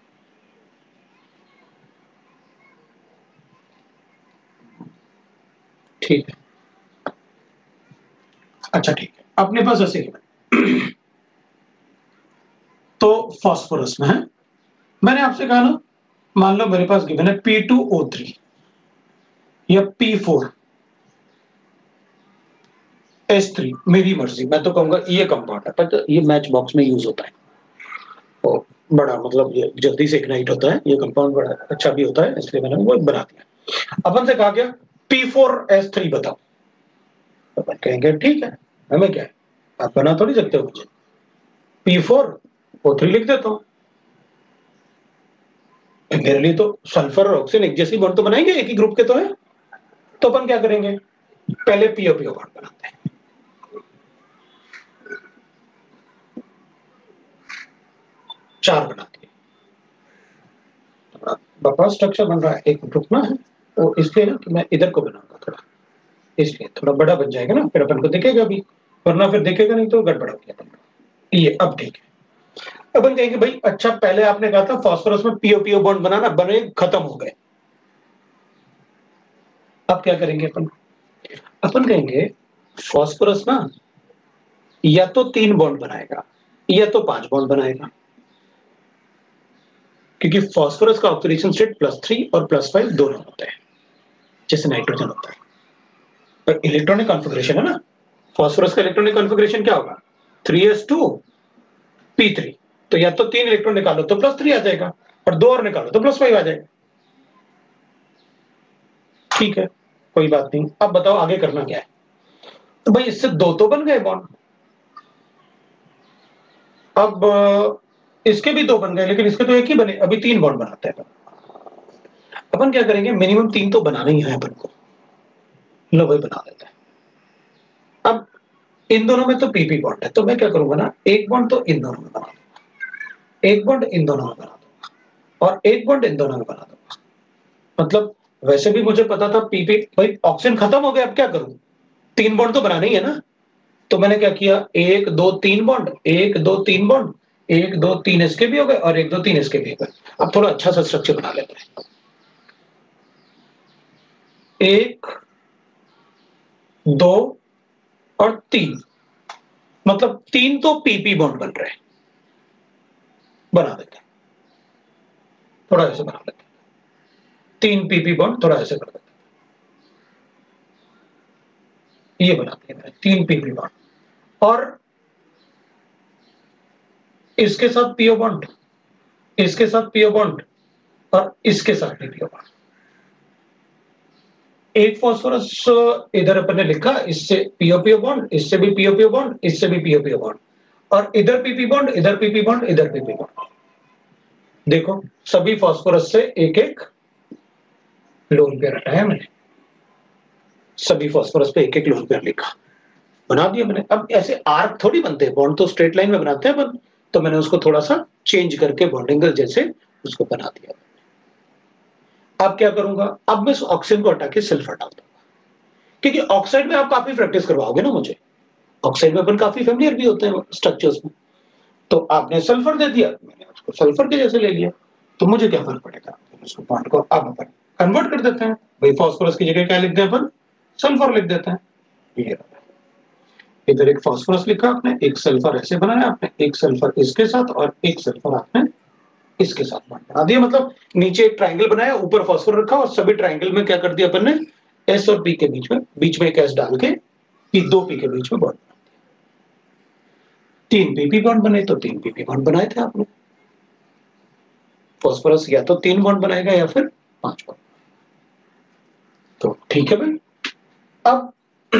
ठीक है, अच्छा ठीक है, अपने पास ऐसे गिवन तो फास्फोरस में है, मैंने आपसे कहा ना, मान लो मेरे पास गिवन है पी टू ओ थ्री या पी फोर एस थ्री, मेरी मर्जी, मैं तो कहूंगा ये कंपाउंड है, पर ये मैच बॉक्स में यूज होता है, तो बड़ा मतलब ये जल्दी से इग्नाइट होता है, ये कंपाउंड बड़ा अच्छा भी होता है, इसलिए मैंने वो बना दिया। अपन से कहा गया पी फोर एस थ्री बताओ, तो अपन कहेंगे ठीक है, हमें क्या है, आप बना थोड़ी सकते हो मुझे, पी फोर ओ थ्री लिख देता हूं। मेरे लिए तो सल्फर और ऑक्सीजन एक जैसी बॉन्ड तो बनाएंगे, एक ही ग्रुप के तो है। तो अपन क्या करेंगे, पहले पीओ पीओ बॉन्ड बनाते हैं, चार बनाते हैं, बड़ा स्ट्रक्चर बन रहा है, एक ग्रुप ना है, तो इसलिए ना कि मैं इधर को बनाऊंगा थोड़ा, इसलिए थोड़ा बड़ा बन जाएगा ना, फिर अपन को दिखेगा भी, वरना फिर दिखेगा नहीं तो गड़बड़ हो गया। ये अब ठीक है। अपन कहेंगे भाई अच्छा पहले आपने कहा था फास्फोरस में पीओ पीओ बॉन्ड बनाना, बने खत्म हो गए, अब क्या करेंगे अपन? अपन कहेंगे फास्फोरस ना या तो तीन बॉन्ड बनाएगा या तो पांच बॉन्ड बनाएगा, क्योंकि फास्फोरस का ऑक्सीडेशन स्टेट प्लस थ्री और प्लस फाइव दोनों होते हैं जैसे नाइट्रोजन होता है। पर इलेक्ट्रॉनिक कॉन्फ़िगरेशन है ना, फास्फोरस का इलेक्ट्रॉनिक कॉन्फ़िगरेशन क्या होगा? Three s two p three, तो या तो तीन इलेक्ट्रॉन निकालो तो प्लस थ्री आ जाएगा और दो और निकालो तो प्लस फाइव आ जाएगा। ठीक है, कोई बात नहीं। अब बताओ आगे करना क्या है? तो भाई इससे दो तो बन गए बॉन्ड, अब इसके भी दो बन गए, लेकिन इसके तो एक ही बने, अभी तीन बॉन्ड बनाते हैं। अपन क्या करेंगे, मिनिमम तीन तो बनाना ही है अपन को, लो भाई बना देते हैं। अब इन दोनों में तो पीपी बॉन्ड है, तो मैं क्या करूंगा ना, एक बॉन्ड तो इन दोनों में बना दूंगा, एक बॉन्ड इन दोनों में बना दूंगा और एक बॉन्ड इन दोनों में बना दूंगा। मतलब वैसे भी मुझे पता था पीपी, भाई ऑक्सीजन खत्म हो गया, अब क्या करूं, तीन बॉन्ड तो बनाना ही है ना। तो मैंने क्या किया, एक दो तीन बॉन्ड, एक दो तीन बॉन्ड, एक दो तीन इसके भी हो गए और एक दो तीन इसके भी हो गए। अब थोड़ा अच्छा सा स्ट्रक्चर बना लेते हैं, एक दो और तीन, मतलब तीन तो पीपी बॉन्ड बन रहे हैं, बना देते हैं, थोड़ा ऐसे बना लेते हैं, तीन पीपी बॉन्ड थोड़ा ऐसे कर देते हैं, ये बना दिया मैंने तीन पीपी बॉन्ड, और इसके साथ पीओ बॉन्ड, इसके साथ पीओ बॉन्ड और इसके साथ भी पीओ बॉन्ड। एक फास्फोरस इधर अपन ने लिखा, इससे पीओ पीओ बॉन्ड, इससे भी पीओ पीओ बॉन्ड, इससे भी पीओ पीओ बॉन्ड, और इधर पीपी बॉन्ड, इधर पीपी बॉन्ड, इधर पीपी बॉन्ड। देखो सभी फास्फोरस से एक एक लोन पेयर हटाया मैंने, सभी फास्फोरस पे एक एक लोन पेयर लिखा, बना दिया मैंने। अब ऐसे आर्क थोड़ी बनते हैं, बॉन्ड तो स्ट्रेट लाइन में बनाते हैं अपन, तो मैंने उसको थोड़ा सा चेंज करके बॉन्ड एंगल जैसे उसको बना दिया। अब क्या करूंगा, अब मैं इस ऑक्सीजन को हटा के सल्फर डाल दूंगा, क्योंकि ऑक्साइड में आप काफी प्रैक्टिस करवाओगे ना मुझे, ऑक्साइड में अपन काफी फेमिलियर भी होते हैं स्ट्रक्चर्स में। तो आपने सल्फर दे दिया, मैंने उसको सल्फर के जैसे ले लिया, तो मुझे क्या फर्क पड़ेगा, उसको बॉन्ड को अब अपन कन्वर्ट कर देते हैं। भाई फास्फोरस की जगह क्या लिख दें अपन, सल्फर लिख देते हैं। ये इधर एक फास्फोरस लिखा आपने, एक सल्फर ऐसे बनाया आपने, एक सल्फर इसके साथ और एक सल्फर आपने इसके साथ बॉन्ड बना दिया। मतलब नीचे एक ट्रायंगल बनाया, ऊपर फास्फोरस रखा, और सभी ट्रायंगल में क्या कर दिया अपन ने, एस और पी के बीच में, बीच में एक एस डाल के ये दो पी के बीच में बॉन्ड, तीन पीपी बॉन्ड बने, तो तीन पीपी बॉन्ड बनाए थे आपने। फास्फोरस या तो तीन बॉन्ड बनाएगा या फिर पांच बॉन्ड। तो ठीक है भाई, अब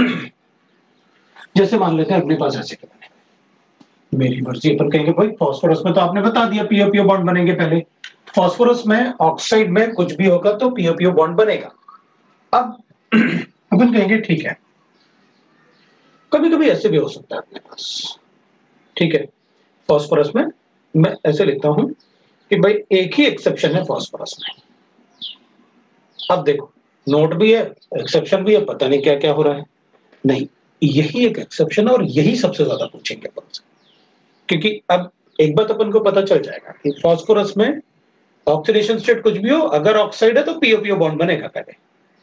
जैसे मान लेते हैं अपने पास ऐसे के बने, मेरी मर्जी, अपन कहेंगे भाई फास्फोरस में तो आपने बता दिया पीओ पीओ बॉन्ड बनेंगे पहले, फास्फोरस में ऑक्साइड में कुछ भी होगा तो पीओ पीओ बॉन्ड बनेगा। अब अपन कहेंगे ठीक है, कभी कभी ऐसे भी हो सकता है अपने पास, ठीक है। फास्फोरस में मैं ऐसे लिखता हूं कि भाई एक ही एक्सेप्शन है फास्फोरस में। अब देखो नोट भी है, एक्सेप्शन भी है, पता नहीं क्या क्या हो रहा है। नहीं, यही एक एक्सेप्शन है और यही सबसे ज्यादा पूछेंगे अपन से, क्योंकि अब एक बात अपन को पता चल जाएगा कि फास्फोरस में ऑक्सीडेशन स्टेट कुछ भी हो, अगर ऑक्साइड है तो पीओ पीओ बॉन्ड बनेगा। पहले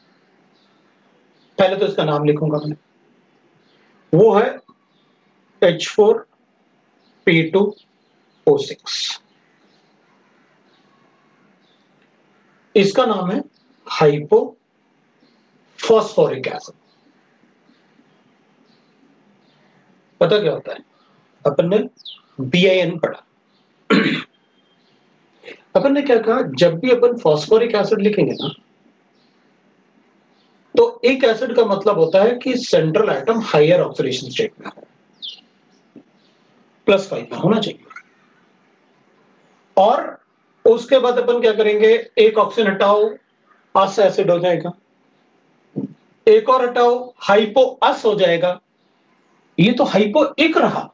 पहले तो इसका नाम लिखूंगा मैं, वो है H four P two O six, इसका नाम है हाइपो फॉस्फोरिक एसिड। पता क्या होता है, अपन ने बी आई एन पढ़ा, अपन ने क्या कहा, जब भी अपन फॉस्फोरिक एसिड लिखेंगे ना, तो एक एसिड का मतलब होता है कि central atom higher oxidation state में हो, प्लस फाइव में होना चाहिए। और उसके बाद अपन क्या करेंगे, एक ऑक्सीजन हटाओ, अस एसिड हो जाएगा, एक और हटाओ, हाइपो अस हो जाएगा। ये तो हाइपो एक रहा,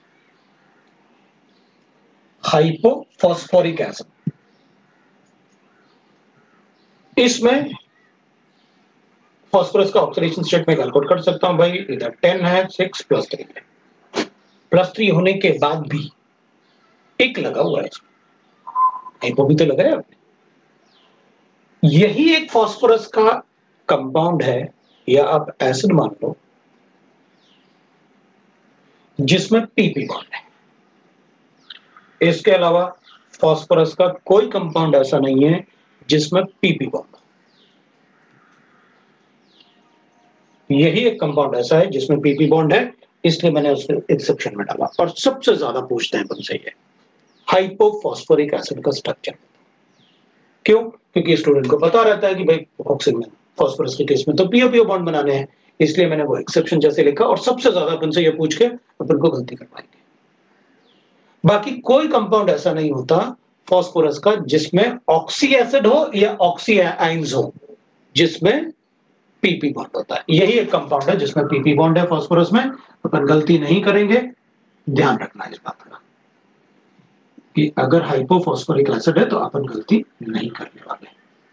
हाइपो फॉस्फोरिक एसिड। इसमें फास्फोरस का ऑक्सीडेशन स्टेट में कैलकुलेट कर सकता हूं भाई, इधर टेन है, सिक्स प्लस थ्री है, प्लस थ्री होने के बाद भी एक लगा हुआ है, हाइपो भी तो लगा है आपने। यही एक फास्फोरस का कंपाउंड है, या आप एसिड मान लो, जिसमें पीपी बॉन्ड है। इसके अलावा फास्फोरस का कोई कंपाउंड ऐसा नहीं है जिसमें पीपी बॉन्ड हो। यही एक कंपाउंड ऐसा है जिसमें पीपी बॉन्ड है, इसलिए मैंने उसको एक्सेप्शन में डाला। और सबसे ज्यादा पूछते हैं तुमसे ये हाइपोफॉस्फोरिक एसिड का स्ट्रक्चर। क्यों? क्योंकि स्टूडेंट को पता रहता है कि भाई ऑक्सीजन में, फास्फोरस के केस में तो पीओ पीओ बॉन्ड बनाने हैं, इसलिए मैंने वो एक्सेप्शन जैसे लिखा। और सबसे ज्यादा अपन से ये पूछ के अपन को गलती करवाएंगे। बाकी कोई कंपाउंड ऐसा नहीं होता फास्फोरस का जिसमें ऑक्सी एसिड हो या ऑक्सी आइंस हो, जिसमें पीपी बॉन्ड होता है। यही एक कंपाउंड है जिसमें पीपी बॉन्ड है फास्फोरस में। अपन गलती नहीं करेंगे, ध्यान रखना इस बात का कि अगर हाइपोफॉस्फोरिक एसिड है तो अपन गलती नहीं करने वाले।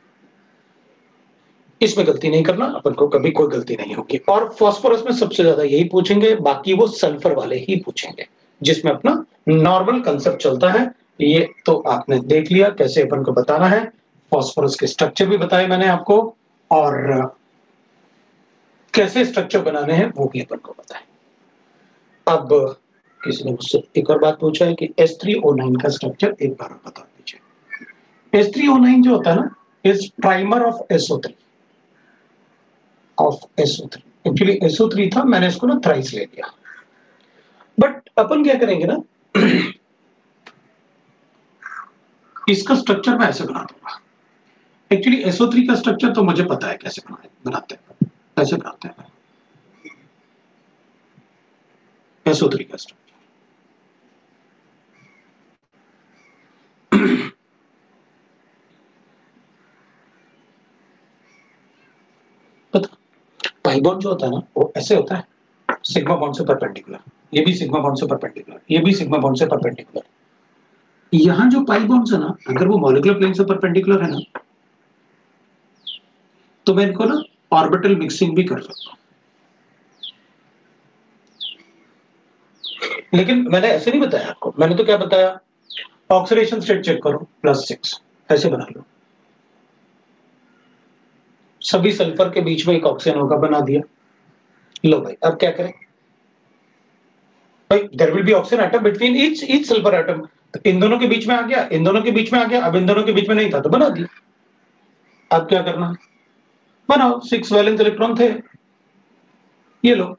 इसमें गलती नहीं करना, अपन को कभी कोई गलती नहीं होगी। और फास्फोरस में सबसे ज्यादा यही पूछेंगे, बाकी वो सल्फर वाले ही पूछेंगे, जिसमें अपना नॉर्मल कंसेप्ट चलता है। ये तो आपने देख लिया कैसे अपन को बताना है। फास्फोरस के स्ट्रक्चर भी बताए मैंने आपको, और कैसे स्ट्रक्चर बनाने हैं वो भी अपन को पता है। अब किसी ने मुझसे एक और बात पूछा है कि एस थ्री ओ नाइन का स्ट्रक्चर एक बार बता दीजिए। एस थ्री ओ नाइन जो होता है ना, is trimer of S O three of S O three. Actually S O three था, मैंने इसको ना थ्राइस ले लिया। बट अपन क्या करेंगे ना, इसका स्ट्रक्चर मैं ऐसे बना दूंगा। एक्चुअली एस ओ थ्री का स्ट्रक्चर तो मुझे पता है कैसे बनाते हैं, कैसे बनाते हैं एस ओ थ्री का स्ट्रक्चर। पता पाई बॉन्ड जो होता है ना, वो ऐसे होता है, सिग्मा बॉन्ड से परपेंडिकुलर, ये भी सिग्मा बॉन्ड से परपेंडिकुलर, ये भी सिग्मा बॉन्ड से परपेंडिकुलर। यहां जो पाई बॉन्ड्स है ना, अगर वो मॉलिक्यूलर प्लेन से परपेंडिकुलर है ना, तो मैं इनको ना ऑर्बिटल मिक्सिंग भी कर सकता हूं। लेकिन मैंने ऐसे नहीं बताया आपको, मैंने तो क्या बताया, ऑक्सीडेशन स्टेट चेक करो, प्लस सिक्स, ऐसे बना लो। सभी सल्फर के बीच में एक ऑक्सीजन होगा, बना दिया। लो भाई, अब क्या करें भाई, there will be oxygen atom between each each sulphur atom. तो इन दोनों के बीच में आ गया, इन दोनों के बीच में आ गया। अब इन दोनों के बीच में नहीं था तो बना दिया। अब क्या करना है, बनाओ। सिक्स वैलेंस इलेक्ट्रॉन थे, ये लो।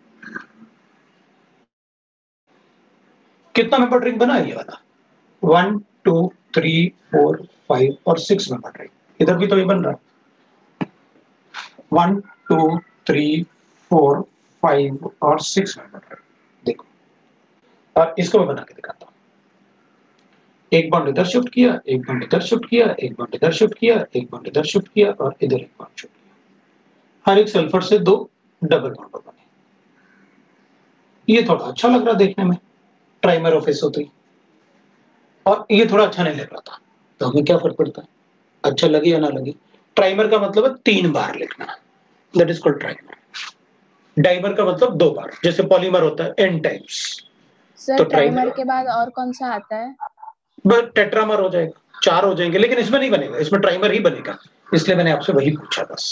कितना मेंबर रिंग बना है ये वाला, one two three four five और सिक्स मेंबर रिंग। इधर भी तो ये बन रहा है, one two three four five और सिक्स मेंबर रिंग। देखो, और इसको मैं बना के दिखाता हूं। एक बॉन्ड इधर शिफ्ट किया, एक बॉन्ड इधर शिफ्ट किया, एक बॉन्ड इधर शिफ्ट किया, एक बॉन्ड इधर शिफ्ट किया, और इधर एक बॉन्ड शिफ्ट किया। हर एक सल्फर से दो डबल बॉन्ड बने। ये थोड़ा अच्छा लग रहा देखने में, trimer of S O three. और ये थोड़ा अच्छा नहीं लग रहा था, तो हमें क्या फर्क पड़ता है, अच्छा लगे या ना लगे। ट्राइमर का मतलब है तीन बार लिखना, that is called trimer. Dimer का मतलब दो बार, जैसे पॉलीमर होता है एन टाइप्स। सर तो ट्राइमर के बाद और कौन सा आता है? बस टेट्रामर हो जाएगा, चार हो जाएंगे। लेकिन इसमें नहीं बनेगा, इसमें ट्राइमर ही बनेगा, इसलिए मैंने आपसे वही पूछा बस,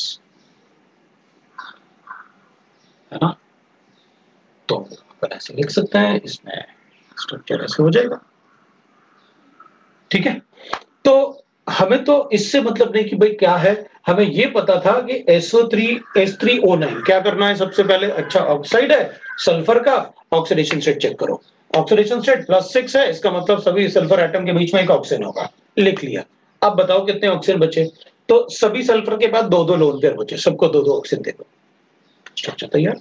है ना। तो अपन ऐसे लिख सकते हैं, इसमें स्ट्रक्चर ऐसे हो जाएगा, ठीक है। तो हमें तो इससे मतलब नहीं कि भाई क्या है, हमें ये पता था कि S O three S three O nine क्या करना है सबसे पहले। अच्छा, ऑक्साइड है सल्फर का, ऑक्सीडेशन स्टेट चेक करो। ऑक्सीडेशन स्टेट प्लस सिक्स है, इसका मतलब सभी सल्फर एटम के बीच में एक ऑक्सीजन होगा, लिख लिया। अब बताओ कितने ऑक्सीजन बचे, तो सभी सल्फर के बाद दो दो लोन पेयर बचे, सबको दो दो ऑक्सीजन दे दो, स्ट्रक्चर तैयार।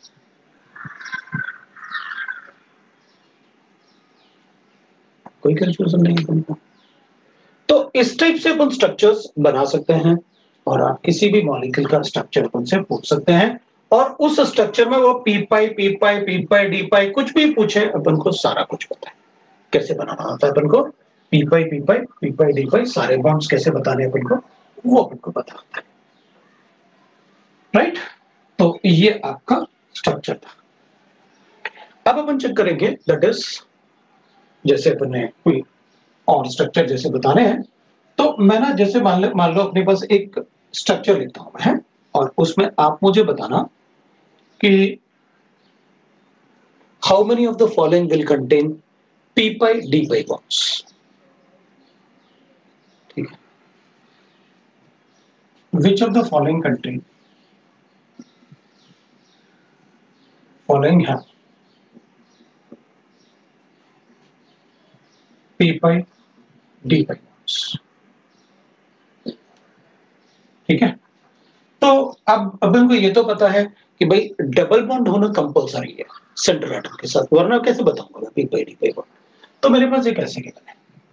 कोई कंफ्यूजन नहीं है। तो इस टाइप से अपन स्ट्रक्चर्स बना सकते हैं, और आप किसी भी मॉलिक्यूल का स्ट्रक्चर अपन से पूछ सकते हैं, और उस स्ट्रक्चर में वो p pi P pi P pi D pi कुछ भी पूछे, अपन को सारा कुछ पता है कैसे बनाना होता है। अपन को p pi P pi P pi D pi सारे बॉन्ड्स कैसे बताने अपन को, वो अपन को पता होता है, राइट। तो ये आपका स्ट्रक्चर था। अब अपन चेक करेंगे, दैट इज जैसे अपन ने कोई और स्ट्रक्चर जैसे बताने हैं, तो मैं ना जैसे मान लो मान लो अपने पास एक स्ट्रक्चर लिखता हूँ मैं, और उसमें आप मुझे बताना कि how many of the following will contain p pi d pi bonds. ठीक है, which of the following contain following have p pi d pi bonds. ठीक है, तो अब अब हमको ये तो पता है कि भाई डबल बॉन्ड होना कंपलसरी है सेंट्रल एटम के साथ, वरना कैसे बताऊंगा मैं p pi d pi bond? तो मेरे पास एक ऐसे गिवन है,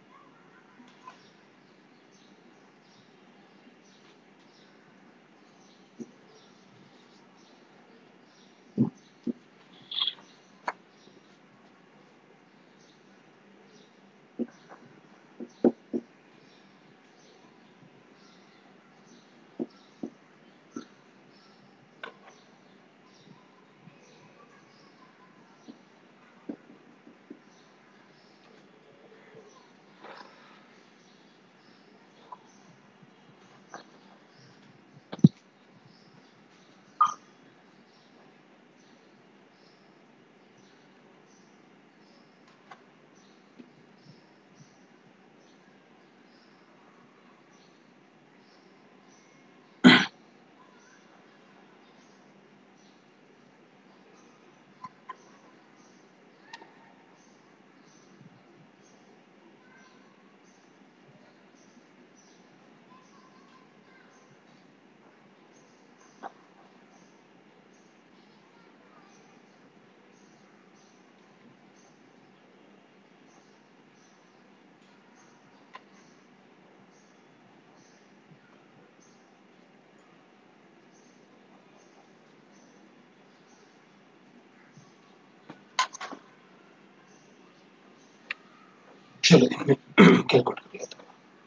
चलो कैलकुलेट कर लेते हैं।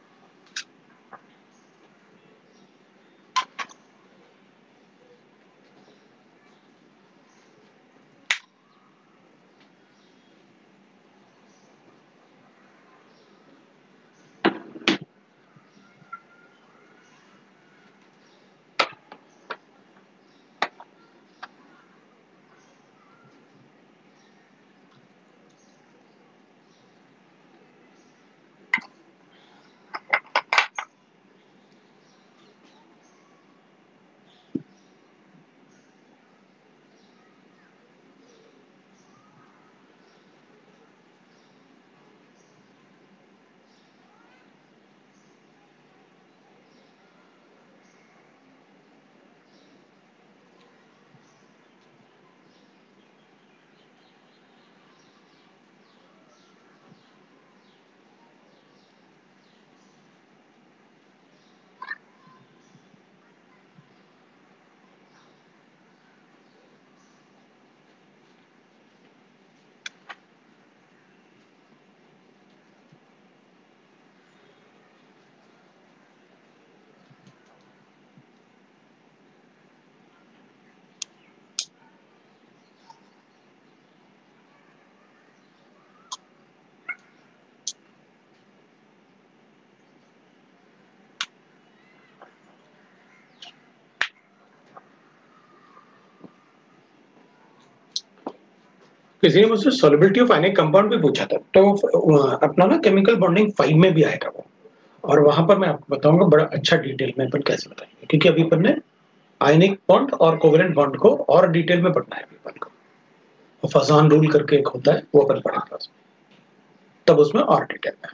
किसी ने मुझसे सॉल्युबिलिटी ऑफ आयनिक कंपाउंड भी पूछा था, तो अपना ना केमिकल बॉन्डिंग फाइव में भी आएगा वो, और वहां पर मैं आपको बताऊंगा बड़ा अच्छा डिटेल में अपन कैसे बताएंगे, क्योंकि अभी अपन ने आयनिक बॉन्ड और कोवेलेंट बॉन्ड को और डिटेल में पढ़ना है अभी अपन को। फजान रूल करके एक होता है, वो अपन पढ़ेंगे तब उसमें और डिटेल में।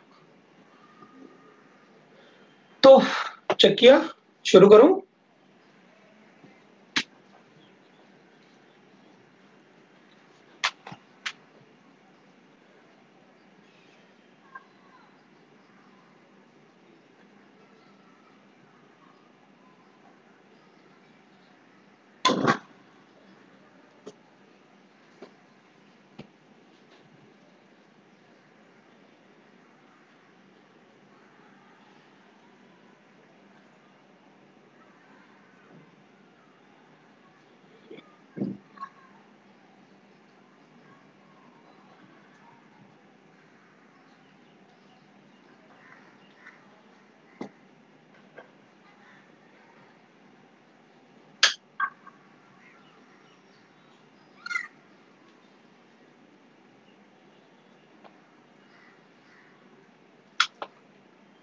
तो चेक किया, शुरू करूं?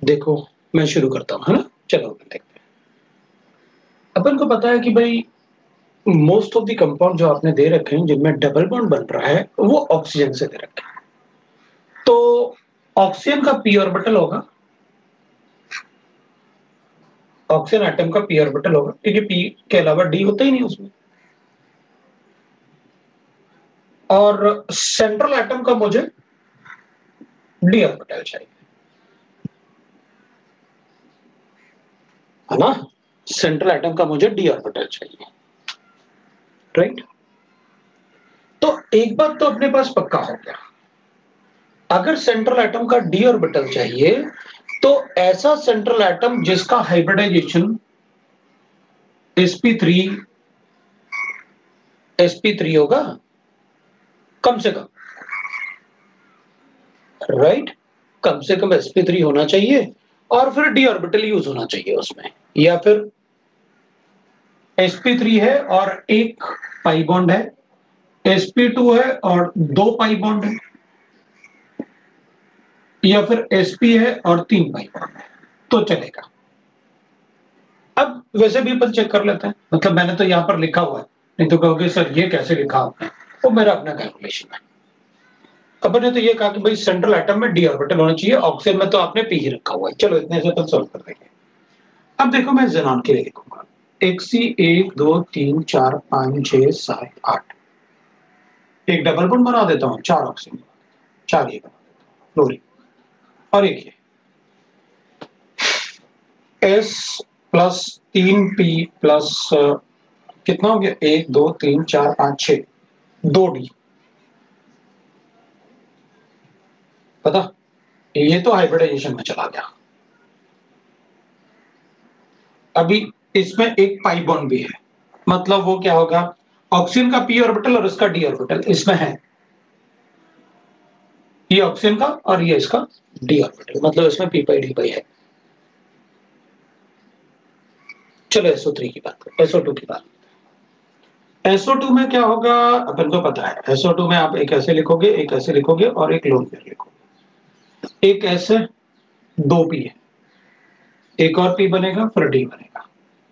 देखो मैं शुरू करता हूँ, है ना? चलो देखते हैं। अपन को पता है कि भाई मोस्ट ऑफ द कंपाउंड जो आपने दे रखे हैं जिनमें डबल बॉन्ड बन रहा है वो ऑक्सीजन से दे रखे हैं। तो ऑक्सीजन का पी ऑर्बिटल होगा, ऑक्सीजन एटम का पी ऑर्बिटल होगा, क्योंकि पी के अलावा डी होता ही नहीं उसमें। और सेंट्रल एटम का मुझे डी ऑर्बिटल चाहिए, है ना? सेंट्रल एटम का मुझे डी ऑर्बिटल चाहिए, राइट? तो एक बात तो अपने पास पक्का हो गया, अगर सेंट्रल एटम का डी ऑर्बिटल चाहिए तो ऐसा सेंट्रल एटम जिसका hybridisation s P three s P three होगा कम से कम, राइट? कम से कम एस पी थ्री होना चाहिए और फिर डी ऑर्बिटल यूज होना चाहिए उसमें, या फिर एस पी थ्री है और एक पाई बॉन्ड है, एस पी टू है और दो पाई बॉन्ड है, या फिर एस पी है और तीन पाई बॉन्ड है, तो चलेगा। अब वैसे भी अपन चेक कर लेते हैं, मतलब मैंने तो यहां पर लिखा हुआ है, नहीं तो कहोगे सर ये कैसे लिखा आपने, वो मेरा अपना कैलकुलेशन है। अपन ने तो ये कहा कि भाई सेंट्रल एटम में डी ऑर्बिटल होना चाहिए, ऑक्सीजन में तो आपने पी ही रखा हुआ है, चलो इतने से अपन सॉल्व कर देंगे। अब देखो मैं ज़ेनॉन के लिए लिखूंगा, एक सी एक दो तीन चार पांच छह सात आठ, एक डबल बॉन्ड बना देता हूं, चार ऑक्सीजन, चार ये बना देता हूं क्लोरीन, और एक ये एस प्लस तीन पी प्लस कितना हो गया, एक दो तीन चार पांच छह, दो डी, पता? ये तो हाइब्रिडाइजेशन में चला गया। अभी इसमें एक पाई बॉन्ड भी है, मतलब वो क्या होगा, ऑक्सीजन का पी ऑर्बिटल और इसका डी ऑर्बिटल इसमें है, ये ऑक्सीजन का और ये इसका डी ऑर्बिटल, मतलब इसमें पी पाई डी पाई है। चलो एस ओ थ्री की बात करें, एस ओ टू की बात। एस ओ टू में क्या होगा अपन को पता है, एस ओ टू में आप एक ऐसे लिखोगे, एक ऐसे लिखोगे और एक लोन पेयर लिखोगे, एक ऐसे, दो पी है, एक और पी बनेगा फिर डी बनेगा,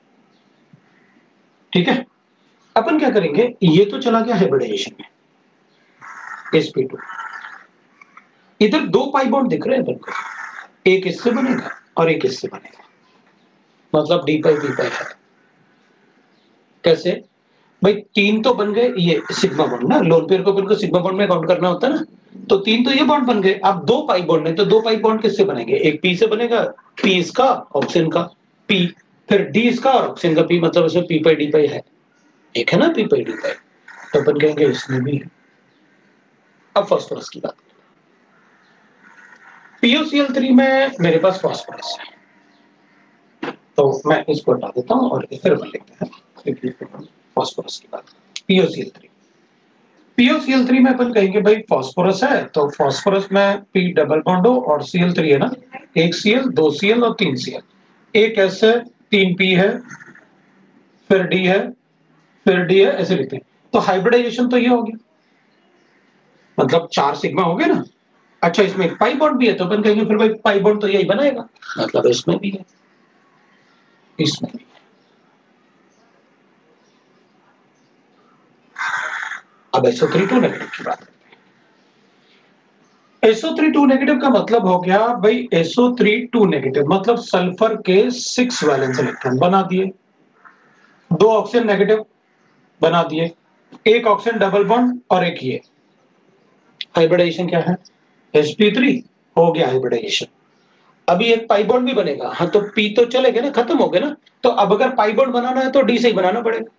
ठीक है? अपन क्या करेंगे, ये तो चला गया हाइब्रिडाइजेशन में एस पी टू, इधर दो पाई बॉन्ड दिख रहे हैं अपन को, एक इससे बनेगा और एक इससे बनेगा, मतलब डी पाई पी पाई है। कैसे भाई, तीन तो बन गए ये सिग्मा बॉन्ड ना, लोन पेयर को अपन को सिग्मा बॉन्ड में काउंट करना होता है ना, तो तीन तो ये बॉन्ड बन गए, अब दो पाई बॉन्ड है, तो दो पाई बॉन्ड किससे बनेंगे, एक पी से बनेगा, पी इसका ऑक्सीजन का पी, फिर डी इसका और ऑक्सीजन का पी, मतलब इसमें पी पाई डी पाई है, एक है ना पी पाई डी पाई, तो अपन कहेंगे इसमें भी है। अब फास्फोरस की बात, P O C L three में मेरे पास फास्फोरस है, तो मैं इसको हटा देता हूं और फिर अपन लिखते हैं फास्फोरस की बात, P O C L three, P O C L three में अपन कहेंगे भाई फास्फोरस है, तो फास्फोरस में पी डबल बॉन्ड हो और सी एल थ्री है ना, एक सी एल, दो सी एल और तीन सी एल, एक एस है, तीन पी है, फिर डी है, फिर डी है, ऐसे लिखते हैं। तो हाइब्रिडाइजेशन तो ये हो गया, मतलब चार सिग्मा हो गया ना। अच्छा इसमें एक पाई बॉन्ड भी है, तो अपन कहेंगे फिर भाई पाई बॉन्ड तो यही बनाएगा, मतलब इसमें भी है, इसमें भी है। अब S O three two negative की बात, S O three two negative का मतलब हो गया भाई, S O three two negative मतलब सल्फर के सिक्स वैलेंस इलेक्ट्रॉन बना दिए, दो ऑक्सीजन नेगेटिव बना दिए, एक ऑक्सीजन डबल बॉन्ड और एक ये, हाइब्रिडाइजेशन क्या है, एस पी थ्री हो गया हाइब्रिडाइजेशन। अभी एक पाई बॉन्ड भी बनेगा, हाँ तो पी तो चले गए ना, खत्म हो गए ना, तो अब अगर पाई बॉन्ड बनाना है तो डी से ही बनाना पड़ेगा,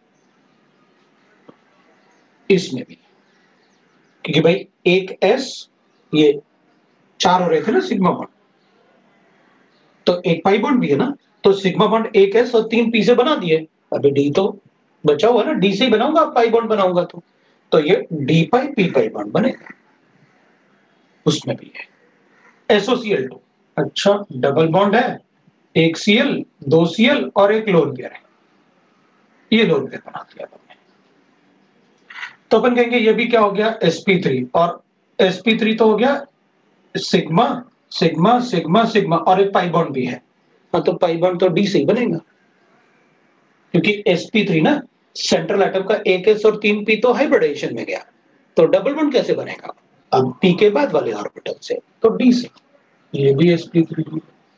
इसमें भी, क्योंकि भाई एक एस, ये चार हो रहे थे ना सिग्मा बॉन्ड, तो एक पाई बॉन्ड भी है ना, तो सिग्मा बॉन्ड एक एस और तीन पी से बना दिए, अभी डी तो बचा हुआ ना, डी से ही बनाऊंगा, पाई बॉन्ड बनाऊंगा तो तो ये d pi P pi bond बनेगा, उसमें भी है S O C L two. अच्छा डबल बॉन्ड है, एक सी एल, दो सी एल और एक लोन पेयर है, ये लोन पेयर बना दिया हमने, तो अपन कहेंगे ये भी क्या हो गया, एस पी थ्री, और एस पी थ्री तो हो गया सिग्मा सिग्मा सिग्मा सिग्मा और एक पाई बॉन्ड भी है, हाँ तो पाई बॉन्ड तो डी से ही बनेगा क्योंकि एस पी थ्री ना सेंट्रल एटम का एक एस और तीन पी तो हाइब्रिडाइजेशन में गया, तो डबल बॉन्ड कैसे बनेगा? अब पी के बाद वाले ऑर्बिटल से, तो डी से। ये भी एस पी थ्री,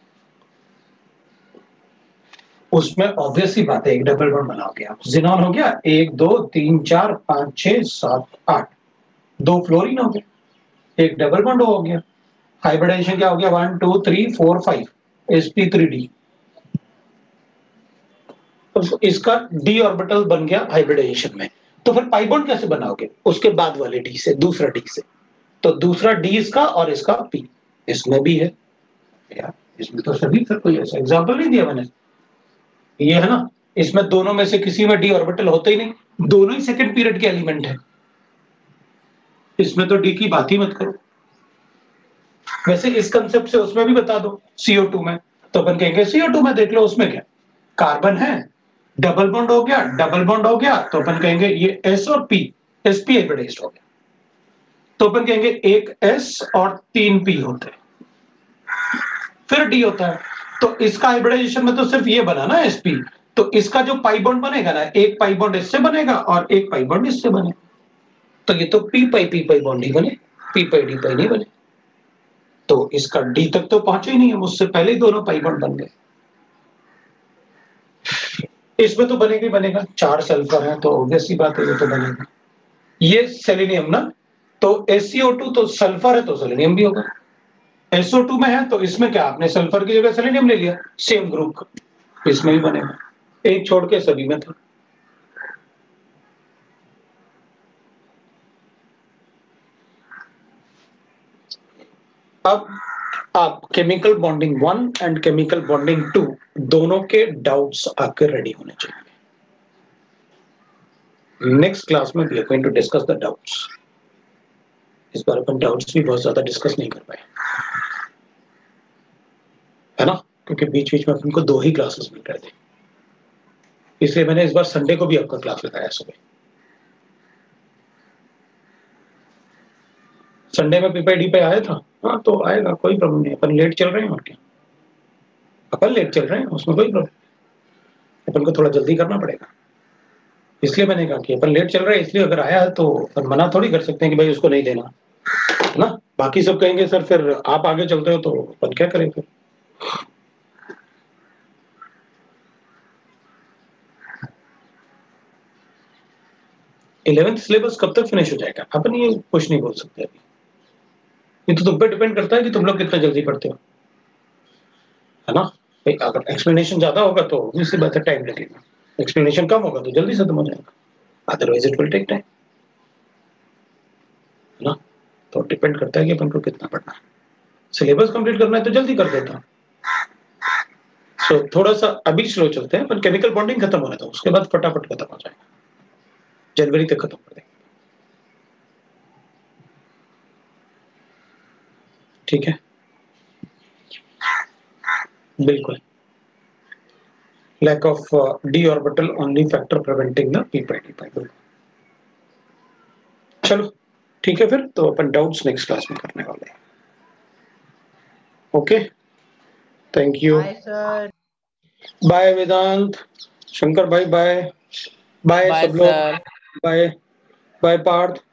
उसमें ऑब्वियस सी बात है एक डबल बॉन्ड बनाओगे आप। जिनॉन हो गया एक दो तीन चार पांच छह सात आठ, दो फ्लोरीन हो गए, एक डबल बॉन्ड हो गया। हाइब्रिडाइजेशन क्या हो गया? One two three four five, s P three d. तो इसका डी ऑर्बिटल बन गया हाइब्रिडाइजेशन में। तो फिर पाई बॉन्ड कैसे बनाओगे? उसके बाद वाले डी से, दूसरा डी से। तो दूसरा डी इसका और इसका पी, इसमें भी है यार, इसमें तो सभी, फिर कोई ऐसा एग्जांपल नहीं दिया मैंने। ये है ना, इसमें दोनों में से किसी में डी ऑर्बिटल होता ही नहीं, दोनों ही सेकंड पीरियड के एलिमेंट है, इसमें तो डी की बात ही मत करो। वैसे इस कंसेप्ट से उसमें भी बता दो, सी ओ टू में, तो अपन कहेंगे सी ओ टू में देख लो, उसमें क्या कार्बन है, डबल बॉन्ड हो गया, डबल बॉन्ड हो गया, तो अपन कहेंगे ये एस और पी, एस पी हाइब्रिडाइज्ड हो गया, तो अपन कहेंगे एक एस और तीन पी होते हैं, फिर डी होता है। तो इसका हाइब्रिडाइजेशन में तो सिर्फ ये बना ना एसपी, तो इसका जो पाई बॉन्ड बनेगा ना, एक पाई बॉन्ड इससे बनेगा और एक पाई बॉन्ड इससे बनेगा, तो ये तो p pi P pi bond ही बने, पी पाई डी पाई नहीं बने। तो इसका डी तक तो पहुंचे ही नहीं है, उससे पहले ही दोनों पाई बॉन्ड बन गए। इसमें तो बनेगा ही बनेगा, चार सल्फर है तो ऑब्वियस सी बात है ये तो बनेगा। ये सेलेनियम ना, तो एस सी ओ टू तो सल्फर है तो सेलेनियम भी होगा, एस ओ टू में है तो इसमें क्या आपने सल्फर की जगह सेलेनियम ले लिया, सेम ग्रुप का, इसमें भी बनेगा, एक छोड़ के सभी में था। अब आप chemical bonding one and chemical bonding two दोनों के डाउट्स आपके रेडी होने चाहिए। नेक्स्ट क्लास में we are going to discuss the doubts. इस बार अपन डाउट्स भी बहुत ज्यादा डिस्कस नहीं कर पाए, है ना, क्योंकि बीच बीच में अपन को दो ही क्लासेस मिल रहे थे, इसलिए मैंने इस बार संडे को भी आपका क्लास लगाया सुबह। संडे में पीपीडी पे आया था, हाँ तो आएगा, कोई प्रॉब्लम नहीं, अपन लेट चल रहे हैं और क्या, अपन लेट चल रहे हैं उसमें कोई प्रॉब्लम, अपन को थोड़ा जल्दी करना पड़ेगा, इसलिए मैंने कहा कि अपन लेट चल रहे हैं, इसलिए अगर आया है तो अपन मना थोड़ी कर सकते हैं कि भाई उसको नहीं देना, है ना। बाकी सब कहेंगे सर फिर आप आगे चलते हो तो अपन क्या करें फिर। इलेवेंथ सिलेबस कब तक फिनिश हो जाएगा अपन ये कुछ नहीं बोल सकते अभी, ये तो तुम पे डिपेंड करता है कि तुम लोग कितना जल्दी पढ़ते हो, है ना। भाई अगर एक्सप्लेनेशन ज्यादा होगा तो obviously बात है टाइम लगेगा, एक्सप्लेनेशन कम होगा तो जल्दी खत्म हो जाएगा, otherwise it will take time, है ना। तो डिपेंड करता है कि अपन को कितना पढ़ना है, सिलेबस कंप्लीट करना है तो जल्दी कर देता हूँ। सो so, थोड़ा सा अभी स्लो चलते हैं, पर केमिकल बॉन्डिंग खत्म होने दो, उसके बाद फटाफट खत्म हो जाएगा, जनवरी तक खत्म कर देंगे, ठीक है, बिल्कुल। Lack of d orbital only factor preventing the p pi D pi. चलो ठीक है, फिर तो अपन डाउट्स नेक्स्ट क्लास में करने वाले हैं। Okay, thank you, bye sir, bye Vedant, Shankar भाई बाय, बाय बाय सब लोग, सर, बाय, बाय पार्थ।